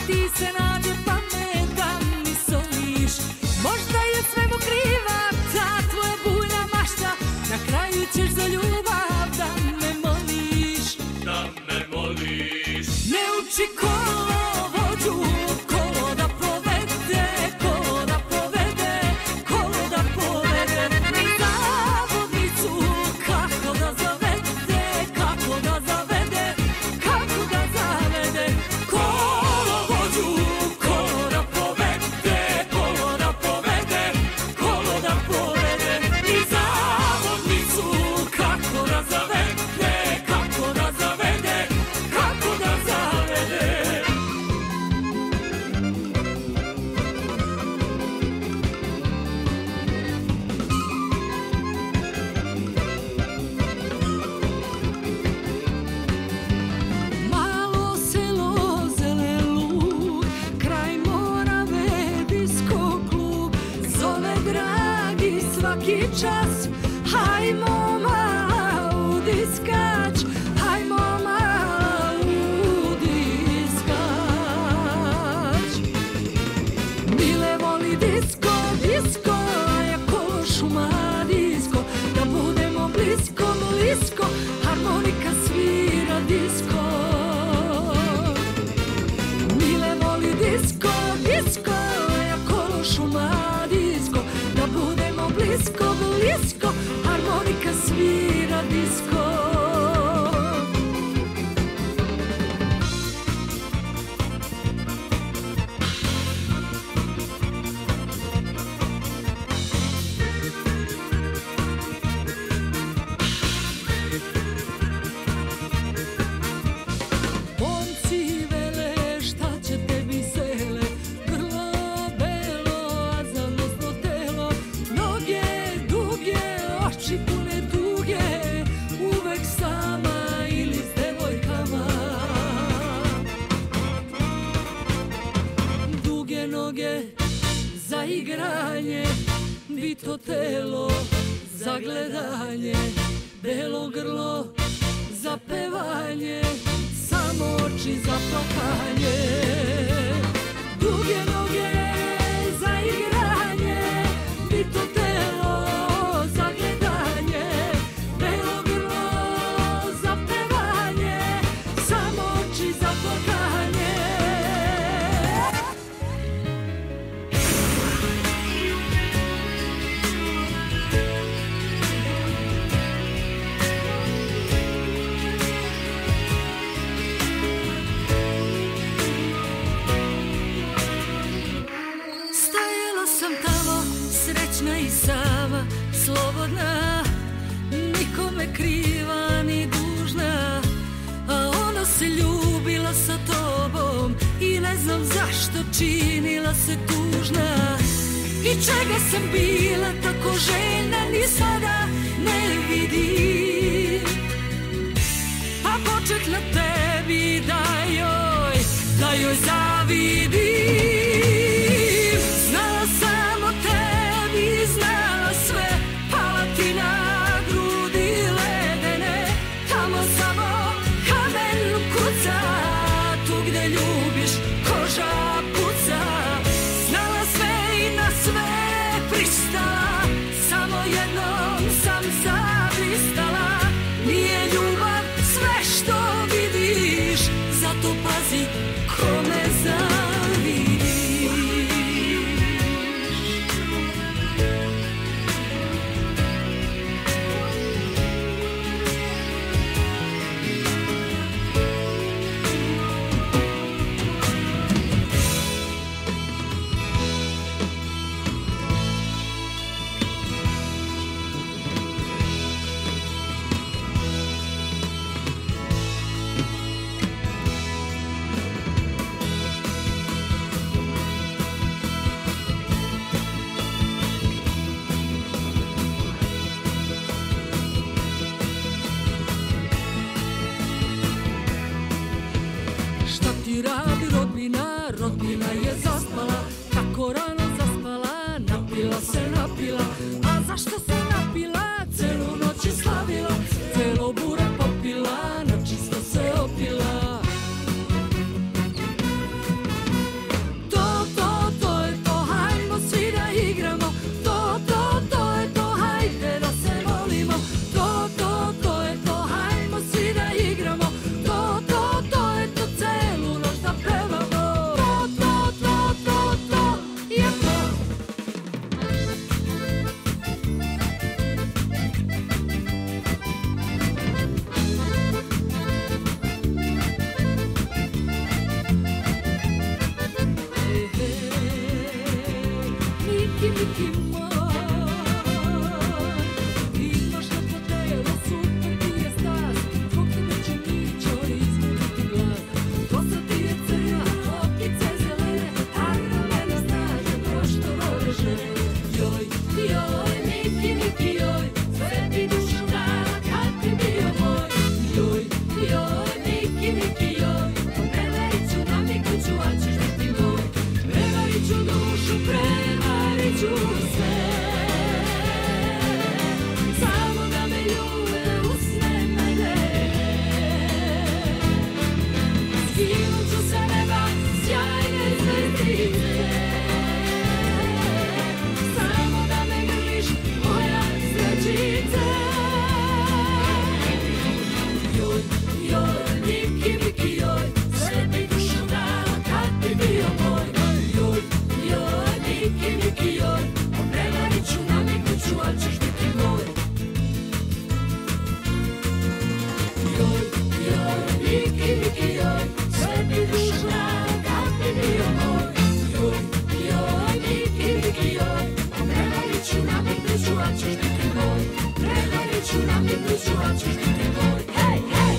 ti se nađe pametan mi soliš. Možda je svemu kriva ta tvoja bujna mašta, na kraju ćeš za ljubav da me moliš. Da me moliš. Ne uči kolovođu, kolo da povede, kolo da povede, kolo da povede, ni zavodnicu kako da zavede, kako da zavede, kako da zavede. Kolovođu, kolo da povede, kolo da povede, kolo da povede, ni zavodnicu kako da zavede, kako da zavede, kako da zavede. Malo selo Zelelu, kraj Morave, disko klub, zove dragi svaki čas. Hajmo mala u diskač, hajmo mala u diskač. Mile voli disko, disko, a ja košuma disko, da budemo blisko, blisko, harmonika svira disko. Mile voli disko, disko, a ja košuma disko, da budemo blisko, blisko, harmonika svira disko. Momci vele šta će tebi sele, grlo belo, a zanosno telo, noge duge, oči pune tuge, uvek sama ili s devojkama. Duge noge za igranje, bito telo za gledanje, belo grlo za pevanje, samo oči za plakanje. Duge noge za igranje, bito telo za gledanje, belo grlo za pevanje, samo oči za plakanje. Stajala sam tamo, srećna i sama, slobodna, nikome kriva ni dužna, a onda se ljubila sa tobom i ne znam zašto činila se tužna. I čega sam bila tako željna, ni sada ne vidim, a poček na tebi da joj, da joj zavidim. Znala sam o tebi, znala sve, pala ti na grudi ledene, tamo samo kamen kuca, tu gde ljubiš koža puca. Znala sve i na sve pristala, samo jednom sam zablistala. Nije ljubav sve što vidiš, zato pazi kome zavidiš. Šta ti radi rodbina, rodbina je zaspala, kako rano zaspala, napila se napila. A zašto se napila, celu noć je slavila, celo bure popila, na čisto se opila. prevarit ću sve. Samo da me ljube usne mene. Skinut ću sa neba sjajne zvezdice. Samo da me grliš, moja srećice. Joj, joj, Miki, Miki, joj, sve bi dušu dala kad bi bio moj. Joj, joj, Miki, Miki, joj, prevarit ću, naviknut ću, al ćeš biti moj. Joj, joj, Miki, Miki, joj, sve bi dušu dala kad bi bio moj. Joj, joj, Miki, Miki, joj, prevarit ću, naviknut ću, al ćeš biti moj. Prevarit ću, naviknut ću, al ćeš biti moj. Hej, hej!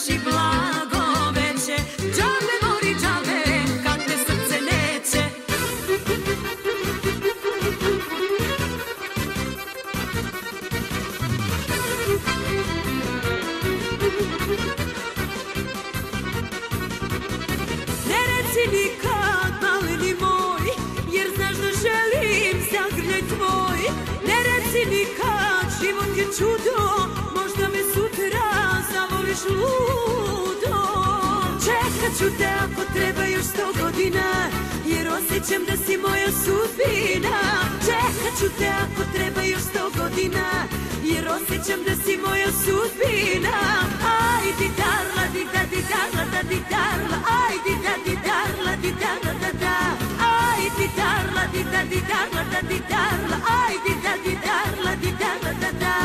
i blago veće. Džabe voli džabe kad te srce neće. Ne reci nikad, maleni moj, jer znaš da želim zagrljaj tvoj. Ne reci nikad, život je čudo, možda me sutra zavoliš ludo. Čekat ću te ako treba još sto godina, jer osjećam da si moja sudbina. Čekat ću te ako treba još sto godina, jer osjećam da si moja sudbina. Ajdi darla, di da di darla, da di darla. Ajdi da di darla, di darla, da da. Ajdi darla, di da di darla, da di darla. Ajdi da di darla, di darla, da da.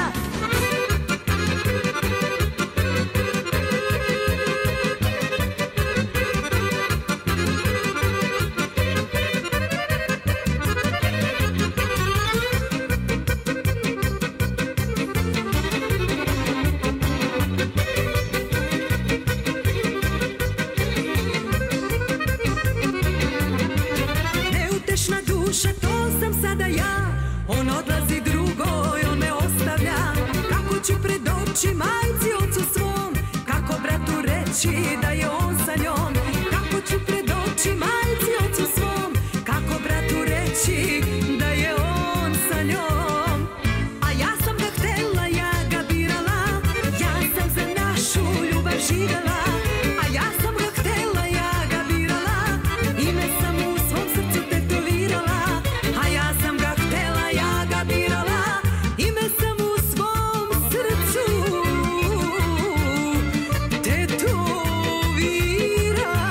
Neutešna duša, to sam sada ja. On odlazi drugoj, on me ostavlja. Kako ću pred oči majci ocu svom, kako bratu reći da je on sa njom. Kako ću pred oči majci ocu svom, kako bratu reći da je on sa njom. A ja sam ga htela, ja ga birala, ja sam za našu ljubav živela. A ja sam ga htela, ja ga birala, ime sam u svom srcu tetovirala. A ja sam ga htela, ja ga birala, ime sam u svom srcu tetovirala.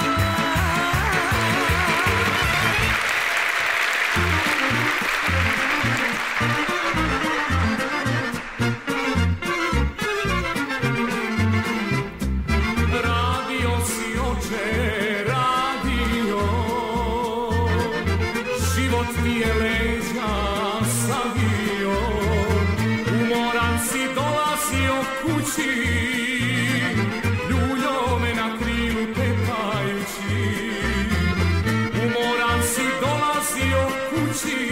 Radio si oče, radio, život ti je leđa savio, umoran si dolazio kući, ljuljo me na krilu pepajući. Umoran si dolazio kući,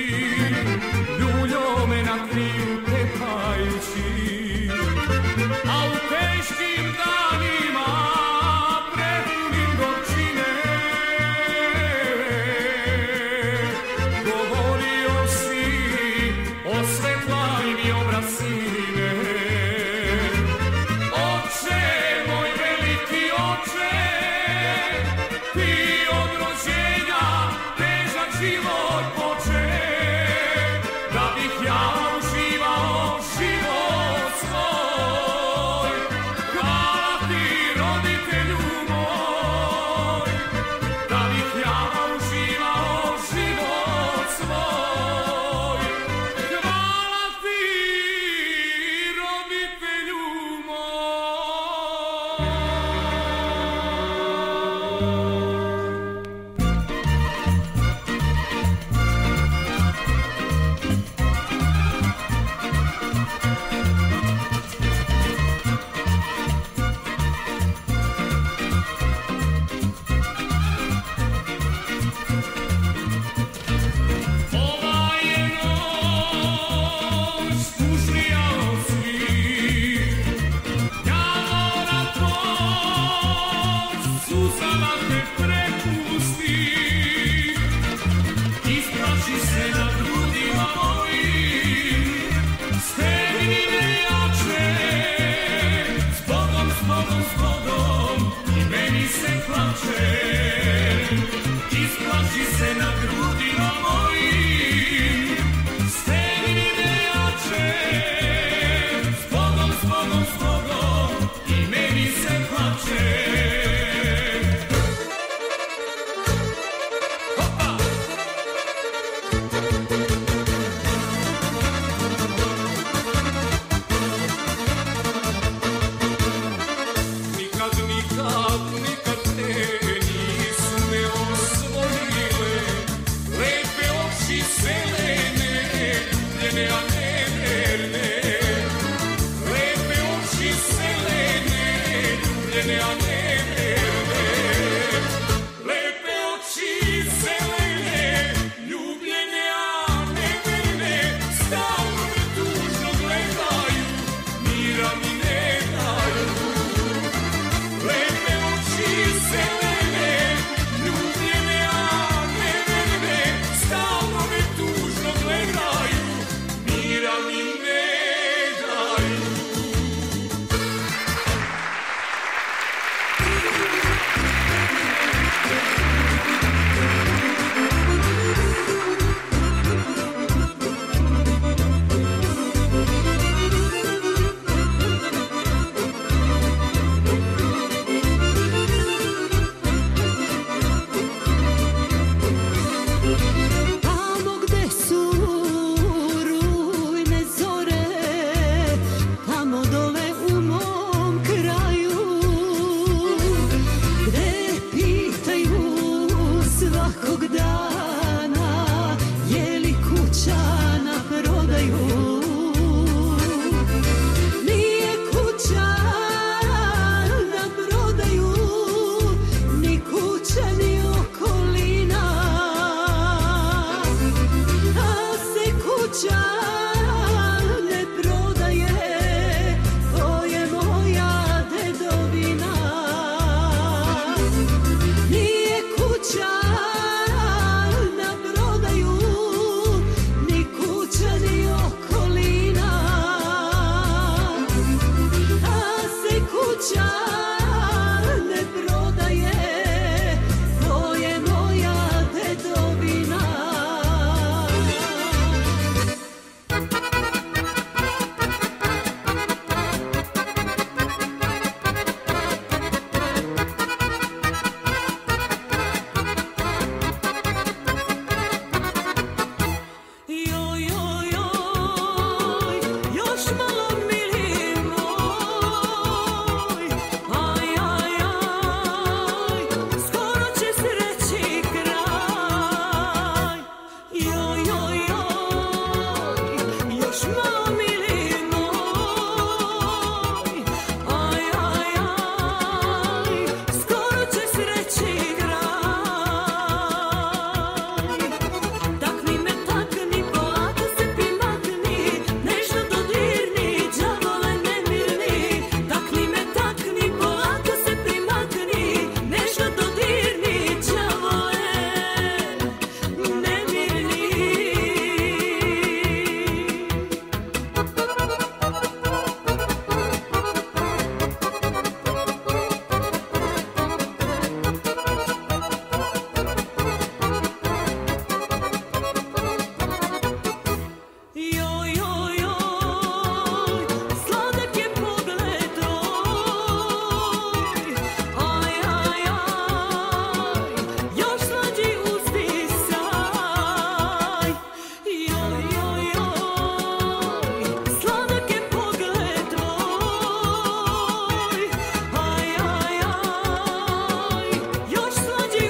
ljuljo me na krilu pepajući. A u teškim danima prepunim gorčine govorio si o svetlani mi obrazine. Oče, moj veliki oče, ti od rođenja težak život poče, da bih ja uživao život svoj. Hvala ti, roditelju moj, da bih ja uživao život svoj. Hvala ti, roditelju moj. Ova je noć tužnija od svih, ja moram proć, suzama te prepusti. Isplaši se na grudima mojim, stegni me jače, zbogom, zbogom, zbogom, i meni se plače. Isplaši se na grudima mojim, stegni me jače, zbogom, zbogom, zbogom, i meni se plače. Hopa! Nikad, nikad, nikad te nisu me osvojile, lepe oči zelene, njene a neverne. Lepe oči zelene, ljubljene, a neverne. Lepe oči zelene, ljubljene, a neverne, stalno me tužno gledaju, mira mi ne daju. Lepe oči zelene, ljubljene, a neverne, stalno me tužno gledaju, mira mi ne daju. Tamo gde su rujne zore, tamo dole u mom kraju, gde pitaju svakog dana je li kuća na prodaju. Nije kuća na prodaju, ni kuća ni okolina, a se kuća ne prodaje, to je moja dedovina. Nije kuća na prodaju, ni kuća ni okolina, a se kuća ne prodaje, to je moja dedovina. Joj, joj, joj, još malo mili moj, aj, aj, aj, skoro će se reći kraj. Joj, joj, joj, još malo mili moj, aj, aj, aj, skoro će se reći kraj. Takni me, takni, polako se primakni, nežno dodirni, đavole nemirni. Takni me, takni, polako se primakni, nežno dodirni, đavole nemirni. Joj, joj, joj, sladak je pogled tvoj, aj, aj, aj, još slađi uzdisaj. Joj, joj, joj, sladak je pogled tvoj, aj, aj, aj, još slađi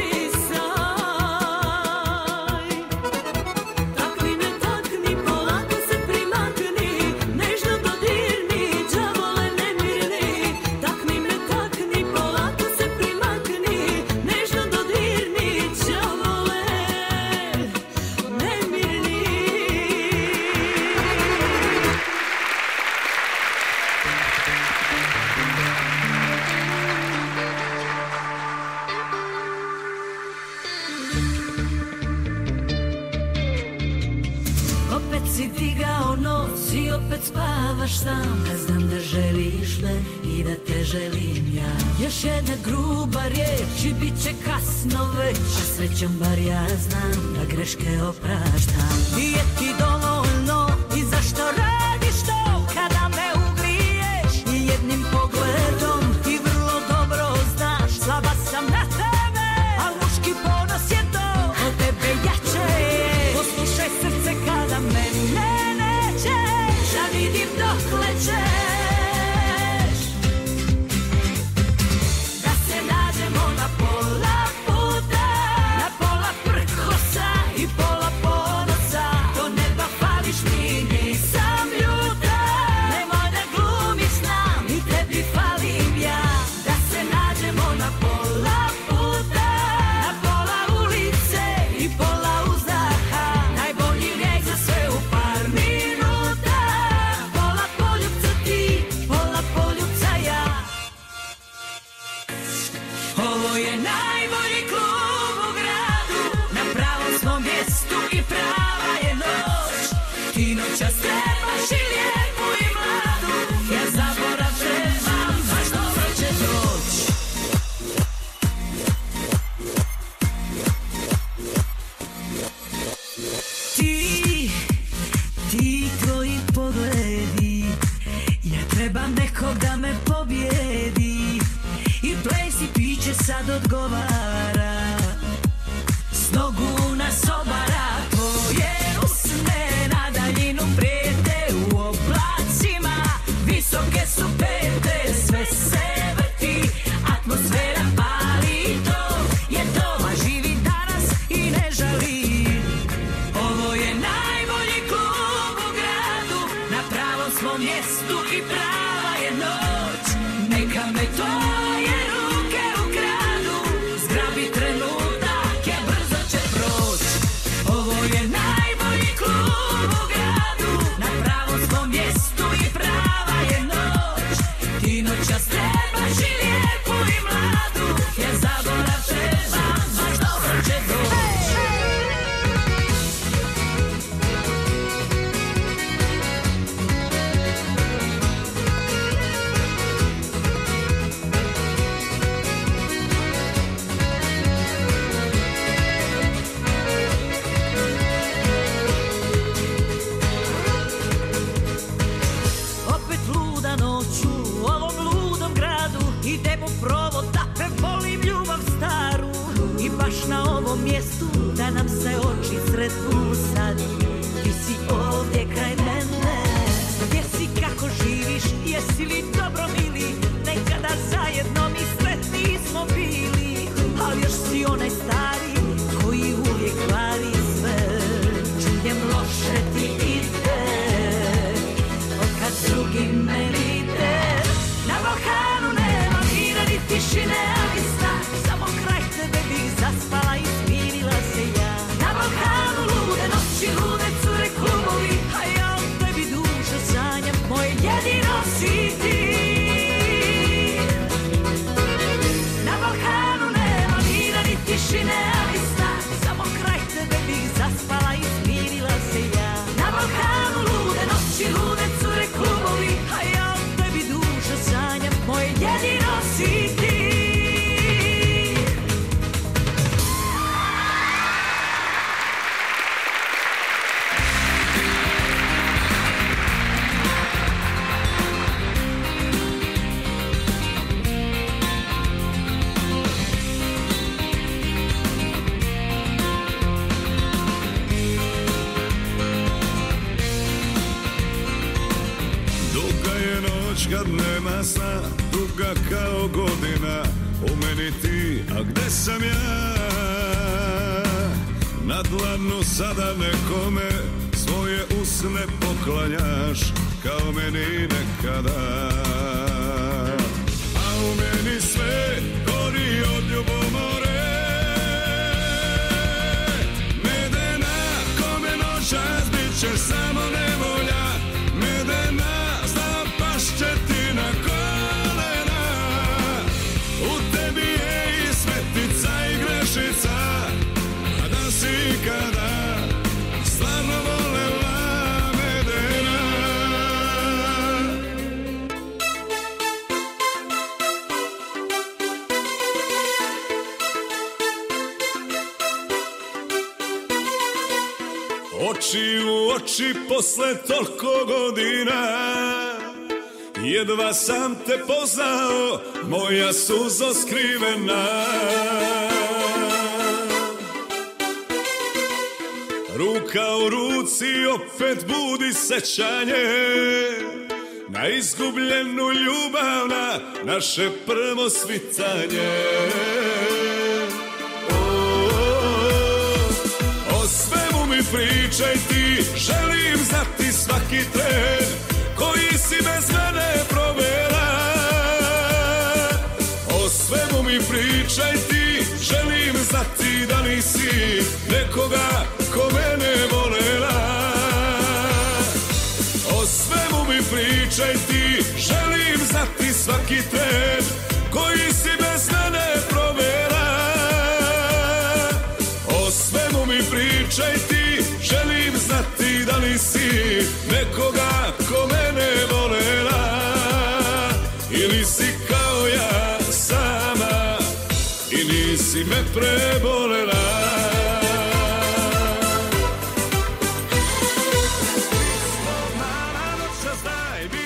uzdisaj. Takni me, takni, polako se primakni, nežno dodirni, đavole nemirni. Takni me, takni, polako se primakni, nežno dodirni, đavole nemirni. Opet si digao nos i opet spavaš sam, a znam da želiš me i da te želim ja. Još jedna gruba riječ i bit će kasno već, a srećom bar ja znam da greške opraštam. Nije ti dovoljno i zašto radiš to kada me ugriješ i jednim pogledom ti vrlo dobro znaš, slaba sam na tebe, a muški ponos je to, od tebe jače je. Poslušaj srce kada me ne nećeš, da vidim dokle ćeš. Da se nađemo na pola puta, na pola prkosa i pola ponosa, do neba kad odgovara, s nogu nas obara. Tvoje usne na daljinu prijete, u oblacima visoke su pete. Sve se vrti, atmosfera pali, to je to, a živi danas i ne žali. Ovo je najbolji klub u gradu, na pravom smo mjestu i prava je noć. Neka me tvoje ruke ukradu, zgrabi trenutak je brzo će proć. Ovo je najbolji klub u gradu, na pravom smo mjestu i prava je noć. Ti noćas trebaš i lijepu i mladu, jer zaborav treba, baš dobro će doć. Opet luda noću u ovom ludom gradu, idem u provod da prevolim ljubav staru. I baš na ovom mjestu da nam se oči sretnu sad. Ti si ovdje kraj mene, gdje si, kako živiš, jesi li dobro mili? Nekada zajedno mi sretni smo bili, ali još si onaj stari koji uvijek kvari sve. Čujem loše ti ide, kad drugi me vide. Na Balkanu nema mira ni tišine, ali sna, samo kraj tebe bih zaspala i smirila se ja. Na Balkanu lude noći, lude cure klubovi, a ja o tebi dušo sanjam, moje jedino si ti. Na Balkanu nema mira ni tišine, ali sna, samo kraj tebe bih zaspala i smirila se ja. Na Balkanu lude noći, lude cure klubovi, a ja o tebi dušo sanjam, moje jedino si ti. Duga je noć kad nema sna, duga kao godina, u meni ti, a gde sam ja? Na dlanu sada nekome svoje usne poklanjaš, kao meni nekada. A u meni sve gori od ljubomore, medena, kome noćas bit ćeš samo nevolja. Medena, znam pašće ti na kolena, u tebi je i svetica i grešica, a da si kada stvarno volela Medena. Oči u oči posle toliko godina, jedva sam te poznao, moja suzo skrivena. Ruka u ruci opet budi sećanje na izgubljenu ljubav, na naše prvo svitanje. O svemu mi pričaj ti, želim znati svaki tren koji si bez mene provela. O svemu mi pričaj ti, želim znati da nisi nekoga ko mene volela. O svemu mi pričaj ti, želim znati svaki tren koji si bez mene provela. O svemu mi pričaj ti, želim znati da nisi nekoga ko mene volela. Ili si kao ja sama i nisi me prebolela.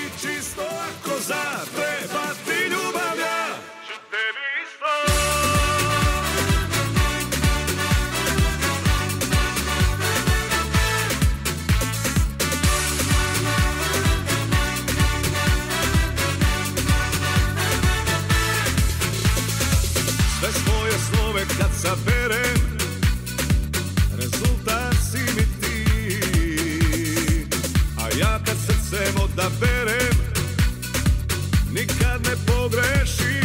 Čisto ako zatreba ti ljubav ja ću tebi isto. Sve svoje slove kad saberem, rezultat si mi ti. A ja kad srcem odaberem, nikad ne pogrešim.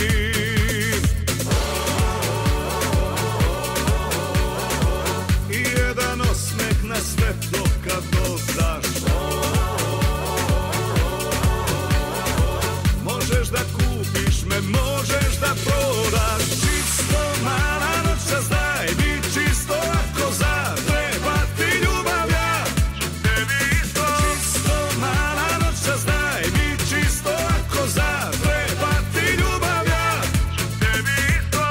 I jedan osmeh na svetlo kad dostaš. Možeš da kupiš me, možeš da prodaš. Čisto mala noća, znaj, bit čisto ako zatreba ti ljubav ja. Tebi isto. Čisto mala noća, znaj, bit čisto ako zatreba ti ljubav ja. Tebi isto.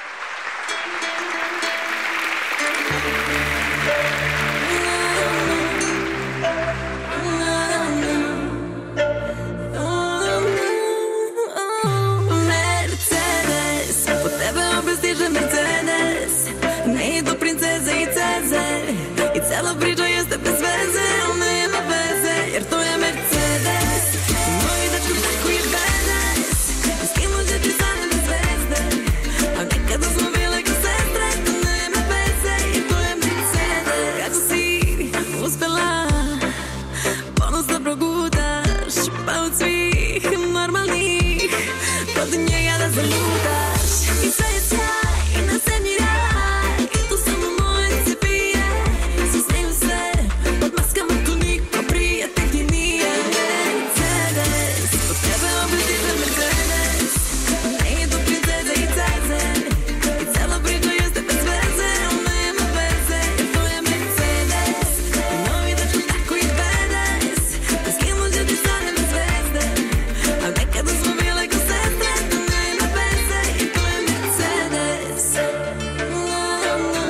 Mercedes, po tebe opet stiže Mercedes. Ne idu princeze i ceze, i cela priča jeste bez veze, ali nema veze, jer to je Mercedes. Moj dečko tako je bedes, skinut će ti sane bez zvezde, a nekada smo bile ko sestre, to nema veze, jer to je Mercedes. Kako si uspela ponosno progutaš, pa od svih normalnih kod njega da zalutaš. I sve je sjaj, i na zemlji raj, i tu samo moje se pije. Svi znaju sve, pod maskama tu niko prijatelj nije. Mercedes, po tebe opet stiže Mercedes. Ne idu princeze i ceze, i cela priča jeste bez veze, ali nema veze, jer to je Mercedes. I novi dečko tako je bedes, da skinut će ti sane bez zvezde, a nekada smo bile ko sestre, to nema veze, jer to je Mercedes. Na, na,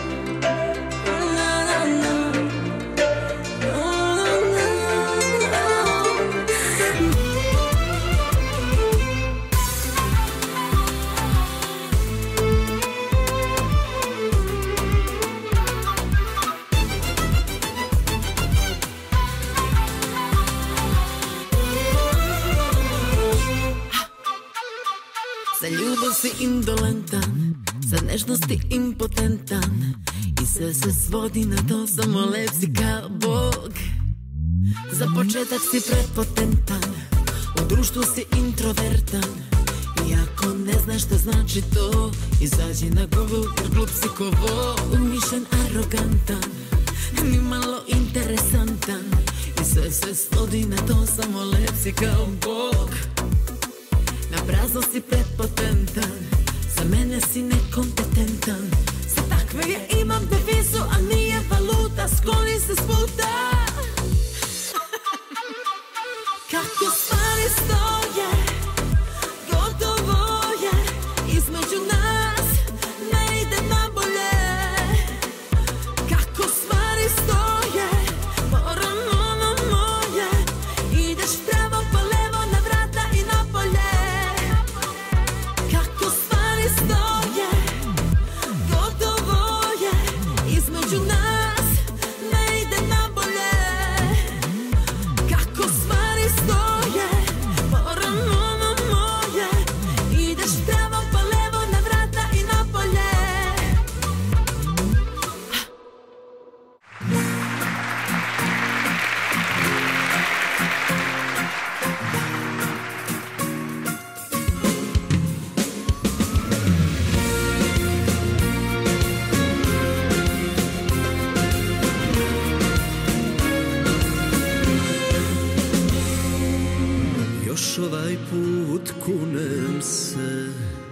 na, na, na. Za ljubav si indolentan, za nežnosti impotentan, i sve se svodi na to, samo lep si kao Bog. Za početak si prepotentan, u društvu si introvertan, i ako ne znaš šta znači to, izađi na govor, jer glup si ko vol. Umišljen, arogantan, ni malo interesantan, i sve se svodi na to, samo lep si kao Bog. Na prazno si prepotentan, za mene si nekompetentan. Za takve ja imam devizu, a nije valuta, skloni se s puta. Kako stvari stoje, gotovo je, između nas ne ide na bolje. Kako stvari stoje, moram ono moje, ideš pravo pa levo, na vrata i na polje. Kako stvari stoje, gotovo je, između nas ne ide na bolje. Kako stvari stoje, moram ono moje, ideš pravo pa levo, na vrata i na polje. Još ovaj put kunem se,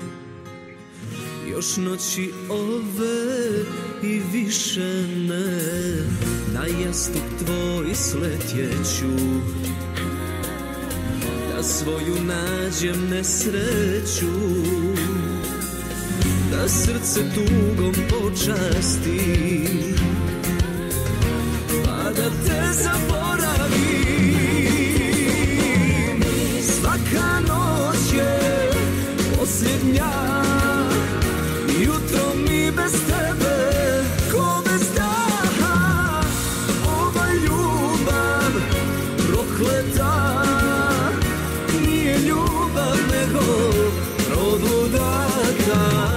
još noći ove i više ne, na jastuk tvoj sletjeću, da svoju nađem nesreću, da srce tugom počastim, pa da te zaboravim. Svaka noć je posljednja, jutro mi bez tebe ko bez daha. Ova ljubav prokleta nije ljubav nego produdaka.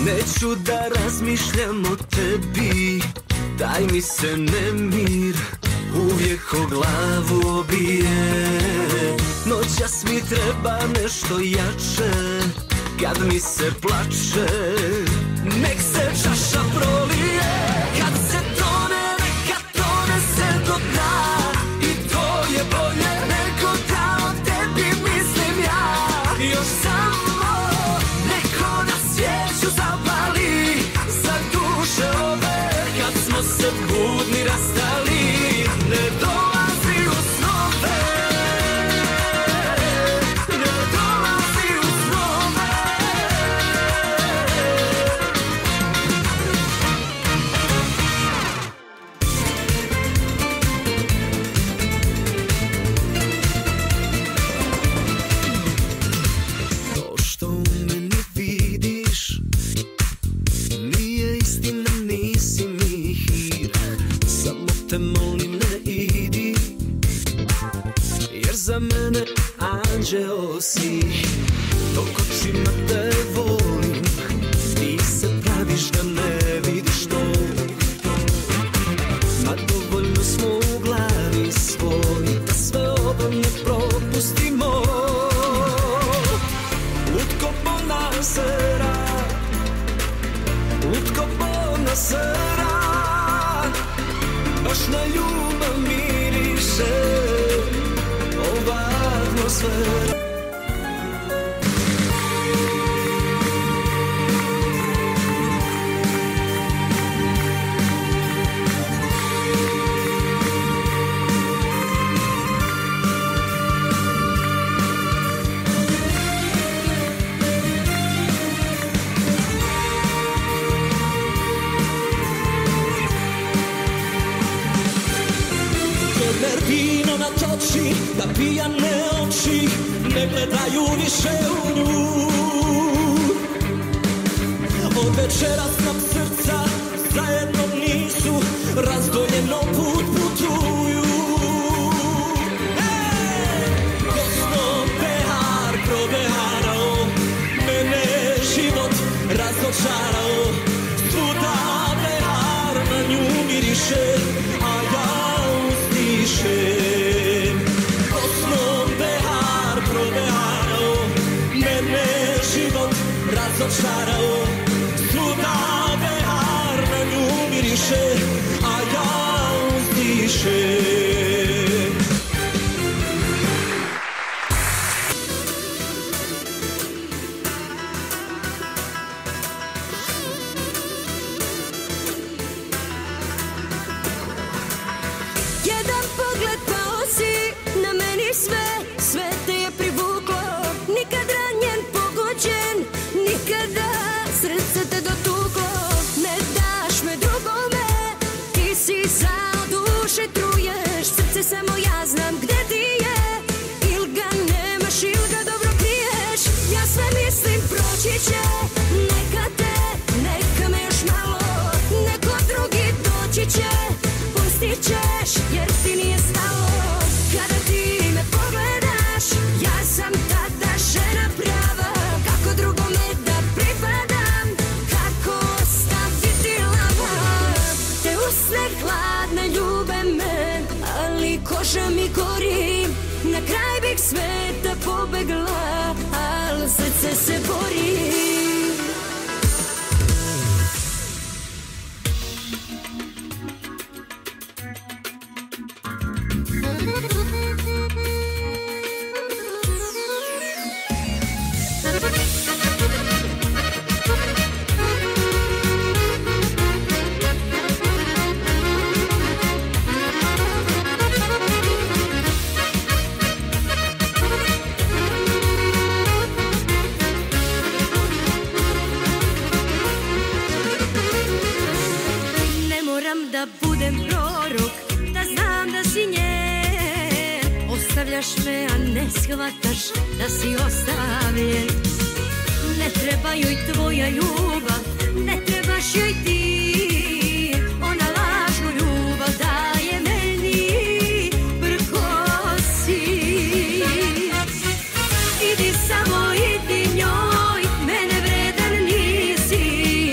Neću da razmišljam o tebi, daj mi se nemir, uvijek o glavu obije. Noćas mi treba nešto jače, kad mi se plače, nek se čaša prolije. Kad se tone, neka tone se do dna, i to je bolje nego da o tebi mislim ja. Još samo neko na svijeću zapali, za duše ove kad smo se budni rastali. Ne dolazi u snove, ne dolazi u snove. To što u meni vidiš nije istina, nisi mi hir. Samo te molim ne idi, jer za mene anđeo si. Dok očima te volim, ti se praviš da ne vidiš to. Ma dovoljno smo u glavi svoj, da sve ovo ne propustimo. Utko bona sera, utko bona sera, baš na ljubav miriše ova atmosfera. Vino natoči, da pijane oči ne gledaju više u nju. Od večeras nam srca zajedno nisu, razdvojeno put putuju. Gosno behar probeharao, mene život razočarao. Svuda behar na nju miriše, a ja Osmom behar probeharao, mene život razočarao. Svuda behar na nju miriše, a ja uzdišem. Sve, sve te je privuklo, nikad ranjen, pogođen, nikada srce te dotuklo. Ne daš me drugome, ti si za duše truješ, srce samo ja znam gde ti je. Il ga nemaš, il ga dobro kriješ, ja sve mislim proći će. Neka te, neka me još malo, neko drugi doći će. Pustit ćeš, jer ti nije stalo. Kada ti me pogledaš, ja sam tada žena prava. Kako drugome da pripadam, kako ostaviti lava. Te usne hladne ljube me, ali koža mi gori. Na kraj bih sveta pobegla, al srce se bori. Da budem prorok, da znam da si njen. Ostavljaš me, a ne shvataš da si ostavljen. Ne treba joj tvoja ljubav, ne trebaš joj ti. Ona lažnu ljubav daje meni, prkosi. Idi samo, idi njoj, mene vredan nisi.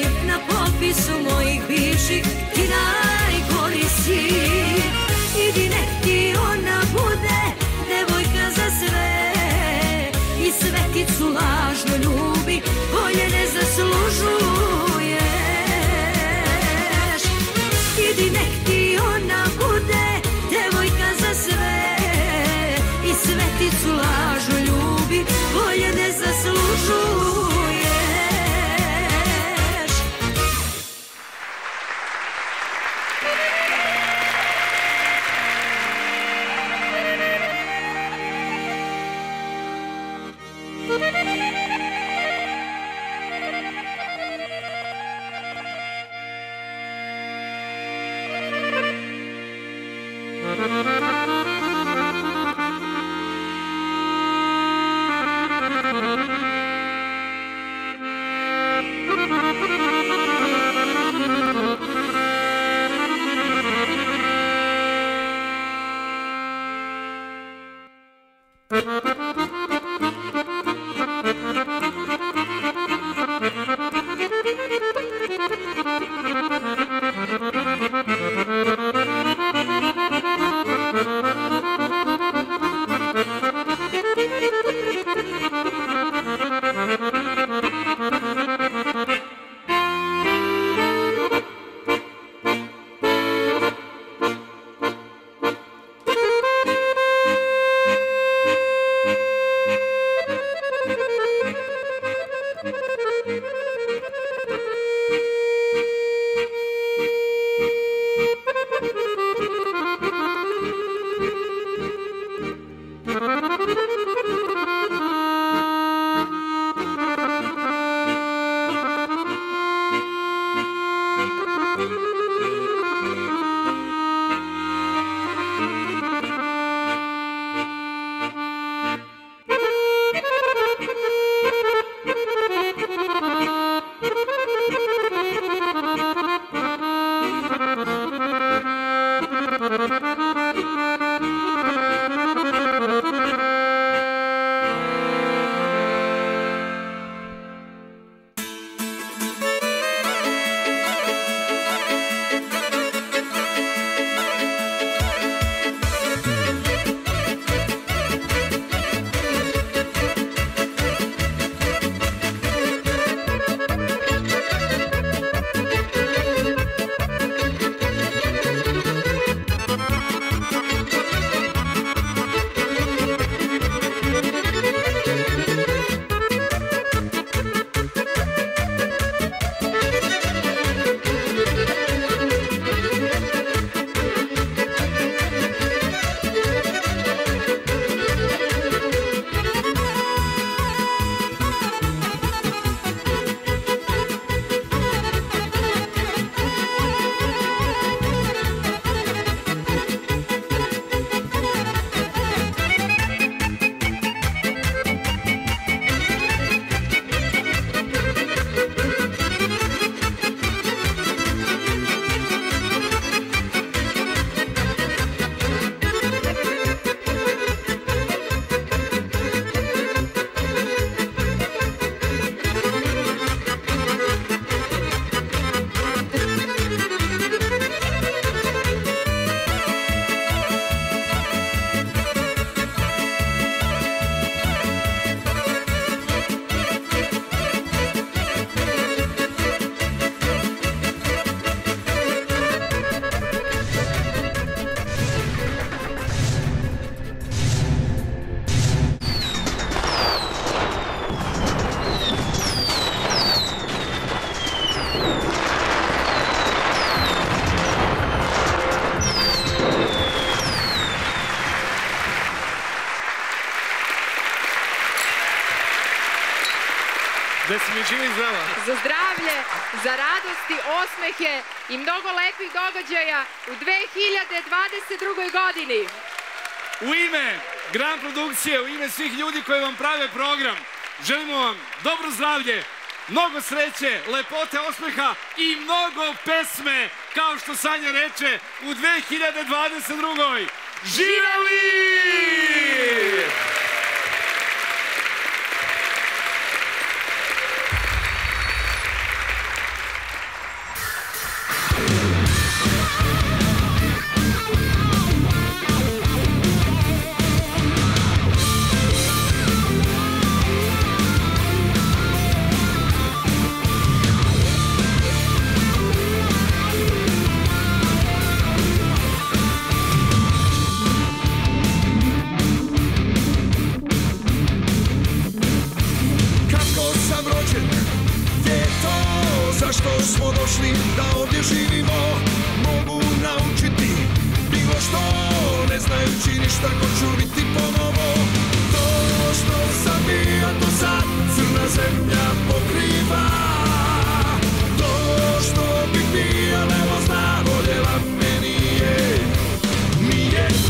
Da si mi živi i zdrava. Za zdravlje, za radosti, osmehe i mnogo lepih događaja u dve hiljade dvadeset drugoj godini. U ime Grand Produkcije, u ime svih ljudi koji vam prave program, želimo vam dobro zdravlje, mnogo sreće, lepote, osmeha i mnogo pesme, kao što Sanja reče, u dve hiljade dvadeset drugoj. Živeli! Zašto smo došli da ovdje živimo, mogu naučiti bilo što, ne znajući ništa ko ću biti ponovo. To što sam bio do sad, crna zemlja pokriva. To što bih bio, evo zna, voljela me nije, nije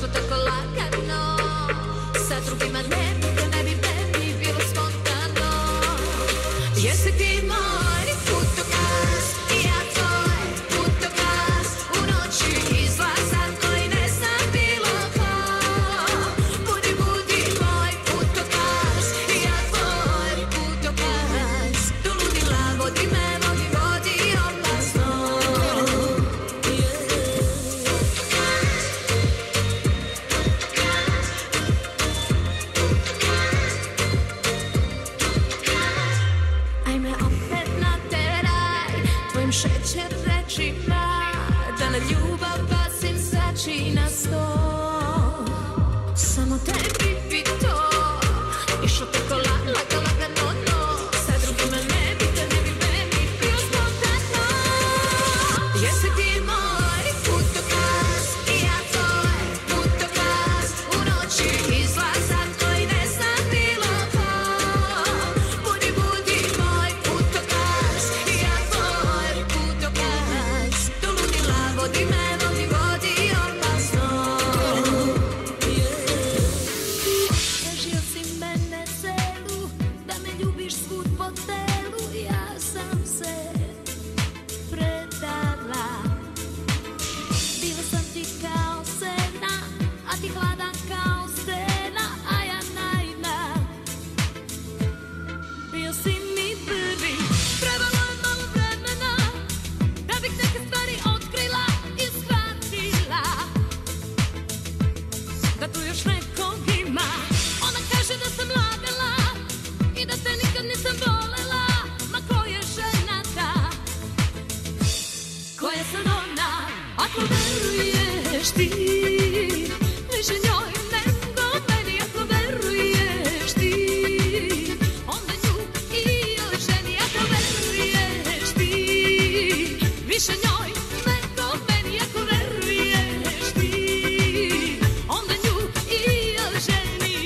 išlo tako lagano. Sa drugima ne bi, to ne bi meni bilo spontano. Jesi ti moj putokaz i ja tvoj putokaz. U noći izlazan koji ne znam bilo ko. Budi, budi moj putokaz i ja tvoj putokaz. Do ludila vodi me, vodi, vodi opasno. Ajme opet nateraj tvojim šećer rečima, da na ljubav bacim začina sto. Samo tebi bi to išlo tako laga, lagano, no. Sa drugima ne bi, to ne bi meni bilo spontano. Jesi ti moj putokaz i ja tvoj putokaz. U noći izlazan koji ne znam bilo ko. Budi, budi moj putokaz i ja tvoj putokaz. Do ludila vodi me, vodi, vodi opasno. Tražio si mene celu, da me ljubiš svud po telu. Ja sam se predala. Bila sam ti kao sena, a ti hladan kao stena, a ja naivna. Bio si mi prvi, trebalo je malo vremena da bih neke stvari otkrila i shvatila da tu još nekog ima. Ona kaže da sam lagala i da te nikad nisam volela. Ma ko je žena ta? Koja sam ona? Ako veruješ ti više njoj nego meni. Ako veruješ ti onda nju i oženi. Ako veruješ ti više njoj nego meni. Ako veruješ ti onda nju i oženi.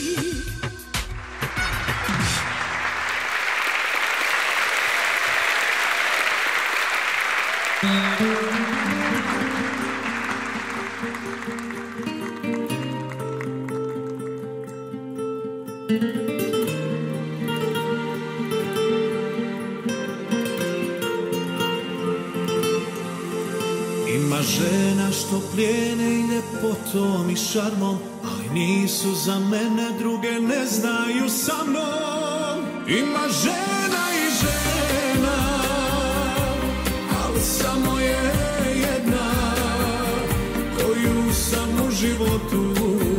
Ima žena što plijene i ljepotom i šarmom, ali nisu za mene, druge ne znaju sa mnom. Ima žena i žena, ali samo je jedna koju sam u životu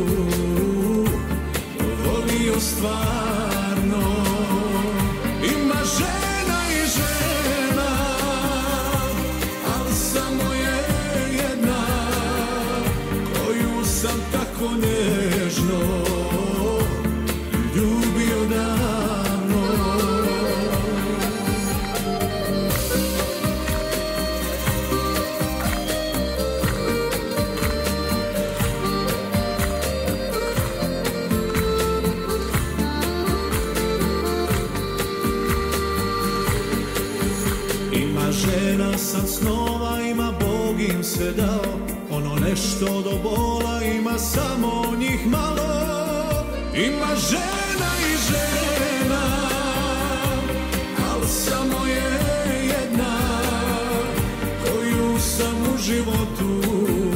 volio stvarno. Ima žena i žena, ali samo je jedna koju sam tako nježno ljubio davno. Ima žena san snova, ima Bog im sve dao. Ono nešto do bola ima samo njih malo. Ima žena i žena, ali samo je jedna koju sam u životu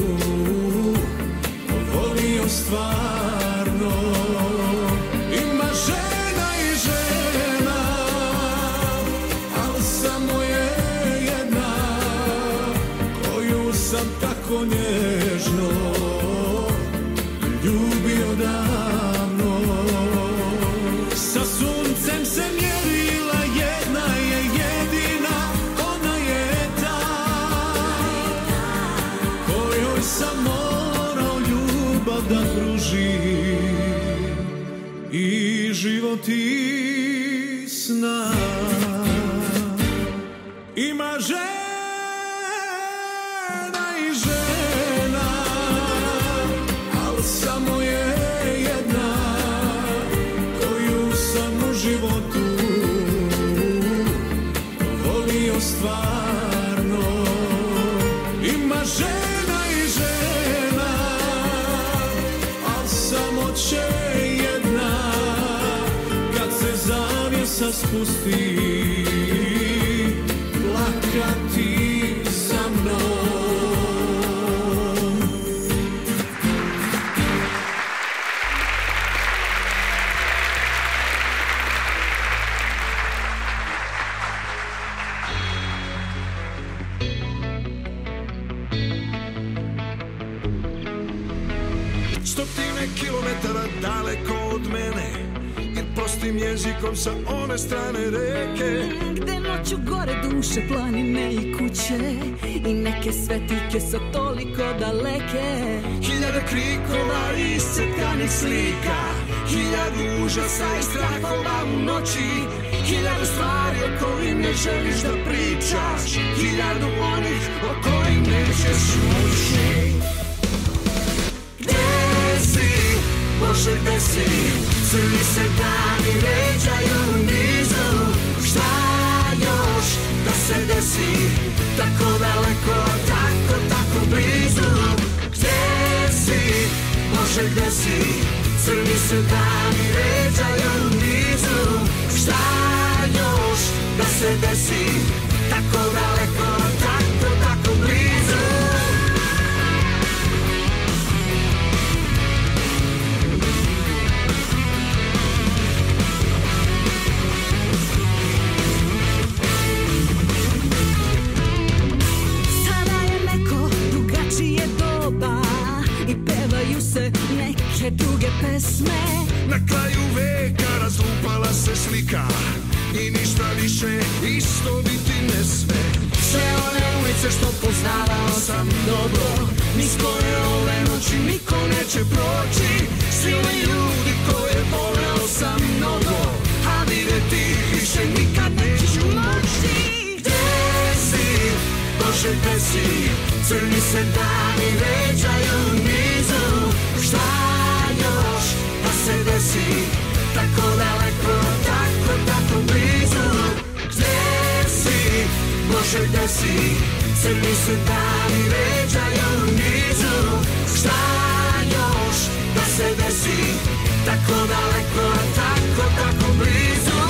volio stvarno. Ima žena i žena, ali samo je jedna koju sam tako nježno ljubio davno. Sa suncem se mjerila, jedna je jedina, ona je ta kojoj sam morao ljubav da pružim i život i sna. Ima žena i žena, ali samo je jedna koju sam u životu volio stvarno. Ima žena i žena, će jedna, kad se zavjesa spusti, plakati za mnom. Stotine kilometara daleko od mene, jer prostim jezikom sa one strane reke. Gde noću gore duše, planine i kuće, i neke svetlike su toliko daleke. Hiljade krikova i iscrtanih slika, hiljadu užasa i strahova u noći, hiljadu stvari o kojim ne želiš da pričaš, hiljadu onih o kojim nećeš moći. Bože, gde si? Crni se dani ređaju nizu. Šta još da se desi? Tako daleko, tako, tako blizu. Gde si? Bože, gde si? Crni se dani ređaju nizu. Šta još da se desi? Tako daleko, tako, tako blizu. I pevaju se neke druge pesme. Na kraju veka razlupala se slika i ništa više isto biti ne sme. Sve one ulice što poznavao sam dobro, niz koje ove noći niko neće proći. Svi oni ljudi koje voleo sam mnogo, a vidjeti ih više nikad neću moći. Gde si? Bože, gde si? Crni se dani ređaju nizu. Šta još da se desi? Tako daleko, tako, tako blizu. Gde si? Bože, gde si? Crni se dani ređaju nizu. Šta još da se desi? Tako daleko, tako, tako blizu.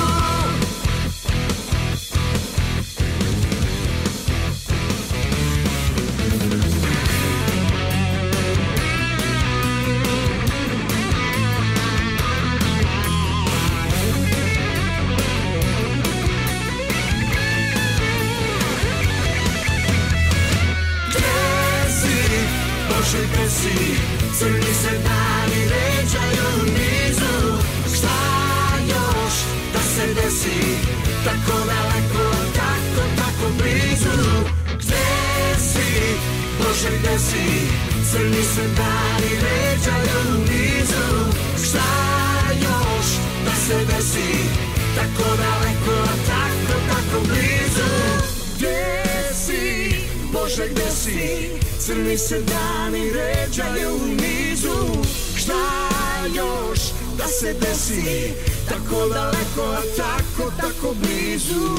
Bože, gde si? Crni se dani ređaju nizu. Šta još da se desi? Tako daleko, tako, tako blizu. Gde si? Bože, gde si? Crni se dani ređaju nizu. Šta još da se desi? Tako daleko, tako, tako blizu. Gde si? Bože, gde si? Crni se dani ređaju nizu. Šta još da se desi? Tako daleko, a tako, tako blizu.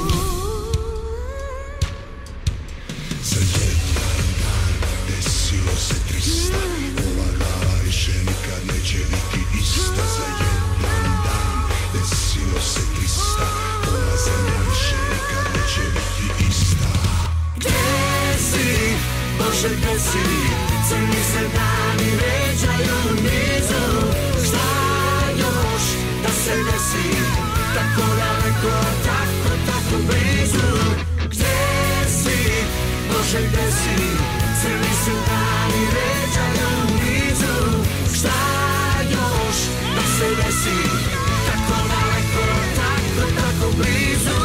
Za jedan dan desilo se trista. Ova glava više nikad neće biti ista. Za jedan dan desilo se trista. Ova zemlja više nikad neće biti ista. Gde si? Bože, gde si? Crni se dani ređaju nizu. Šta još da se desi? Tako daleko, tako, tako blizu. Gde si? Bože, gde si? Crni se dani ređaju nizu. Šta još da se desi? Tako daleko, tako, tako blizu.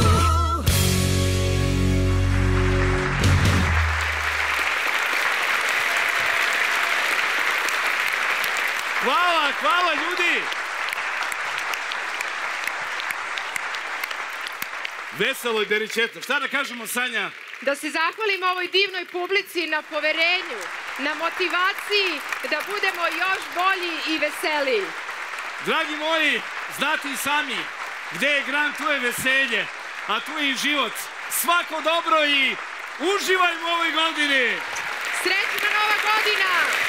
Hvala, hvala ljudi! Veselo i beričetno. Šta da kažemo, Sanja? Da se zahvalimo ovoj divnoj publici na poverenju, na motivaciji da budemo još bolji i veseliji. Dragi moji, znate i sami, gde je gran, tu je veselje, a tu je i život. Svako dobro i uživajmo u ovoj godini! Srećna Nova godina!